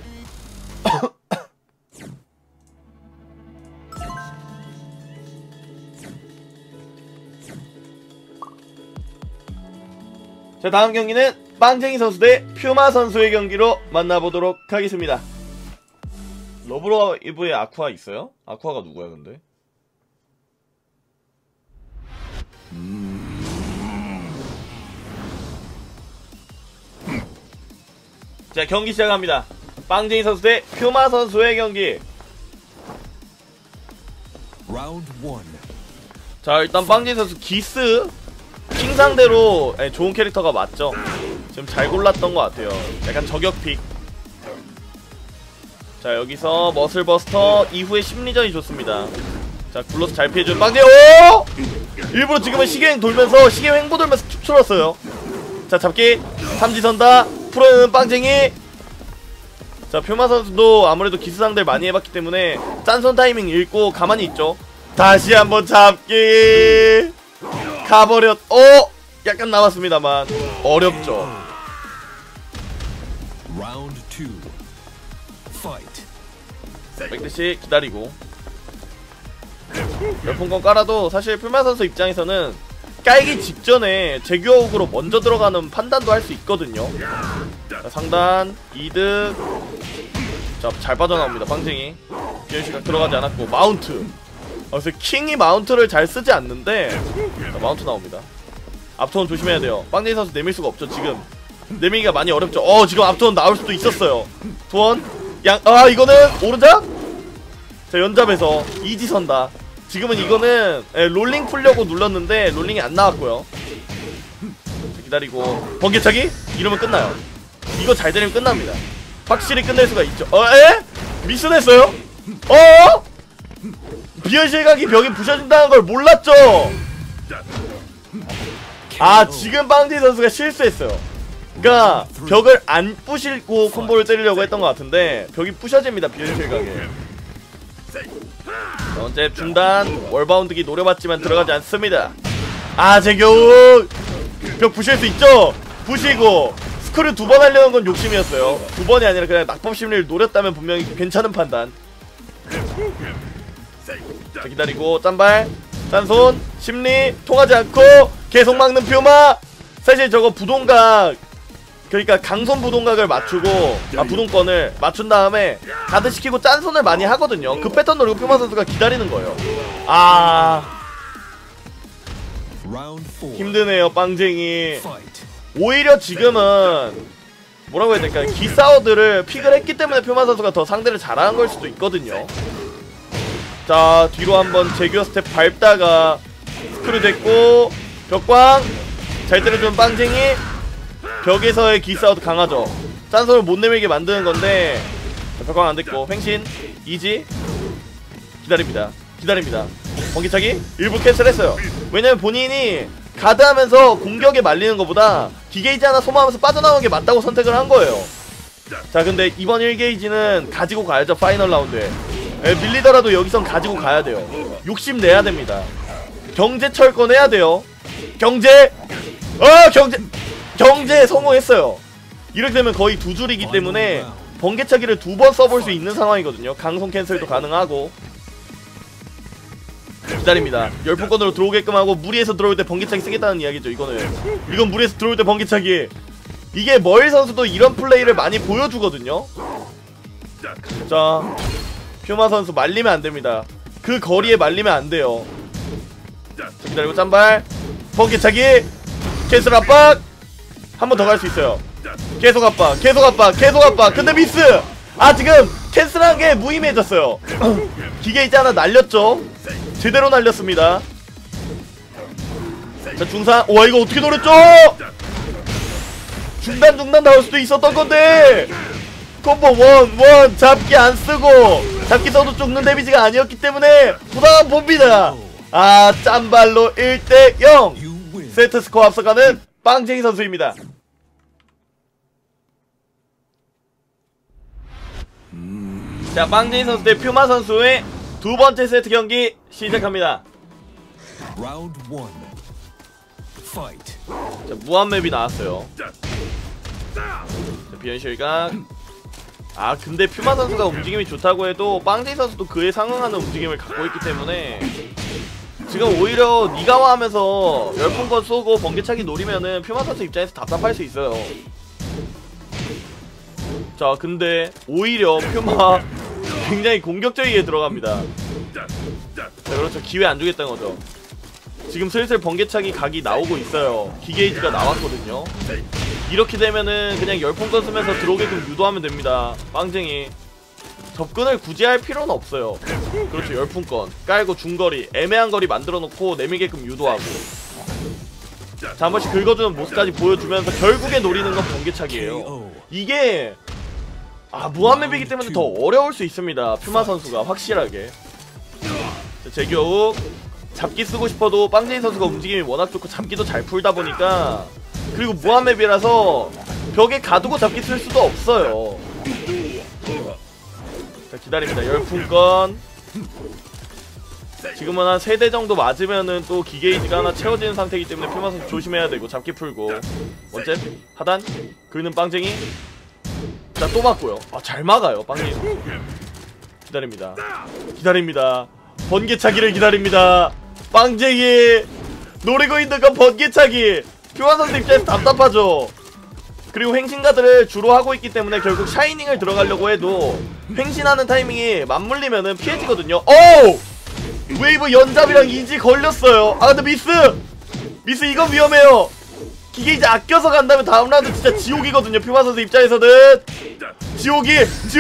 자 다음 경기는 빵쟁이 선수 대 퓨마 선수의 경기로 만나보도록 하겠습니다. 러브라이브에 아쿠아 있어요? 아쿠아가 누구야 근데? 자 경기 시작합니다. 빵쟁이 선수 대 퓨마 선수의 경기. Round 1. 자, 일단 빵지 선수 기스 킹 상대로 좋은 캐릭터가 맞죠. 지금 잘 골랐던 것 같아요. 약간 저격픽. 자, 여기서 머슬버스터 이후에 심리전이 좋습니다. 자, 굴러서 잘 피해준 빵지. 오! 일부러 지금은 시계행 돌면서 시계행 돌면서 툭 자, 잡기 삼지선다 풀어내는 빵쟁이. 자, 퓨마 선수도 아무래도 기스 상대를 많이 해봤기 때문에 짠손 타이밍 읽고 가만히 있죠. 다시 한번 잡기 가버렸. 약간 남았습니다만 어렵죠. Round 2. Fight. 백대시 기다리고 열풍권 깔아도 사실 퓨마 선수 입장에서는 깔기 직전에 제규어국으로 먼저 들어가는 판단도 할 수 있거든요. 자, 상단 이득. 자, 잘 빠져나옵니다. 빵쟁이 비현시각 들어가지 않았고 마운트. 그래서 킹이 마운트를 잘 쓰지 않는데 자, 마운트 나옵니다. 앞톤 조심해야 돼요. 빵쟁이 선수 내밀 수가 없죠. 지금 내밀기가 많이 어렵죠. 지금 앞톤 나올 수도 있었어요. 투원 이거는 오른잡. 자, 연잡에서 이지 선다. 지금은 이거는 롤링 풀려고 눌렀는데 롤링이 안 나왔고요. 자, 기다리고 번개차기 이러면 끝나요. 이거 잘 되면 끝납니다. 확실히 끝낼 수가 있죠. 미스냈어요? 비현실각이 벽이 부셔진다는 걸 몰랐죠? 지금 빵디 선수가 실수했어요. 그니까 벽을 안 부시고 콤보를 때리려고 했던 것 같은데 벽이 부셔집니다. 비현실각에. 언제 중단 월바운드기 노려봤지만 들어가지 않습니다. 제교욱 벽 부실 수 있죠? 부시고 스크류 2번 하려는 건 욕심이었어요. 2번이 아니라 그냥 낙법 심리를 노렸다면 분명히 괜찮은 판단. 자, 기다리고 짠발 짠손 심리 통하지 않고 계속 막는 퓨마. 사실 저거 부동각, 그러니까 강손 부동각을 맞추고 부동권을 맞춘 다음에 가드시키고 짠손을 많이 하거든요. 그 패턴 노리고 퓨마 선수가 기다리는 거예요. 힘드네요 빵쟁이. 오히려 지금은 뭐라고 해야 될까, 기사워드를 픽을 했기 때문에 퓨마 선수가 더 상대를 잘하는 걸 수도 있거든요. 자, 뒤로 한번 제규어 스텝 밟다가 스크류 됐고 벽광 잘 때려주는 빵쟁이. 벽에서의 기사워드 강하죠. 짠손을 못 내밀게 만드는 건데 벽광 안 됐고 횡신 이지 기다립니다. 번개차기 일부 캔슬했어요. 왜냐면 본인이 가드하면서 공격에 말리는 것보다 기게이지 하나 소모하면서 빠져나오는 게 맞다고 선택을 한 거예요. 자, 근데 이번 1게이지는 가지고 가야죠. 파이널 라운드에 밀리더라도 여기선 가지고 가야 돼요. 욕심내야 됩니다. 경제 철권해야 돼요. 경제 성공했어요. 이렇게 되면 거의 두 줄이기 때문에 번개차기를 2번 써볼 수 있는 상황이거든요. 강손 캔슬도 가능하고. 기다립니다. 열풍권으로 들어오게끔 하고 무리해서 들어올 때 번개차기 쓰겠다는 이야기죠. 이건 무리해서 들어올 때 번개차기. 이게 머일 선수도 이런 플레이를 많이 보여주거든요. 자, 퓨마 선수 말리면 안됩니다. 그 거리에 말리면 안돼요. 기다리고 짠발 번개차기 캔슬 압박. 한 번 더 갈 수 있어요. 계속 압박. 근데 미스. 지금 캔슬한 게 무의미해졌어요. 기계이지 하나 날렸죠. 제대로 날렸습니다. 자, 중상. 이거 어떻게 노렸죠? 중단 나올 수도 있었던 건데 콤보 원 잡기 안 쓰고 잡기 써도 죽는 데미지가 아니었기 때문에 부담 봅니다. 짠발로 1대0 세트 스코어 앞서가는 빵쟁이 선수입니다. 자, 빵쟁이 선수 대 퓨마 선수의 두 번째 세트 경기 시작합니다. Round 1. Fight. 자, 무한맵이 나왔어요. 자, 비현실각. 근데 퓨마 선수가 움직임이 좋다고 해도 빵쟁이 선수도 그에 상응하는 움직임을 갖고 있기 때문에 지금 오히려 니가와 하면서 열풍권 쏘고 번개차기 노리면은 퓨마 선수 입장에서 답답할 수 있어요. 자, 근데 오히려 퓨마 굉장히 공격적이게 들어갑니다. 자, 그렇죠. 기회 안 주겠다는 거죠. 지금 슬슬 번개차기 각이 나오고 있어요. 기게이지가 나왔거든요. 이렇게 되면은 그냥 열풍권 쓰면서 들어오게끔 유도하면 됩니다. 빵쟁이. 접근을 굳이 할 필요는 없어요. 그렇죠. 열풍권 깔고 중거리 애매한 거리 만들어 놓고 내밀게끔 유도하고, 자, 한 번씩 긁어주는 모습까지 보여주면서 결국에 노리는 건 번개차기예요. 이게 무한맵이기 때문에 더 어려울 수 있습니다. 퓨마 선수가 확실하게. 자, 제교욱 잡기 쓰고 싶어도 빵제이 선수가 움직임이 워낙 좋고 잡기도 잘 풀다 보니까, 그리고 무한맵이라서 벽에 가두고 잡기 쓸 수도 없어요. 자, 기다립니다. 열풍권 지금은 한 3대 정도 맞으면은 또 기게이지가 하나 채워지는 상태이기 때문에 퓨마 선수 조심해야 되고, 잡기 풀고 원잽 하단 긁는 빵쟁이. 자, 또 맞고요. 잘 막아요 빵쟁이 선수. 기다립니다. 기다립니다. 번개차기를 기다립니다. 빵쟁이 노리고 있는 건 번개차기. 퓨마 선수 입장에서 답답하죠. 그리고 횡신가드를 주로 하고 있기 때문에 결국 샤이닝을 들어가려고 해도 횡신하는 타이밍이 맞물리면은 피해지거든요. 오! 웨이브 연잡이랑 이지 걸렸어요. 근데 미스 이건 위험해요. 기계 이제 아껴서 간다면 다음 라운드 진짜 지옥이거든요. 퓨마 선수 입장에서는 지옥이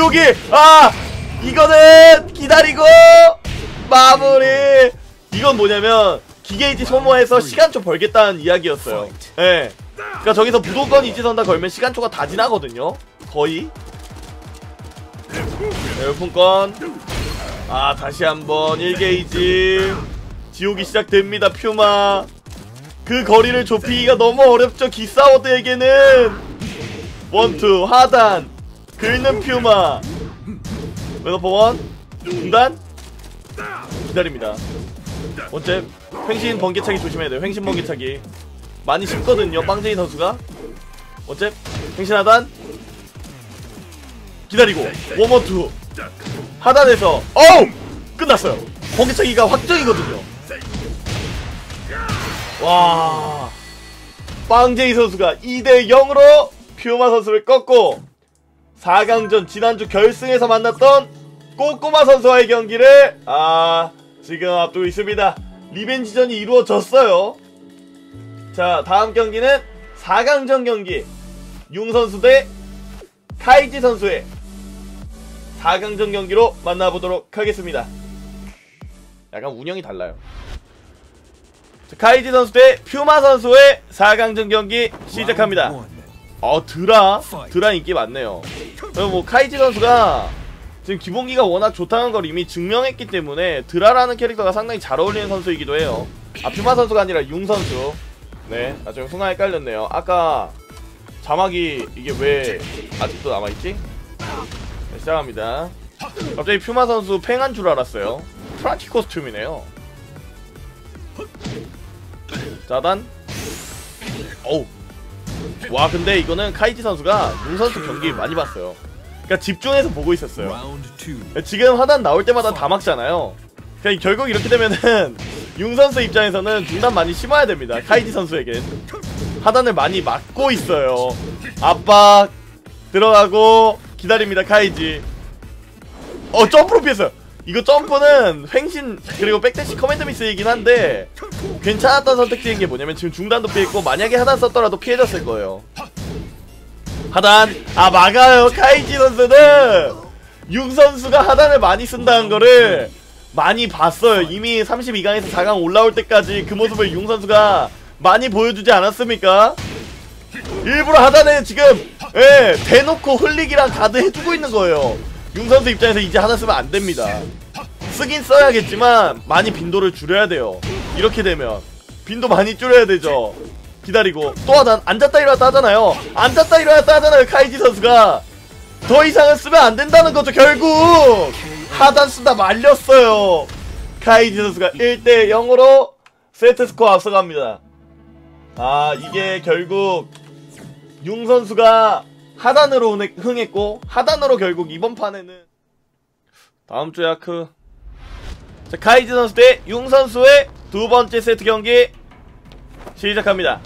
이거는 기다리고 마무리. 이건 뭐냐면 기계이지 소모해서 시간초 벌겠다는 이야기였어요. 예. 그러니까 저기서 무조건 이지 선다 걸면 시간초가 다 지나거든요. 거의. 네, 열풍권. 다시 한번 1게이지. 지옥이 시작됩니다. 퓨마. 그 거리를 좁히기가 너무 어렵죠. 기사워드에게는. 원투 하단 긁는 퓨마. 웨너퍼원 중단. 기다립니다. 원잽 횡신 번개차기 조심해야 돼요. 횡신 번개차기 많이 쉽거든요. 빵제이 선수가. 원잽 횡신 하단 기다리고 원원투 하단에서 끝났어요. 번개차기가 확정이거든요. 와, 빵제이 선수가 2대0으로 퓨마 선수를 꺾고 4강전 지난주 결승에서 만났던 꼬꼬마 선수와의 경기를 지금 앞두고 있습니다. 리벤지전이 이루어졌어요. 자, 다음 경기는 4강전 경기 융 선수 대 카이지 선수의 4강전 경기로 만나보도록 하겠습니다. 약간 운영이 달라요. 자, 카이지 선수 대 퓨마 선수의 4강전 경기 시작합니다. 드라 인기 많네요. 뭐 카이지 선수가 지금 기본기가 워낙 좋다는 걸 이미 증명했기 때문에 드라라는 캐릭터가 상당히 잘 어울리는 선수이기도 해요. 퓨마 선수가 아니라 융 선수. 네, 나중에 순간 헷갈렸네요. 아까 자막이 이게 왜 아직도 남아있지? 네, 시작합니다. 갑자기 퓨마 선수 팽한 줄 알았어요. 프라키 코스튬이네요. 자단. 와, 근데 이거는 카이지 선수가 융 선수 경기 많이 봤어요. 그러니까 집중해서 보고 있었어요. 지금 하단 나올 때마다 다 막잖아요. 그러니까 결국 이렇게 되면은 융 선수 입장에서는 중단 많이 심어야 됩니다. 카이지 선수에겐 하단을 많이 막고 있어요. 압박 들어가고 기다립니다. 카이지. 점프로 피했어요. 이거 점프는 횡신 그리고 백대시 커맨드 미스이긴 한데 괜찮았던 선택지인 게 뭐냐면 지금 중단도 피했고 만약에 하단 썼더라도 피해졌을 거예요. 하단 막아요. 카이지 선수는 융 선수가 하단을 많이 쓴다는 거를 많이 봤어요. 이미 32강에서 4강 올라올 때까지 그 모습을 융 선수가 많이 보여주지 않았습니까? 일부러 하단에 지금 대놓고 흘리기랑 가드 해주고 있는 거예요. 융 선수 입장에서 이제 하단 쓰면 안 됩니다. 쓰긴 써야겠지만 많이 빈도를 줄여야 돼요. 이렇게 되면 빈도 많이 줄여야 되죠. 기다리고 또 하단 앉았다 일어났다 하잖아요. 앉았다 일어났다 하잖아요. 카이지 선수가 더 이상은 쓰면 안 된다는 거죠. 결국 하단 쓰다 말렸어요. 카이지 선수가 1대0으로 세트 스코어 앞서갑니다. 이게 결국 융 선수가 하단으로 흥했고 하단으로 결국 이번 판에는 다음주에 아크. 자, 카이지 선수 대 융 선수의 두 번째 세트 경기 시작합니다.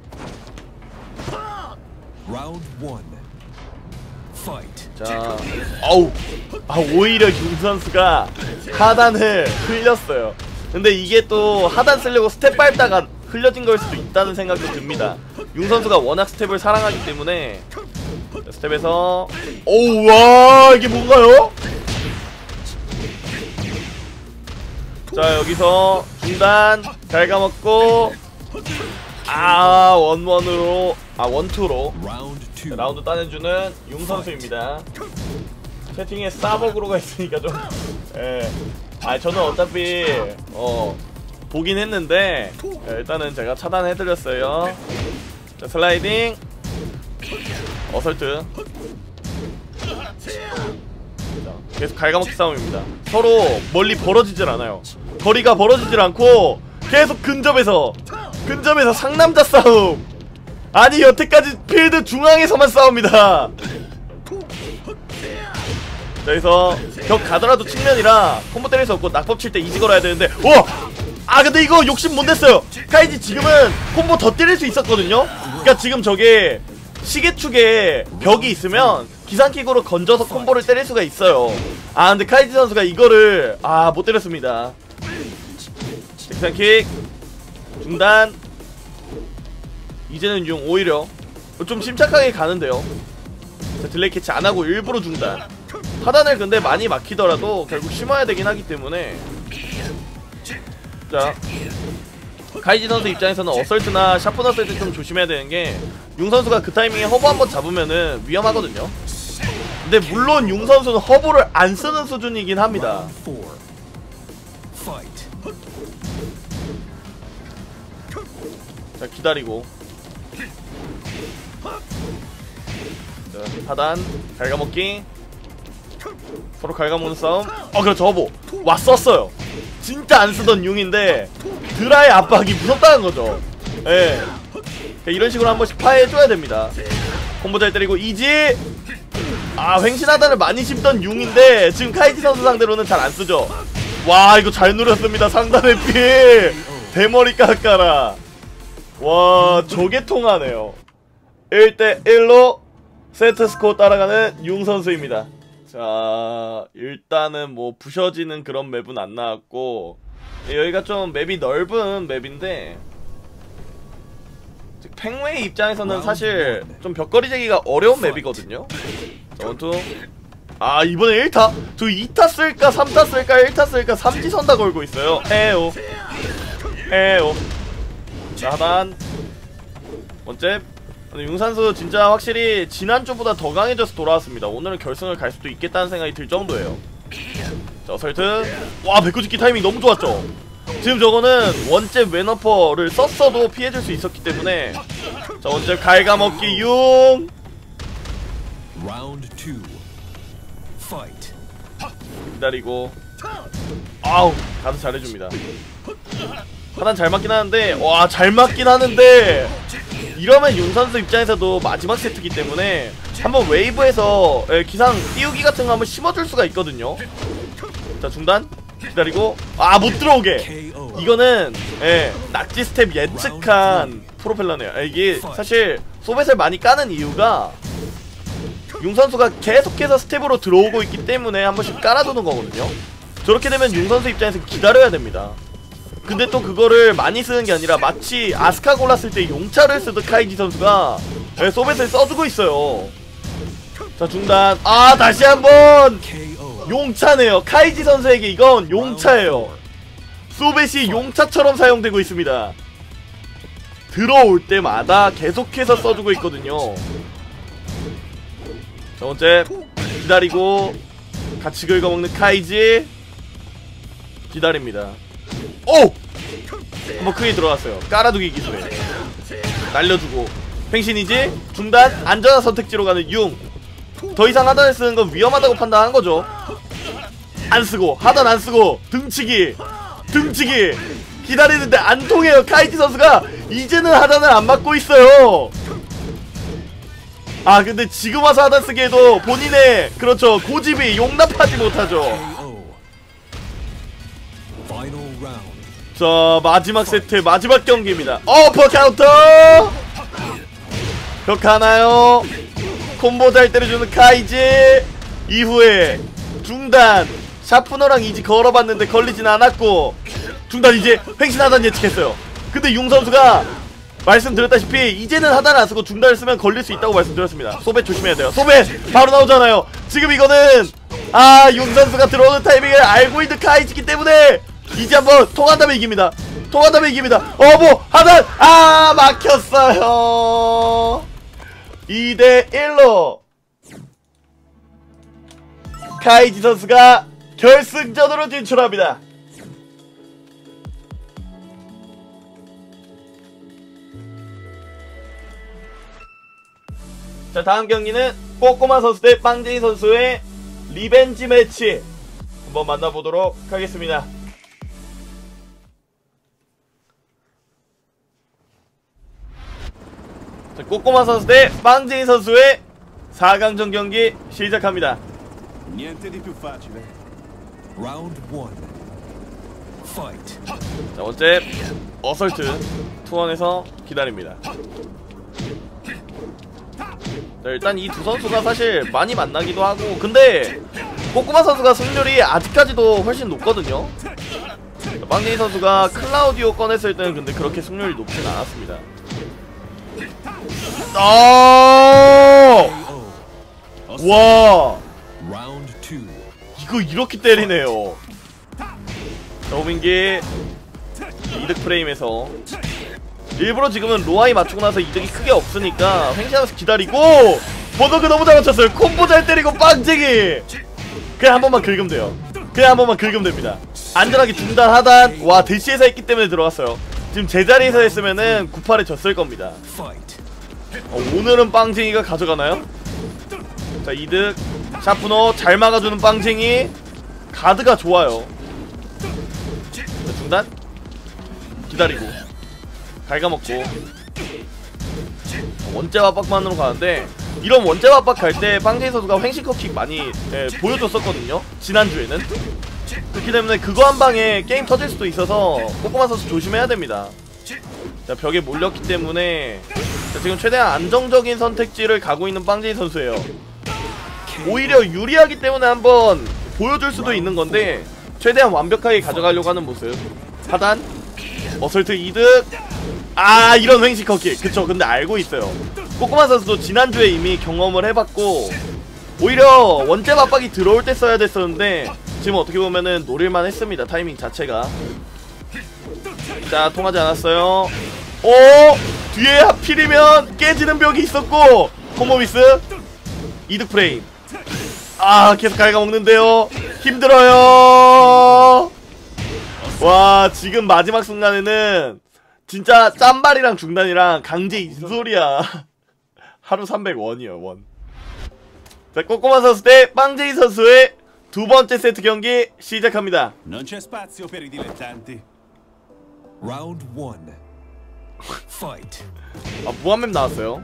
자, 오히려 융 선수가 하단을 흘렸어요. 근데 이게 또 하단 쓰려고 스텝 밟다가 흘려진 걸 수도 있다는 생각도 듭니다. 융 선수가 워낙 스텝을 사랑하기 때문에. 자, 스텝에서 와, 이게 뭔가요? 자 여기서 중단 갉아먹고 원원으로 원투로 Round 2. 라운드 따내주는 융 선수입니다. 채팅에 싸버그로가 있으니까 좀 저는 어차피 보긴 했는데 일단은 제가 차단해드렸어요. 자 슬라이딩 어설트. 자, 계속 갉아먹기 싸움입니다. 서로 멀리 벌어지질 않아요. 거리가 벌어지질 않고 계속 근접에서 상남자 싸움. 아니 여태까지 필드 중앙에서만 싸웁니다. 자, 여기서 벽 가더라도 측면이라 콤보 때릴 수 없고 낙법 칠 때 이지 걸어야 되는데 근데 이거 욕심 못 냈어요. 카이지 지금은 콤보 더 때릴 수 있었거든요. 그러니까 지금 저게 시계축에 벽이 있으면 기상킥으로 건져서 콤보를 때릴 수가 있어요. 근데 카이지 선수가 이거를 못 때렸습니다. 기상킥 중단. 이제는 융 오히려 좀 침착하게 가는데요. 자, 딜레이 캐치 안하고 일부러 중단. 하단을 근데 많이 막히더라도 결국 심어야 되긴 하기 때문에. 자 카이지 선수 입장에서는 어설트나 샤프너 쓸 때 좀 조심해야 되는게 융 선수가 그 타이밍에 허브 한번 잡으면은 위험하거든요. 근데 물론 융 선수는 허브를 안 쓰는 수준이긴 합니다. 자 기다리고 자 하단 갉아먹기. 서로 갉아먹는 싸움. 그렇죠. 허브 왔었어요. 진짜 안 쓰던 융인데 드라의 압박이 무섭다는 거죠. 이런 식으로 한 번씩 파해줘야 됩니다. 콤보 잘 때리고 이지. 횡신하단을 많이 씹던 융인데 지금 카이지 선수 상대로는 잘 안 쓰죠. 와 이거 잘 누렸습니다. 상단의 피 대머리 깎아라. 와 저게 통하네요. 1대1로 세트스코어 따라가는 융 선수입니다. 자 일단은 뭐 부셔지는 그런 맵은 안 나왔고 여기가 좀 맵이 넓은 맵인데 팽웨이 입장에서는 사실 좀 벽거리 재기가 어려운 맵이거든요. 자 원투. 이번에 1타? 저 2타 쓸까 3타 쓸까 1타 쓸까 3지선다 걸고 있어요. 에오 자 하단 원잽. 융선수 진짜 확실히 지난주보다 더 강해져서 돌아왔습니다. 오늘은 결승을 갈 수도 있겠다는 생각이 들 정도예요. 자 어설트. 와 백구짓기 타이밍 너무 좋았죠. 지금 저거는 원잽 왼어퍼를 썼어도 피해줄 수 있었기 때문에. 자 원잽 갉아먹기 융. Round 2. Fight. 기다리고 가서 잘해줍니다. 하단 잘 맞긴 하는데 잘 맞긴 하는데 이러면 융 선수 입장에서도 마지막 세트이기 때문에 한번 웨이브에서 기상 띄우기 같은 거 한번 심어줄 수가 있거든요. 자 중단 기다리고 못 들어오게. 이거는 낙지 스텝 예측한 프로펠러네요. 이게 사실 소벳을 많이 까는 이유가 융 선수가 계속해서 스텝으로 들어오고 있기 때문에 한 번씩 깔아두는 거거든요. 저렇게 되면 융 선수 입장에서 기다려야 됩니다. 근데 또 그거를 많이 쓰는 게 아니라 마치 아스카 골랐을 때 용차를 쓰듯 카이지 선수가 소벳을 써주고 있어요. 자 중단. 다시 한번 용차네요. 카이지 선수에게 이건 용차예요. 소벳이 용차처럼 사용되고 있습니다. 들어올 때마다 계속해서 써주고 있거든요. 자 번째 기다리고 같이 긁어먹는 카이지. 기다립니다. 한번 크게 들어갔어요. 깔아두기 기술에 날려주고 팽신이지. 중단. 안전한 선택지로 가는 융. 더 이상 하단을 쓰는 건 위험하다고 판단한 거죠. 안쓰고 하단 안쓰고 등치기 기다리는데 안 통해요. 카이지 선수가 이제는 하단을 안 맞고 있어요. 근데 지금 와서 하단 쓰기에도 본인의 그렇죠 고집이 용납하지 못하죠. 자 마지막 세트 마지막 경기입니다. 어퍼 카운터. 벽 가나요? 콤보 잘 때려주는 카이지. 이후에 중단. 샤프너랑 이지 걸어봤는데 걸리진 않았고 중단. 이제 횡신하단 예측했어요. 근데 융 선수가 말씀드렸다시피 이제는 하단을 안 쓰고 중단을 쓰면 걸릴 수 있다고 말씀드렸습니다. 소벳 조심해야 돼요. 소벳 바로 나오잖아요. 지금 이거는 융 선수가 들어오는 타이밍을 알고 있는 카이지기 때문에 이제 한번 통한다면 이깁니다. 통한다면 이깁니다. 뭐 하단 막혔어요. 2대1로 카이지 선수가 결승전으로 진출합니다. 자, 다음 경기는 꼬꼬마 선수 대 빵쟁이 선수의 리벤지 매치 한번 만나보도록 하겠습니다. 자, 꼬꼬마 선수 대 빵쟁이 선수의 4강전 경기 시작합니다. Niente di più facile. Round 1. Fight. 자, 원잽 어설트 투원에서 기다립니다. 자, 일단 이 두 선수가 사실 많이 만나기도 하고, 근데 꼬꼬마 선수가 승률이 아직까지도 훨씬 높거든요. 자, 빵쟁이 선수가 클라우디오 꺼냈을 때는 근데 그렇게 승률이 높진 않았습니다. 와, Round 2. 이거 이렇게 때리네요. 자, 호민기 이득 프레임에서 일부러 지금은 로아이 맞추고 나서 이득이 크게 없으니까 횡시하면서 기다리고, 버너그 너무 잘 맞췄어요. 콤보 잘 때리고 빵쟁이 그냥 한 번만 긁으면 돼요. 그냥 한 번만 긁으면 됩니다. 안전하게 중단 하단. 와, 대시에서 했기 때문에 들어갔어요. 지금 제자리에서 했으면은 9-8에 졌을 겁니다. 오늘은 빵쟁이가 가져가나요? 자, 이득 샤프너 잘 막아주는 빵쟁이. 가드가 좋아요. 자, 중단 기다리고 갉아먹고 원잽 압박만으로 가는데, 이런 원잽 압박 갈 때 빵쟁이 선수가 횡시커킥 많이 보여줬었거든요, 지난주에는. 그렇기 때문에 그거 한 방에 게임 터질 수도 있어서 꼬꼬마 선수 조심해야 됩니다. 자, 벽에 몰렸기 때문에 자, 지금 최대한 안정적인 선택지를 가고 있는 빵쟁이 선수예요. 오히려 유리하기 때문에 한번 보여줄 수도 있는 건데 최대한 완벽하게 가져가려고 하는 모습. 하단 어설트 이득. 이런 횡시커킥. 그쵸, 근데 알고 있어요. 꼬꼬마 선수도 지난주에 이미 경험을 해봤고, 오히려 원잽 압박이 들어올 때 써야 됐었는데 지금 어떻게 보면은 노릴만 했습니다, 타이밍 자체가. 자, 통하지 않았어요. 뒤에 하필이면 깨지는 벽이 있었고, 콤보 미스. 이득 프레임. 계속 갉아먹는데요. 힘들어요. 와, 지금 마지막 순간에는 진짜 짬발이랑 중단이랑 강제 인솔이야. 하루 300원이요, 원. 자, 꼬꼬마 선수 대 빵쟁이 선수의 두 번째 세트 경기 시작합니다. Non c'è spazio per i dilettanti. Round 1. Fight. 무한맵 나왔어요.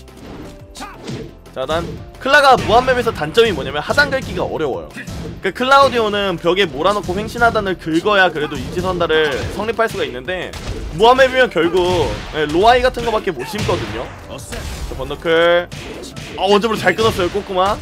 자, 난 클라가 무한맵에서 단점이 뭐냐면 하단 긁기가 어려워요. 그러니까 클라우디오는 벽에 몰아놓고 횡신 하단을 긁어야 그래도 이지선다를 성립할 수가 있는데, 무한맵이면 결국 로아이 같은 거밖에 못 심거든요. 자, 번더클. 원점으로 잘 끊었어요, 꼬꼬마.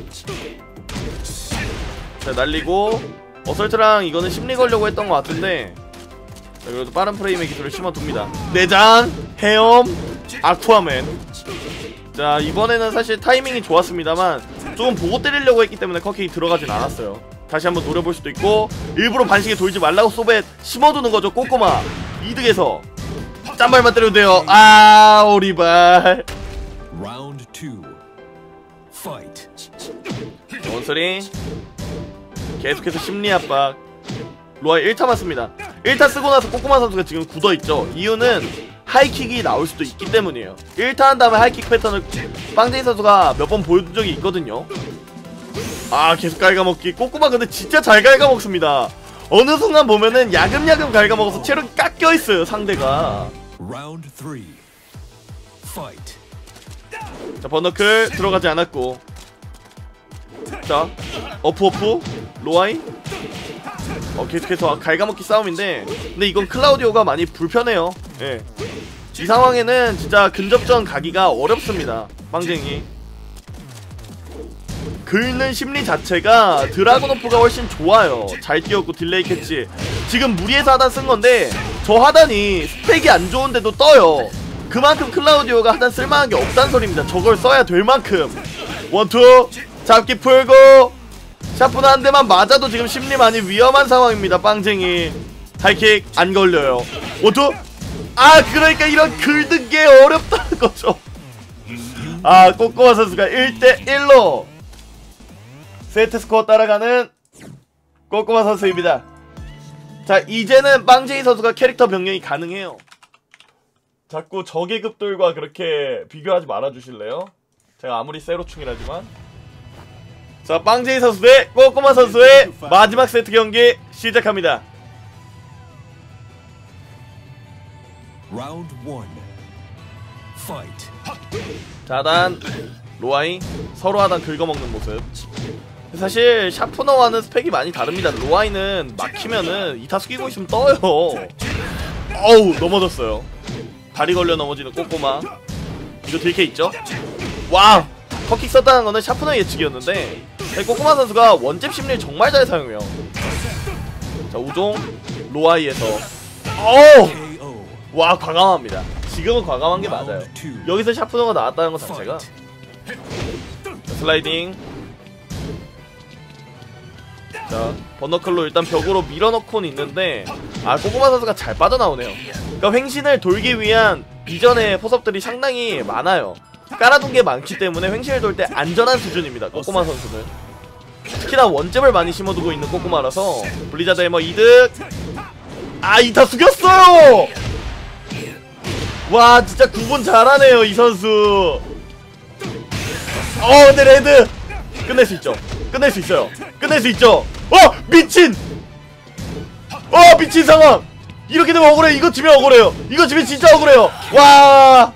자, 날리고 어설트랑 이거는 심리 걸려고 했던 것 같은데, 자, 그래도 빠른 프레임의 기술을 심어둡니다. 내장, 헤엄, 아쿠아맨. 자, 이번에는 사실 타이밍이 좋았습니다만 조금 보고 때리려고 했기 때문에 컷킥이 들어가진 않았어요. 다시 한번 노려볼 수도 있고, 일부러 반식에 돌지 말라고 소벳 심어두는 거죠, 꼬꼬마. 이득에서 짠발만 때려도 돼요. 오리발. Round 2. Fight. 원소리 계속해서 심리 압박. 로아 1타 맞습니다. 1타 쓰고 나서 꼬꼬마 선수가 지금 굳어있죠. 이유는 하이킥이 나올 수도 있기 때문이에요. 1타 한 다음에 하이킥 패턴을 빵쟁이 선수가 몇 번 보여준 적이 있거든요. 계속 갉아먹기. 꼬꼬마 근데 진짜 잘 갉아먹습니다. 어느 순간 보면은 야금야금 갉아먹어서 체력이 깎여있어요, 상대가. Round 3. Fight. 자, 번너클 들어가지 않았고, 자, 어프 로아이. 계속해서 갉아먹기 싸움인데, 근데 이건 클라우디오가 많이 불편해요. 예. 이 상황에는 진짜 근접전 가기가 어렵습니다, 빵쟁이. 긁는 심리 자체가 드라곤오프가 훨씬 좋아요. 잘 뛰었고 딜레이 캐치. 지금 무리해서 하단 쓴 건데 저 하단이 스펙이 안 좋은데도 떠요. 그만큼 클라우디오가 하단 쓸만한 게 없단 소리입니다. 저걸 써야 될 만큼. 원투 잡기 풀고 샤프는 한 대만 맞아도 지금 심리 많이 위험한 상황입니다, 빵쟁이. 하이킥 안 걸려요. 원투. 아 그러니까 이런 긁는 게 어렵다는 거죠. 아 꼬꼬마 선수가 1대1로 세트 스코어 따라가는 꼬꼬마 선수입니다. 자 이제는 빵제이 선수가 캐릭터 변경이 가능해요. 자꾸 저계급들과 그렇게 비교하지 말아주실래요? 제가 아무리 세로충이라지만. 자 빵제이 선수 대 꼬꼬마 선수의 마지막 세트 경기 시작합니다. Round 1. Fight. 자 하단 로아이 서로 하단 긁어먹는 모습. 사실 샤프너와는 스펙이 많이 다릅니다. 로아이는 막히면은 이타수 끼고 있으면 떠요. 어우 넘어졌어요. 다리 걸려 넘어지는 꼬꼬마. 이거 딜캐 있죠? 와! 컷킥 썼다는 거는 샤프너 예측이었는데 꼬꼬마 선수가 원잽 심리를 정말 잘 사용해요. 자 우종 로아이에서 어우! 와 과감합니다. 지금은 과감한 게 맞아요. 여기서 샤프너가 나왔다는 것 자체가. 자, 슬라이딩. 자 버너클로 일단 벽으로 밀어넣고는 있는데 아 꼬꼬마 선수가 잘 빠져나오네요. 그러니까 횡신을 돌기 위한 이전의 포섭들이 상당히 많아요. 깔아둔 게 많기 때문에 횡신을 돌 때 안전한 수준입니다. 꼬꼬마 선수는 특히나 원잽을 많이 심어두고 있는 꼬꼬마라서. 블리자드 해머 이득. 아 이타 숙였어요. 와 진짜 구분 잘하네요 이 선수. 근데 레드 끝낼 수 있죠. 끝낼 수 있어요. 끝낼 수 있죠. 미친. 미친 상황. 이렇게 되면 억울해. 이거 지면 억울해요. 이거 지면 진짜 억울해요. 와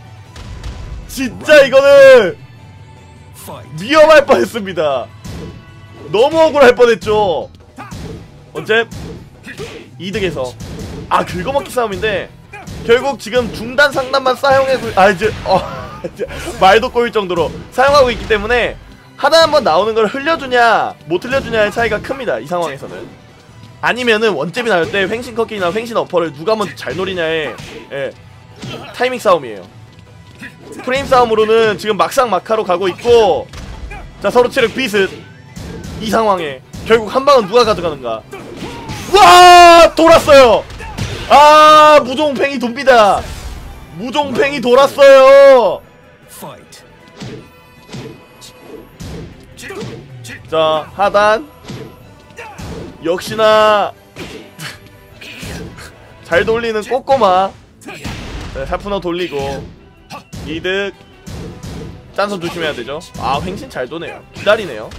진짜 이거는 위험할 뻔했습니다. 너무 억울할 뻔했죠. 어째 이득에서 긁어먹기 싸움인데 결국 지금 중단 상단만 사용하고 이제 말도 꼬일 정도로 사용하고 있기 때문에 하나 한번 나오는 걸 흘려주냐 못 흘려주냐의 차이가 큽니다. 이 상황에서는. 아니면은 원잽이 나올 때 횡신 컷킥이나 횡신 어퍼를 누가 먼저 잘 노리냐의 타이밍 싸움이에요. 프레임 싸움으로는 지금 막상 막하로 가고 있고. 자 서로 체력 비슷. 이 상황에 결국 한 방은 누가 가져가는가. 와 돌았어요. 무종팽이 돕니다. 무종팽이 돌았어요. 자 하단 역시나 잘 돌리는 꼬꼬마. 자, 샤프너 돌리고 이득. 짠선 조심해야 되죠. 횡신 잘 도네요. 기다리네요.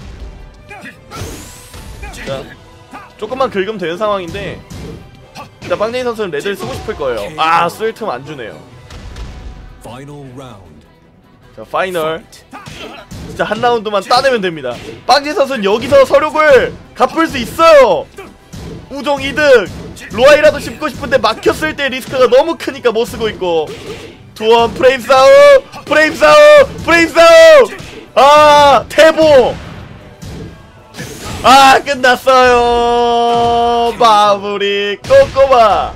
자 조금만 긁으면 되는 상황인데 자 빵제이 선수는 레드를 쓰고 싶을 거예요. 쓸 틈 안 주네요. 자 파이널. 진짜 한 라운드만 따내면 됩니다. 빵제이 선수는 여기서 서력을 갚을 수 있어요. 우종 이득. 로아이라도 씹고 싶은데 막혔을 때 리스크가 너무 크니까 못 쓰고 있고. 투원 프레임 싸움. 프레임 싸움. 프레임 싸움. 태보. 끝났어요. 마무리 꼬꼬마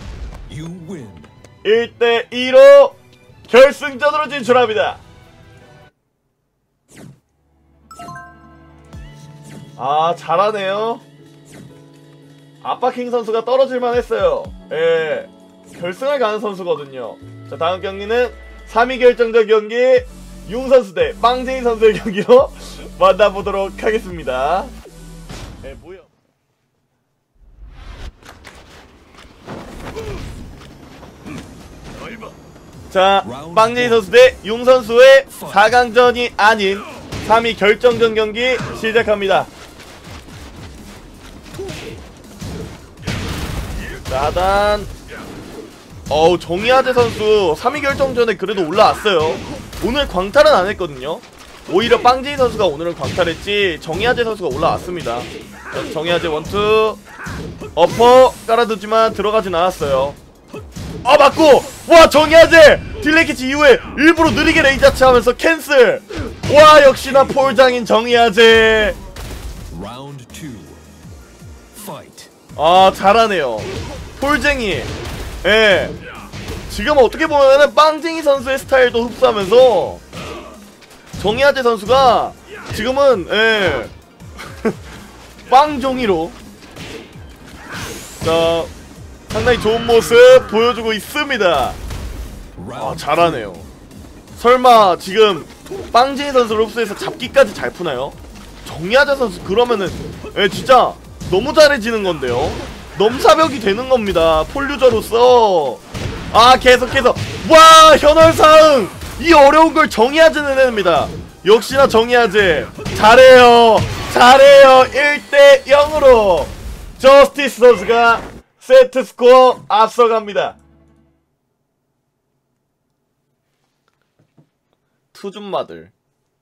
1대2로 결승전으로 진출합니다. 잘하네요. 아빠킹 선수가 떨어질만 했어요. 결승을 가는 선수거든요. 자 다음 경기는 3위 결정전 경기 융선수 대 빵제이 선수의 경기로 만나보도록 하겠습니다. 뭐야? 자, 빵제이 선수 대 용 선수의 4강전이 아닌 3위 결정전 경기 시작합니다. 자, 하단. 정의아재 선수 3위 결정전에 그래도 올라왔어요. 오늘 광탈은 안 했거든요. 오히려 빵제이 선수가 오늘은 광탈했지 정의아재 선수가 올라왔습니다. 정의아재 원투 어퍼 깔아두지만 들어가진 않았어요. 맞고! 와 정의아재! 딜레이 캐치 이후에 일부러 느리게 레이저치 하면서 캔슬! 와 역시나 폴장인 정의아재! 잘하네요. 폴쟁이. 지금 어떻게 보면은 빵쟁이 선수의 스타일도 흡수하면서 정의아재 선수가 지금은 빵종이로 자, 상당히 좋은 모습 보여주고 있습니다. 아, 잘하네요. 설마 지금 빵제이 선수를 흡수해서 잡기까지 잘 푸나요? 정리하자 선수 그러면은 진짜 너무 잘해지는 건데요. 넘사벽이 되는 겁니다. 폴유저로서. 아, 계속해서 와, 현월사응 이 어려운 걸 정의하자는 애입니다. 역시나 정의하지. 잘해요. 잘해요. 1대 0으로 저스티스 선수가 세트 스코어 앞서갑니다. 투준마들.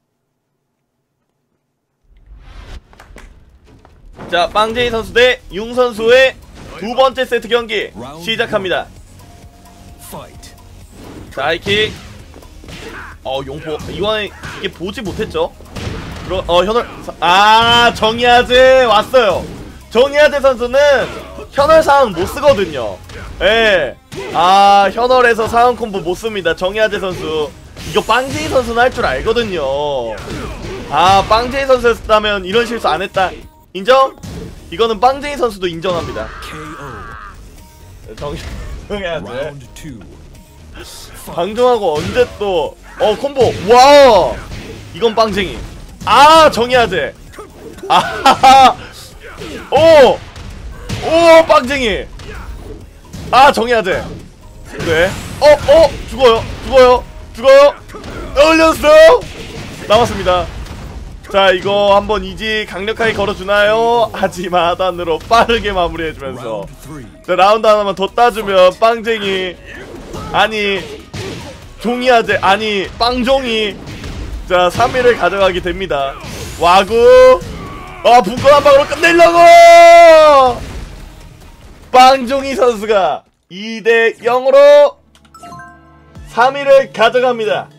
자, 빵제이 선수 대 융 선수의 두 번째 세트 경기 시작합니다. 자, 하이킥. 용포. 이거는 이게 보지 못했죠. 현월. 아, 정의하제 왔어요. 정의하제 선수는 현월 사항 못 쓰거든요. 예. 아, 현월에서 사항 콤보 못 씁니다. 정의하제 선수. 이거 빵제이 선수는 할 줄 알거든요. 아, 빵제이 선수였다면 이런 실수 안 했다. 인정? 이거는 빵제이 선수도 인정합니다. 정의하제. 방종하고 언제 또 콤보. 와, 이건 빵쟁이. 아, 정의하제. 아하하. 오 빵쟁이. 아, 정의하제. 네. 죽어요. 올렸어. 남았습니다. 자, 이거 한번 이지 강력하게 걸어주나요? 하지만 하단으로 빠르게 마무리해주면서 자, 라운드 하나만 더 따주면 빵쟁이, 아니 종이하제, 아니 빵종이, 자 3위를 가져가게 됩니다. 와구. 분권 한 방으로 끝내려고 빵종이 선수가 2대 0으로 3위를 가져갑니다.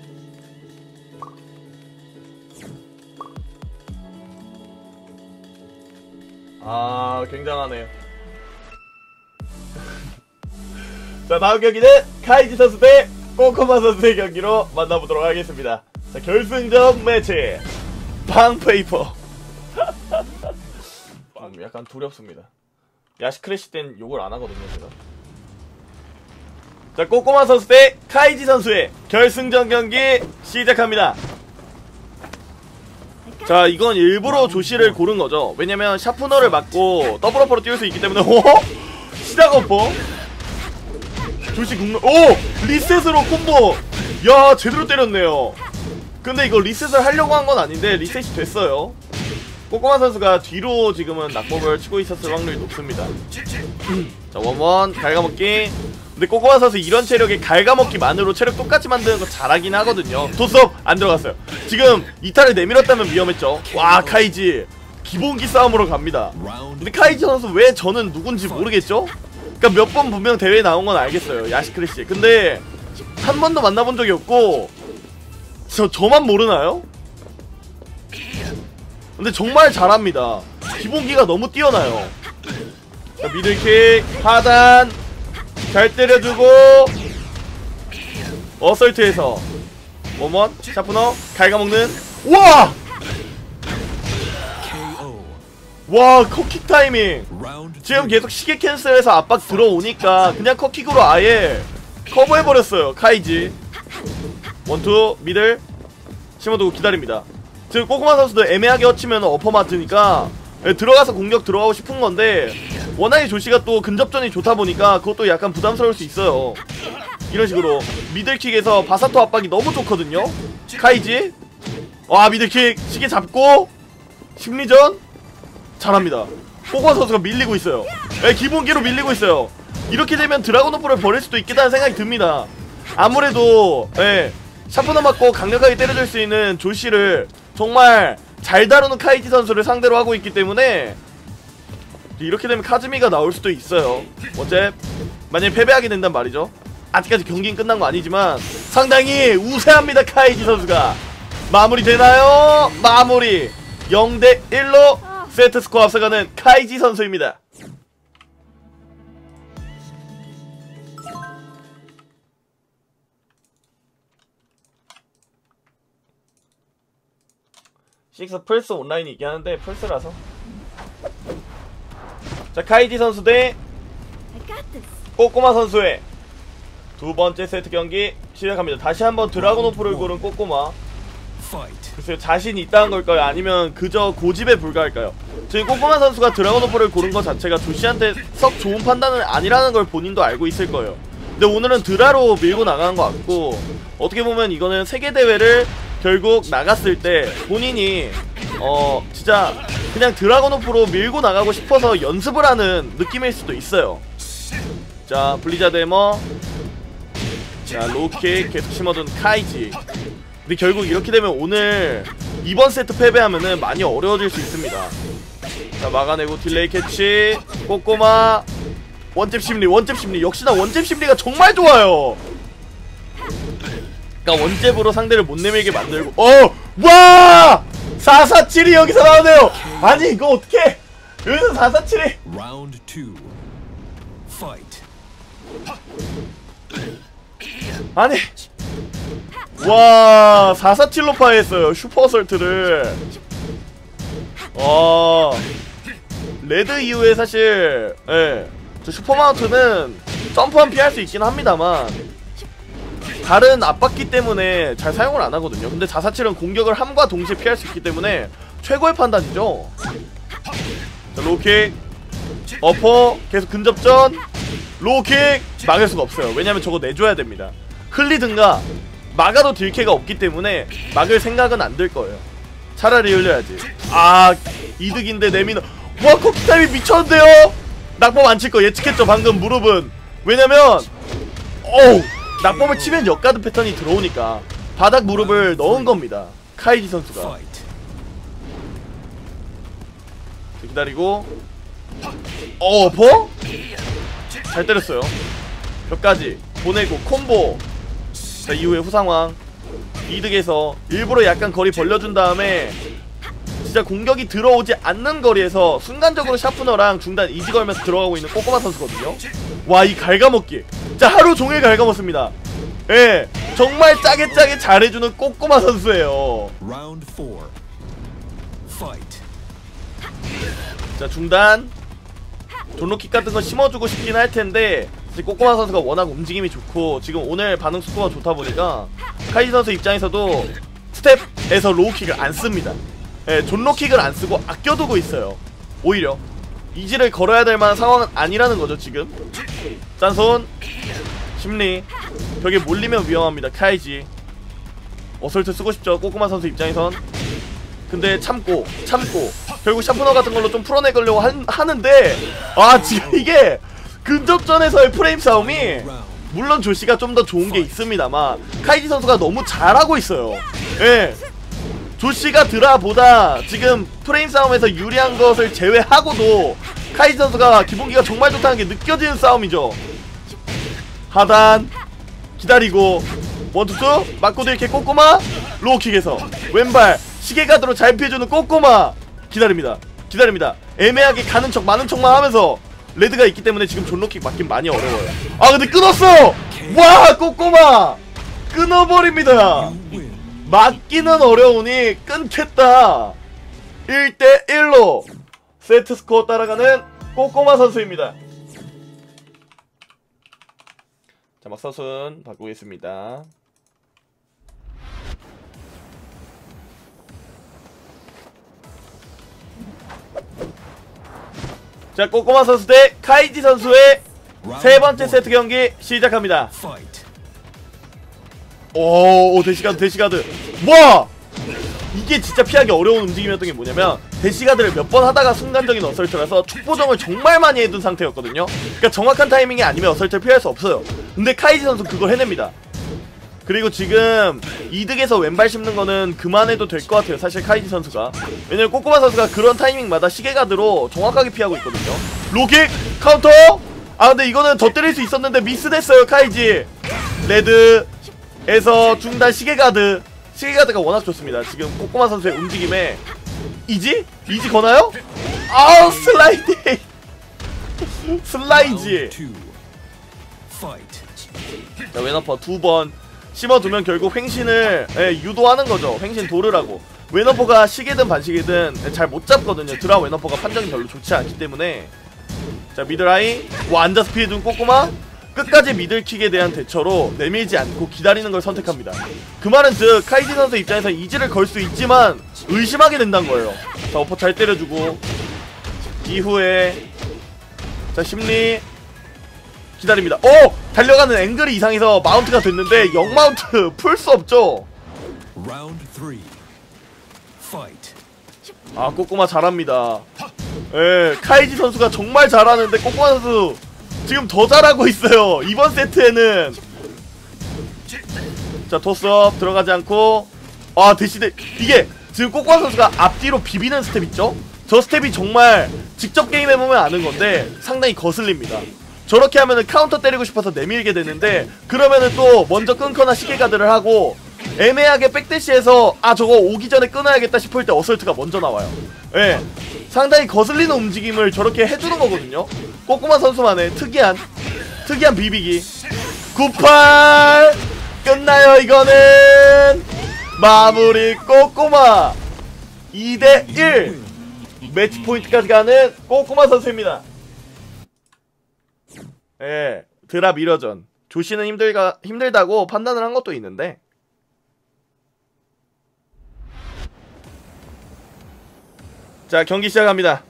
아, 굉장하네요. 자, 다음 경기는 카이지 선수 대 꼬꼬마 선수의 경기로 만나보도록 하겠습니다. 자, 결승전 매치 빵페이퍼. 약간 두렵습니다. 야시크래시 땐 욕을 안 하거든요, 제가. 자, 꼬꼬마 선수 대 카이지 선수의 결승전 경기 시작합니다. 자, 이건 일부러 조시를 고른 거죠. 왜냐면 샤프너를 맞고 더블어퍼로 띄울 수 있기 때문에. 시작어퍼. 조시 국룰. 리셋으로 콤보. 야, 제대로 때렸네요. 근데 이거 리셋을 하려고 한 건 아닌데 리셋이 됐어요. 꼬꼬마 선수가 뒤로 지금은 낙법을 치고 있었을 확률이 높습니다. 자, 원원 갉아먹기. 근데 꼬꼬마 선수 이런 체력에 갉아먹기만으로 체력 똑같이 만드는 거 잘하긴 하거든요. 토스업 안 들어갔어요. 지금 이탈을 내밀었다면 위험했죠. 와, 카이지 기본기 싸움으로 갑니다. 근데 카이지 선수 왜 저는 누군지 모르겠죠? 그니까 몇 번 분명 대회에 나온 건 알겠어요, 야시크래시. 근데 한 번도 만나본 적이 없고 저만 모르나요? 근데 정말 잘합니다. 기본기가 너무 뛰어나요. 자, 미들킥 하단 잘 때려주고 어설트에서 원원 샤프너 갉아먹는. 와! 와, 컷킥 타이밍. 지금 계속 시계 캔슬해서 압박 들어오니까 그냥 컷킥으로 아예 커버해버렸어요, 카이지. 원투 미들 심어두고 기다립니다. 지금 꼬꼬마 선수도 애매하게 헛치면 어퍼 맞으니까 들어가서 공격 들어가고 싶은 건데 워낙에 조시가 또 근접전이 좋다 보니까 그것도 약간 부담스러울 수 있어요. 이런 식으로 미들킥에서 바사토 압박이 너무 좋거든요. 카이지. 와, 미들킥 시계 잡고 심리전 잘합니다. 꼬꼬마 선수가 밀리고 있어요. 기본기로 밀리고 있어요. 이렇게 되면 드라곤오프를 버릴 수도 있겠다는 생각이 듭니다. 아무래도 샤프너 맞고 강력하게 때려줄 수 있는 조시를 정말 잘 다루는 카이지 선수를 상대로 하고 있기 때문에 이렇게 되면 카즈미가 나올 수도 있어요. 어째 만약에 패배하게 된단 말이죠. 아직까지 경기는 끝난 거 아니지만 상당히 우세합니다. 카이지 선수가 마무리 되나요? 마무리 0대 1로 세트 스코어 앞서가는 카이지 선수입니다. 식스 플스 온라인이 있긴 하는데 플스라서. 자, 카이지 선수 대 꼬꼬마 선수의 두 번째 세트 경기 시작합니다. 다시 한번 드라곤오프를 고른 꼬꼬마. 글쎄요, 자신이 있다는 걸까요? 아니면 그저 고집에 불과할까요? 지금 꼬꼬마 선수가 드라곤오프를 고른 것 자체가 조씨한테 썩 좋은 판단은 아니라는 걸 본인도 알고 있을 거예요. 근데 오늘은 드라로 밀고 나가는 것 같고, 어떻게 보면 이거는 세계대회를 결국 나갔을 때 본인이 진짜 그냥 드라곤오프로 밀고 나가고 싶어서 연습을 하는 느낌일 수도 있어요. 자, 블리자드 해머, 자, 로우킥 계속 심어둔 카이지. 근데 결국 이렇게 되면 오늘 이번 세트 패배하면은 많이 어려워질 수 있습니다. 자, 막아내고 딜레이 캐치, 꼬꼬마, 원잽 심리, 원잽 심리. 역시나 원잽 심리가 정말 좋아요. 그러니까 원잽으로 상대를 못 내밀게 만들고. 와! 447이 여기서 나오네요. 아니 이거 어떡해? 여기서 447이. Round 2. Fight. 아니, 와, 447로 파했어요 슈퍼 어설트를. 레드 이후에 사실 저 슈퍼마운트는 점프만 피할 수 있긴 합니다만 다른 앞바퀴 때문에 잘 사용을 안 하거든요. 근데 447은 공격을 함과 동시에 피할 수 있기 때문에 최고의 판단이죠. 자, 로우킥, 어퍼, 계속 근접전, 로우킥. 막을 수가 없어요. 왜냐면 저거 내줘야 됩니다. 흘리든가 막아도 딜캐가 없기 때문에 막을 생각은 안 들 거예요. 차라리 흘려야지. 아, 이득인데 내미는. 와, 코키타임이 미쳤는데요. 낙법 안 칠 거 예측했죠 방금 무릎은. 왜냐면 낙법을 치면 역가드 패턴이 들어오니까 바닥 무릎을 넣은 겁니다 카이지 선수가. 기다리고 어퍼? 잘 때렸어요. 벽까지 보내고 콤보. 자, 이후에 후상황 이득에서 일부러 약간 거리 벌려준 다음에 진짜 공격이 들어오지 않는 거리에서 순간적으로 샤프너랑 중단 이지 걸면서 들어가고 있는 꼬꼬마 선수거든요. 와, 이 갉아먹기 진짜 하루 종일 갉아먹습니다. 예, 정말 짜게 잘해주는 꼬꼬마 선수예요. Round 4. Fight. 자, 중단 존로킥 같은 거 심어주고 싶긴 할 텐데 꼬꼬마 선수가 워낙 움직임이 좋고 지금 오늘 반응 속도가 좋다 보니까 카이지 선수 입장에서도 스텝에서 로우킥을 안 씁니다. 예, 존로킥을 안 쓰고 아껴두고 있어요. 오히려 이지를 걸어야 될 만한 상황은 아니라는 거죠 지금. 짠손 심리 벽에 몰리면 위험합니다. 카이지 어설트 쓰고 싶죠 꼬꼬마 선수 입장에선. 근데 참고 결국 샤프너 같은 걸로 좀 풀어내려고 하는데 지금 이게 근접전에서의 프레임 싸움이 물론 조씨가 좀 더 좋은 게 있습니다만 카이지 선수가 너무 잘하고 있어요. 예, 조씨가 드라보다 지금 프레임 싸움에서 유리한 것을 제외하고도 카이지 선수가 기본기가 정말 좋다는 게 느껴지는 싸움이죠. 하단 기다리고 원투투 맞고도 이렇게 꼬꼬마 로우킥에서 왼발 시계가드로 잘 피해주는 꼬꼬마. 기다립니다. 애매하게 가는 척 많은 척만 하면서 레드가 있기 때문에 지금 존로킥 맞긴 많이 어려워요. 근데 끊었어. 와, 꼬꼬마 끊어버립니다. 맞기는 어려우니 끊겠다. 1대1로 세트 스코어 따라가는 꼬꼬마 선수입니다. 자, 막서순 바꾸겠습니다. 자, 꼬꼬마 선수 대 카이지 선수의 세 번째 세트 경기 시작합니다. 오, 대시가드. 와! 이게 진짜 피하기 어려운 움직임이었던 게 뭐냐면 대시가드를 몇 번 하다가 순간적인 어설트라서 축보정을 정말 많이 해둔 상태였거든요. 그러니까 정확한 타이밍이 아니면 어설트를 피할 수 없어요. 근데 카이지 선수 그걸 해냅니다. 그리고 지금 이득에서 왼발 씹는 거는 그만해도 될 것 같아요 사실 카이지 선수가. 왜냐면 꼬꼬마 선수가 그런 타이밍마다 시계가드로 정확하게 피하고 있거든요. 로킥 카운터. 근데 이거는 더 때릴 수 있었는데 미스됐어요 카이지. 레드에서 중단 시계가드가 워낙 좋습니다. 지금 꼬꼬마 선수의 움직임에 이지 거나요? 슬라이딩 슬라이지. 자, 왼어퍼 두 번 심어두면 결국 횡신을 유도하는 거죠. 횡신 도르라고. 왼어퍼가 시계든 반시계든 잘 못 잡거든요. 드라 왼어퍼가 판정이 별로 좋지 않기 때문에. 자, 미드라인. 와, 앉아서 피해준 꼬꼬마. 끝까지 미들킥에 대한 대처로 내밀지 않고 기다리는 걸 선택합니다. 그 말은 즉 카이지 선수 입장에서 이지를 걸 수 있지만 의심하게 된다는 거예요. 자, 어퍼 잘 때려주고 이후에 자, 심리 기다립니다. 오! 달려가는 앵글이 이상해서 마운트가 됐는데 역마운트 풀 수 없죠. 아, 꼬꼬마 잘합니다. 예, 카이지 선수가 정말 잘하는데 꼬꼬마 선수 지금 더 잘하고 있어요. 이번 세트에는. 자, 토스업 들어가지 않고 아, 대시대 이게 지금 꼬꼬마 선수가 앞뒤로 비비는 스텝 있죠? 저 스텝이 정말 직접 게임해보면 아는 건데 상당히 거슬립니다. 저렇게 하면은 카운터 때리고 싶어서 내밀게 되는데 그러면은 또 먼저 끊거나 시계가드를 하고 애매하게 백대시해서 아, 저거 오기 전에 끊어야겠다 싶을 때 어설트가 먼저 나와요. 예, 상당히 거슬리는 움직임을 저렇게 해주는 거거든요. 꼬꼬마 선수만의 특이한 비비기. 98 끝나요. 이거는 마무리 꼬꼬마 2대1 매치 포인트까지 가는 꼬꼬마 선수입니다. 예, 드랍 1호전 조시는 힘들다고 판단을 한 것도 있는데 자, 경기 시작합니다.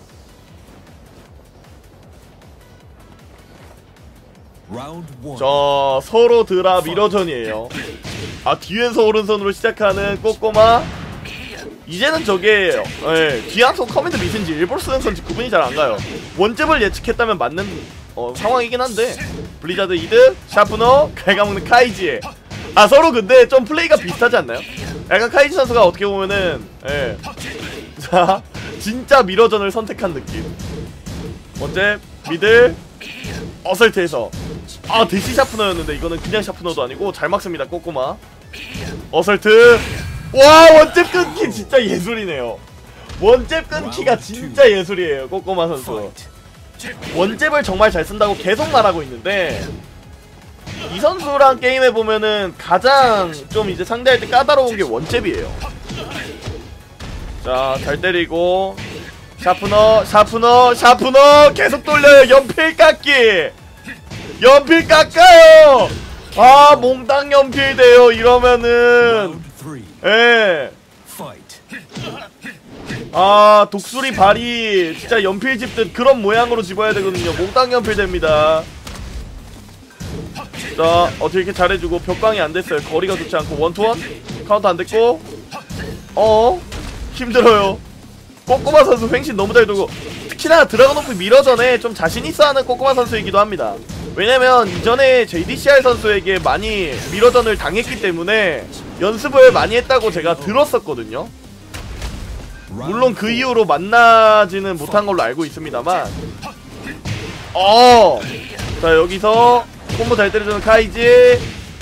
저 서로 드랍 1호전이에요. 아, 뒤에서 오른손으로 시작하는 꼬꼬마. 이제는 저게 뒤항성 커맨드 미신지 일부러 쓰는 건지 구분이 잘 안가요. 원잽을 예측했다면 맞는 상황이긴 한데 블리자드 이득, 샤프너, 갈가먹는 카이지. 아, 서로 근데 좀 플레이가 비슷하지 않나요? 약간 카이지 선수가 어떻게 보면은 자, 진짜 미러전을 선택한 느낌. 원잽, 미들, 어설트에서 아, 대시 샤프너였는데 이거는 그냥 샤프너도 아니고 잘 막습니다. 꼬꼬마 어설트. 와, 원잽 끊기 진짜 예술이네요. 원잽 끊기가 진짜 예술이에요. 꼬꼬마 선수 원잽을 정말 잘 쓴다고 계속 말하고 있는데 이 선수랑 게임해보면은 가장 좀 이제 상대할 때 까다로운 게 원잽이에요. 자, 잘 때리고 샤프너 계속 돌려요. 연필 깎기, 연필 깎아요. 아, 몽땅 연필 돼요 이러면은. 예. 아, 독수리 발이 진짜 연필 집듯 그런 모양으로 집어야 되거든요. 몽땅 연필 됩니다. 자, 어떻게 이렇게 잘해주고 벽방이 안 됐어요. 거리가 좋지 않고 원투원 카운터 안 됐고 힘들어요. 꼬꼬마 선수 횡신 너무 잘 돌고 특히나 드라곤오프 미러전에 좀 자신있어 하는 꼬꼬마 선수이기도 합니다. 왜냐면 이전에 JDCR 선수에게 많이 미러전을 당했기 때문에 연습을 많이 했다고 제가 들었었거든요. 물론 그 이후로 만나지는 못한 걸로 알고 있습니다만 자, 여기서 콤보 잘 때려주는 카이지.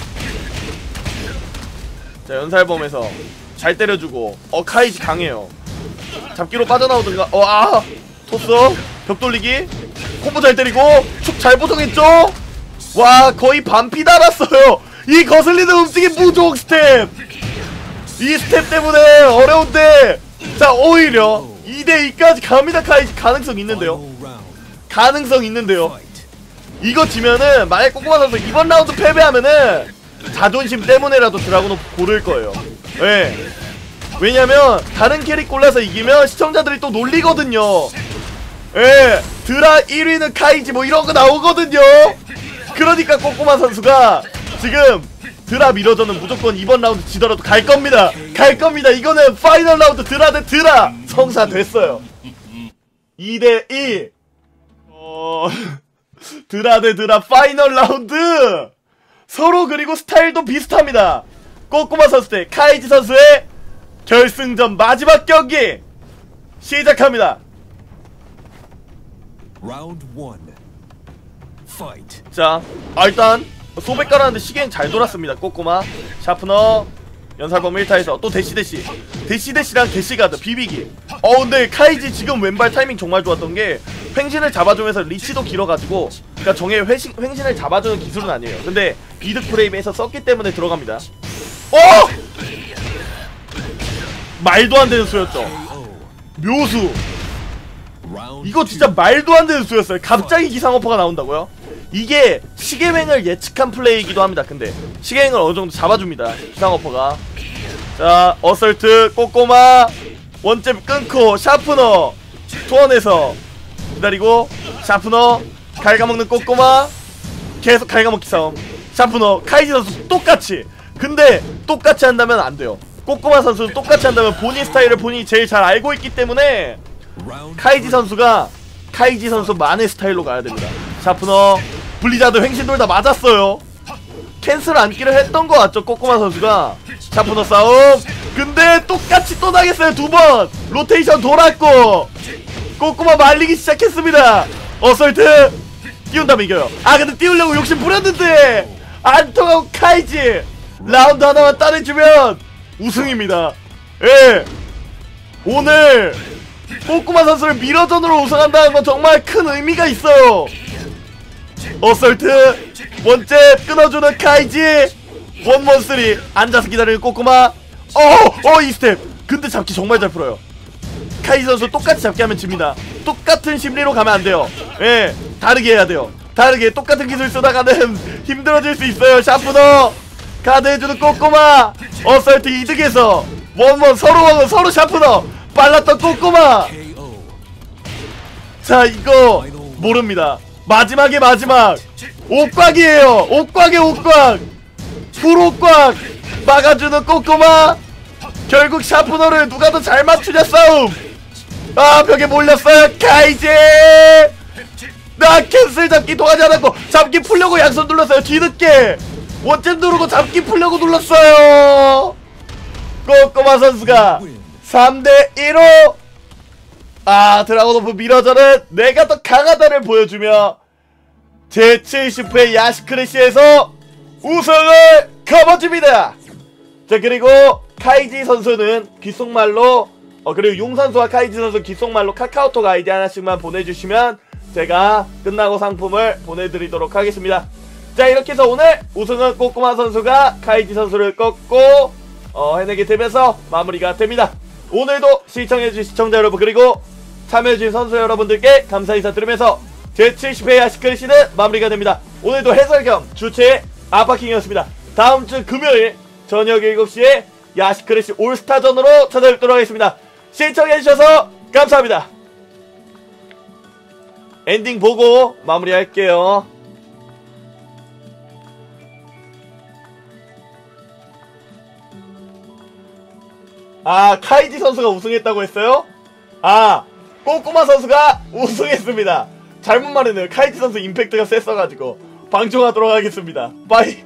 자, 연살범에서 잘 때려주고 카이지 강해요. 잡기로 빠져나오든가 토스 벽 돌리기 콤보 잘 때리고 축 잘 보정했죠. 와, 거의 반피 달았어요. 이 거슬리는 움직임 무종 스텝, 이 스텝 때문에 어려운데 자, 오히려 2대2까지 갑니다. 카이지 가능성 있는데요. 가능성 있는데요. 이거 지면은 만약 꼬꼬마 선수 이번 라운드 패배하면은 자존심 때문에라도 드라곤오프 고를 거예요. 예. 왜냐면 다른 캐릭 골라서 이기면 시청자들이 또 놀리거든요. 예. 드라 1위는 카이지 뭐 이런거 나오거든요. 그러니까 꼬꼬마 선수가 지금 드라 미러전은 무조건 이번 라운드 지더라도 갈겁니다. 갈겁니다. 이거는 파이널 라운드 드라 대 드라 성사됐어요. 2대2 드라 대 드라 파이널 라운드. 서로 그리고 스타일도 비슷합니다. 꼬꼬마 선수 대 카이지 선수의 결승전 마지막 경기 시작합니다. 자, 일단 소백 깔았는데 시계는 잘 돌았습니다. 꼬꼬마 샤프너 연살범 1타에서 또 대시랑 대시가드 비비기. 근데 카이지 지금 왼발 타이밍 정말 좋았던 게 횡신을 잡아주면서 리치도 길어가지고, 그러니까 정의 횡신을 잡아주는 기술은 아니에요. 근데 이득 프레임에서 썼기 때문에 들어갑니다. 말도 안 되는 수였죠. 묘수. 이거 진짜 말도 안 되는 수였어요. 갑자기 기상어퍼가 나온다고요? 이게 시계맹을 예측한 플레이이기도 합니다. 근데 시계맹을 어느정도 잡아줍니다. 기상어퍼가. 자, 어설트 꼬꼬마 원잽 끊고 샤프너 투원해서 기다리고 샤프너 갉아먹는 꼬꼬마 계속 갉아먹기 싸움. 샤프너 카이지 선수 똑같이. 근데 똑같이 한다면 안돼요. 꼬꼬마 선수는 똑같이 한다면 본인 스타일을 본인이 제일 잘 알고 있기 때문에 카이지 선수가 카이지 선수만의 스타일로 가야 됩니다. 샤프너 블리자드 횡신돌 다 맞았어요. 캔슬 안기를 했던 것 같죠, 꼬꼬마 선수가. 샤프너 싸움. 근데 똑같이 또 나겠어요. 두 번 로테이션 돌았고 꼬꼬마 말리기 시작했습니다. 어설트 띄운다면 이겨요. 아 근데 띄우려고 욕심 부렸는데 안 통하고 카이지 라운드 하나만 따내주면 우승입니다. 예, 오늘 꼬꼬마 선수를 미러전으로 우승한다는 건 정말 큰 의미가 있어요. 어설트 원잽 끊어주는 카이지 원몬3 앉아서 기다리는 꼬꼬마. 이 스텝 근데 잡기 정말 잘 풀어요. 카이지 선수 똑같이 잡기 하면 집니다. 똑같은 심리로 가면 안 돼요. 예, 다르게 해야 돼요. 다르게 똑같은 기술 쓰다가는 힘들어질 수 있어요. 샤프너 가드 해주는 꼬꼬마. 어설트 이득에서 원원 서로 샤프너 빨랐던 꼬꼬마. 자, 이거 모릅니다. 마지막에 마지막 옥곽이에요. 옥곽의 옥곽 풀옥곽 막아주는 꼬꼬마. 결국 샤프너를 누가 더 잘 맞추냐 싸움. 아, 벽에 몰렸어요. 카이지 나 캔슬 잡기 통하지 않았고 잡기 풀려고 양손 눌렀어요. 뒤늦게 원잼 누르고 잡기 풀려고 눌렀어요. 꼬꼬마 선수가 3대1로 드라곤오프 미러전은 내가 더 강하다를 보여주며 제70회 야시크래시에서 우승을 거머쥡니다. 자, 그리고 카이지 선수는 귓속말로 그리고 용 선수와 카이지 선수 귓속말로 카카오톡 아이디 하나씩만 보내주시면 제가 끝나고 상품을 보내드리도록 하겠습니다. 자, 이렇게 해서 오늘 우승은 꼬꼬마 선수가 카이지 선수를 꺾고 해내게 되면서 마무리가 됩니다. 오늘도 시청해주신 시청자 여러분 그리고 참여해주신 선수 여러분들께 감사 인사드리면서 제70회 야시크래시는 마무리가 됩니다. 오늘도 해설 겸 주최 아파킹이었습니다. 다음주 금요일 저녁 7시에 야시크래시 올스타전으로 찾아뵙도록 하겠습니다. 시청해주셔서 감사합니다. 엔딩 보고 마무리할게요. 카이지 선수가 우승했다고 했어요? 꼬꼬마 선수가 우승했습니다. 잘못 말했네요. 카이지 선수 임팩트가 셌어가지고 방송하도록 하겠습니다. 빠이.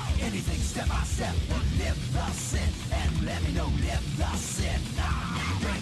Step by step, live the sin, and let me know, live the sin.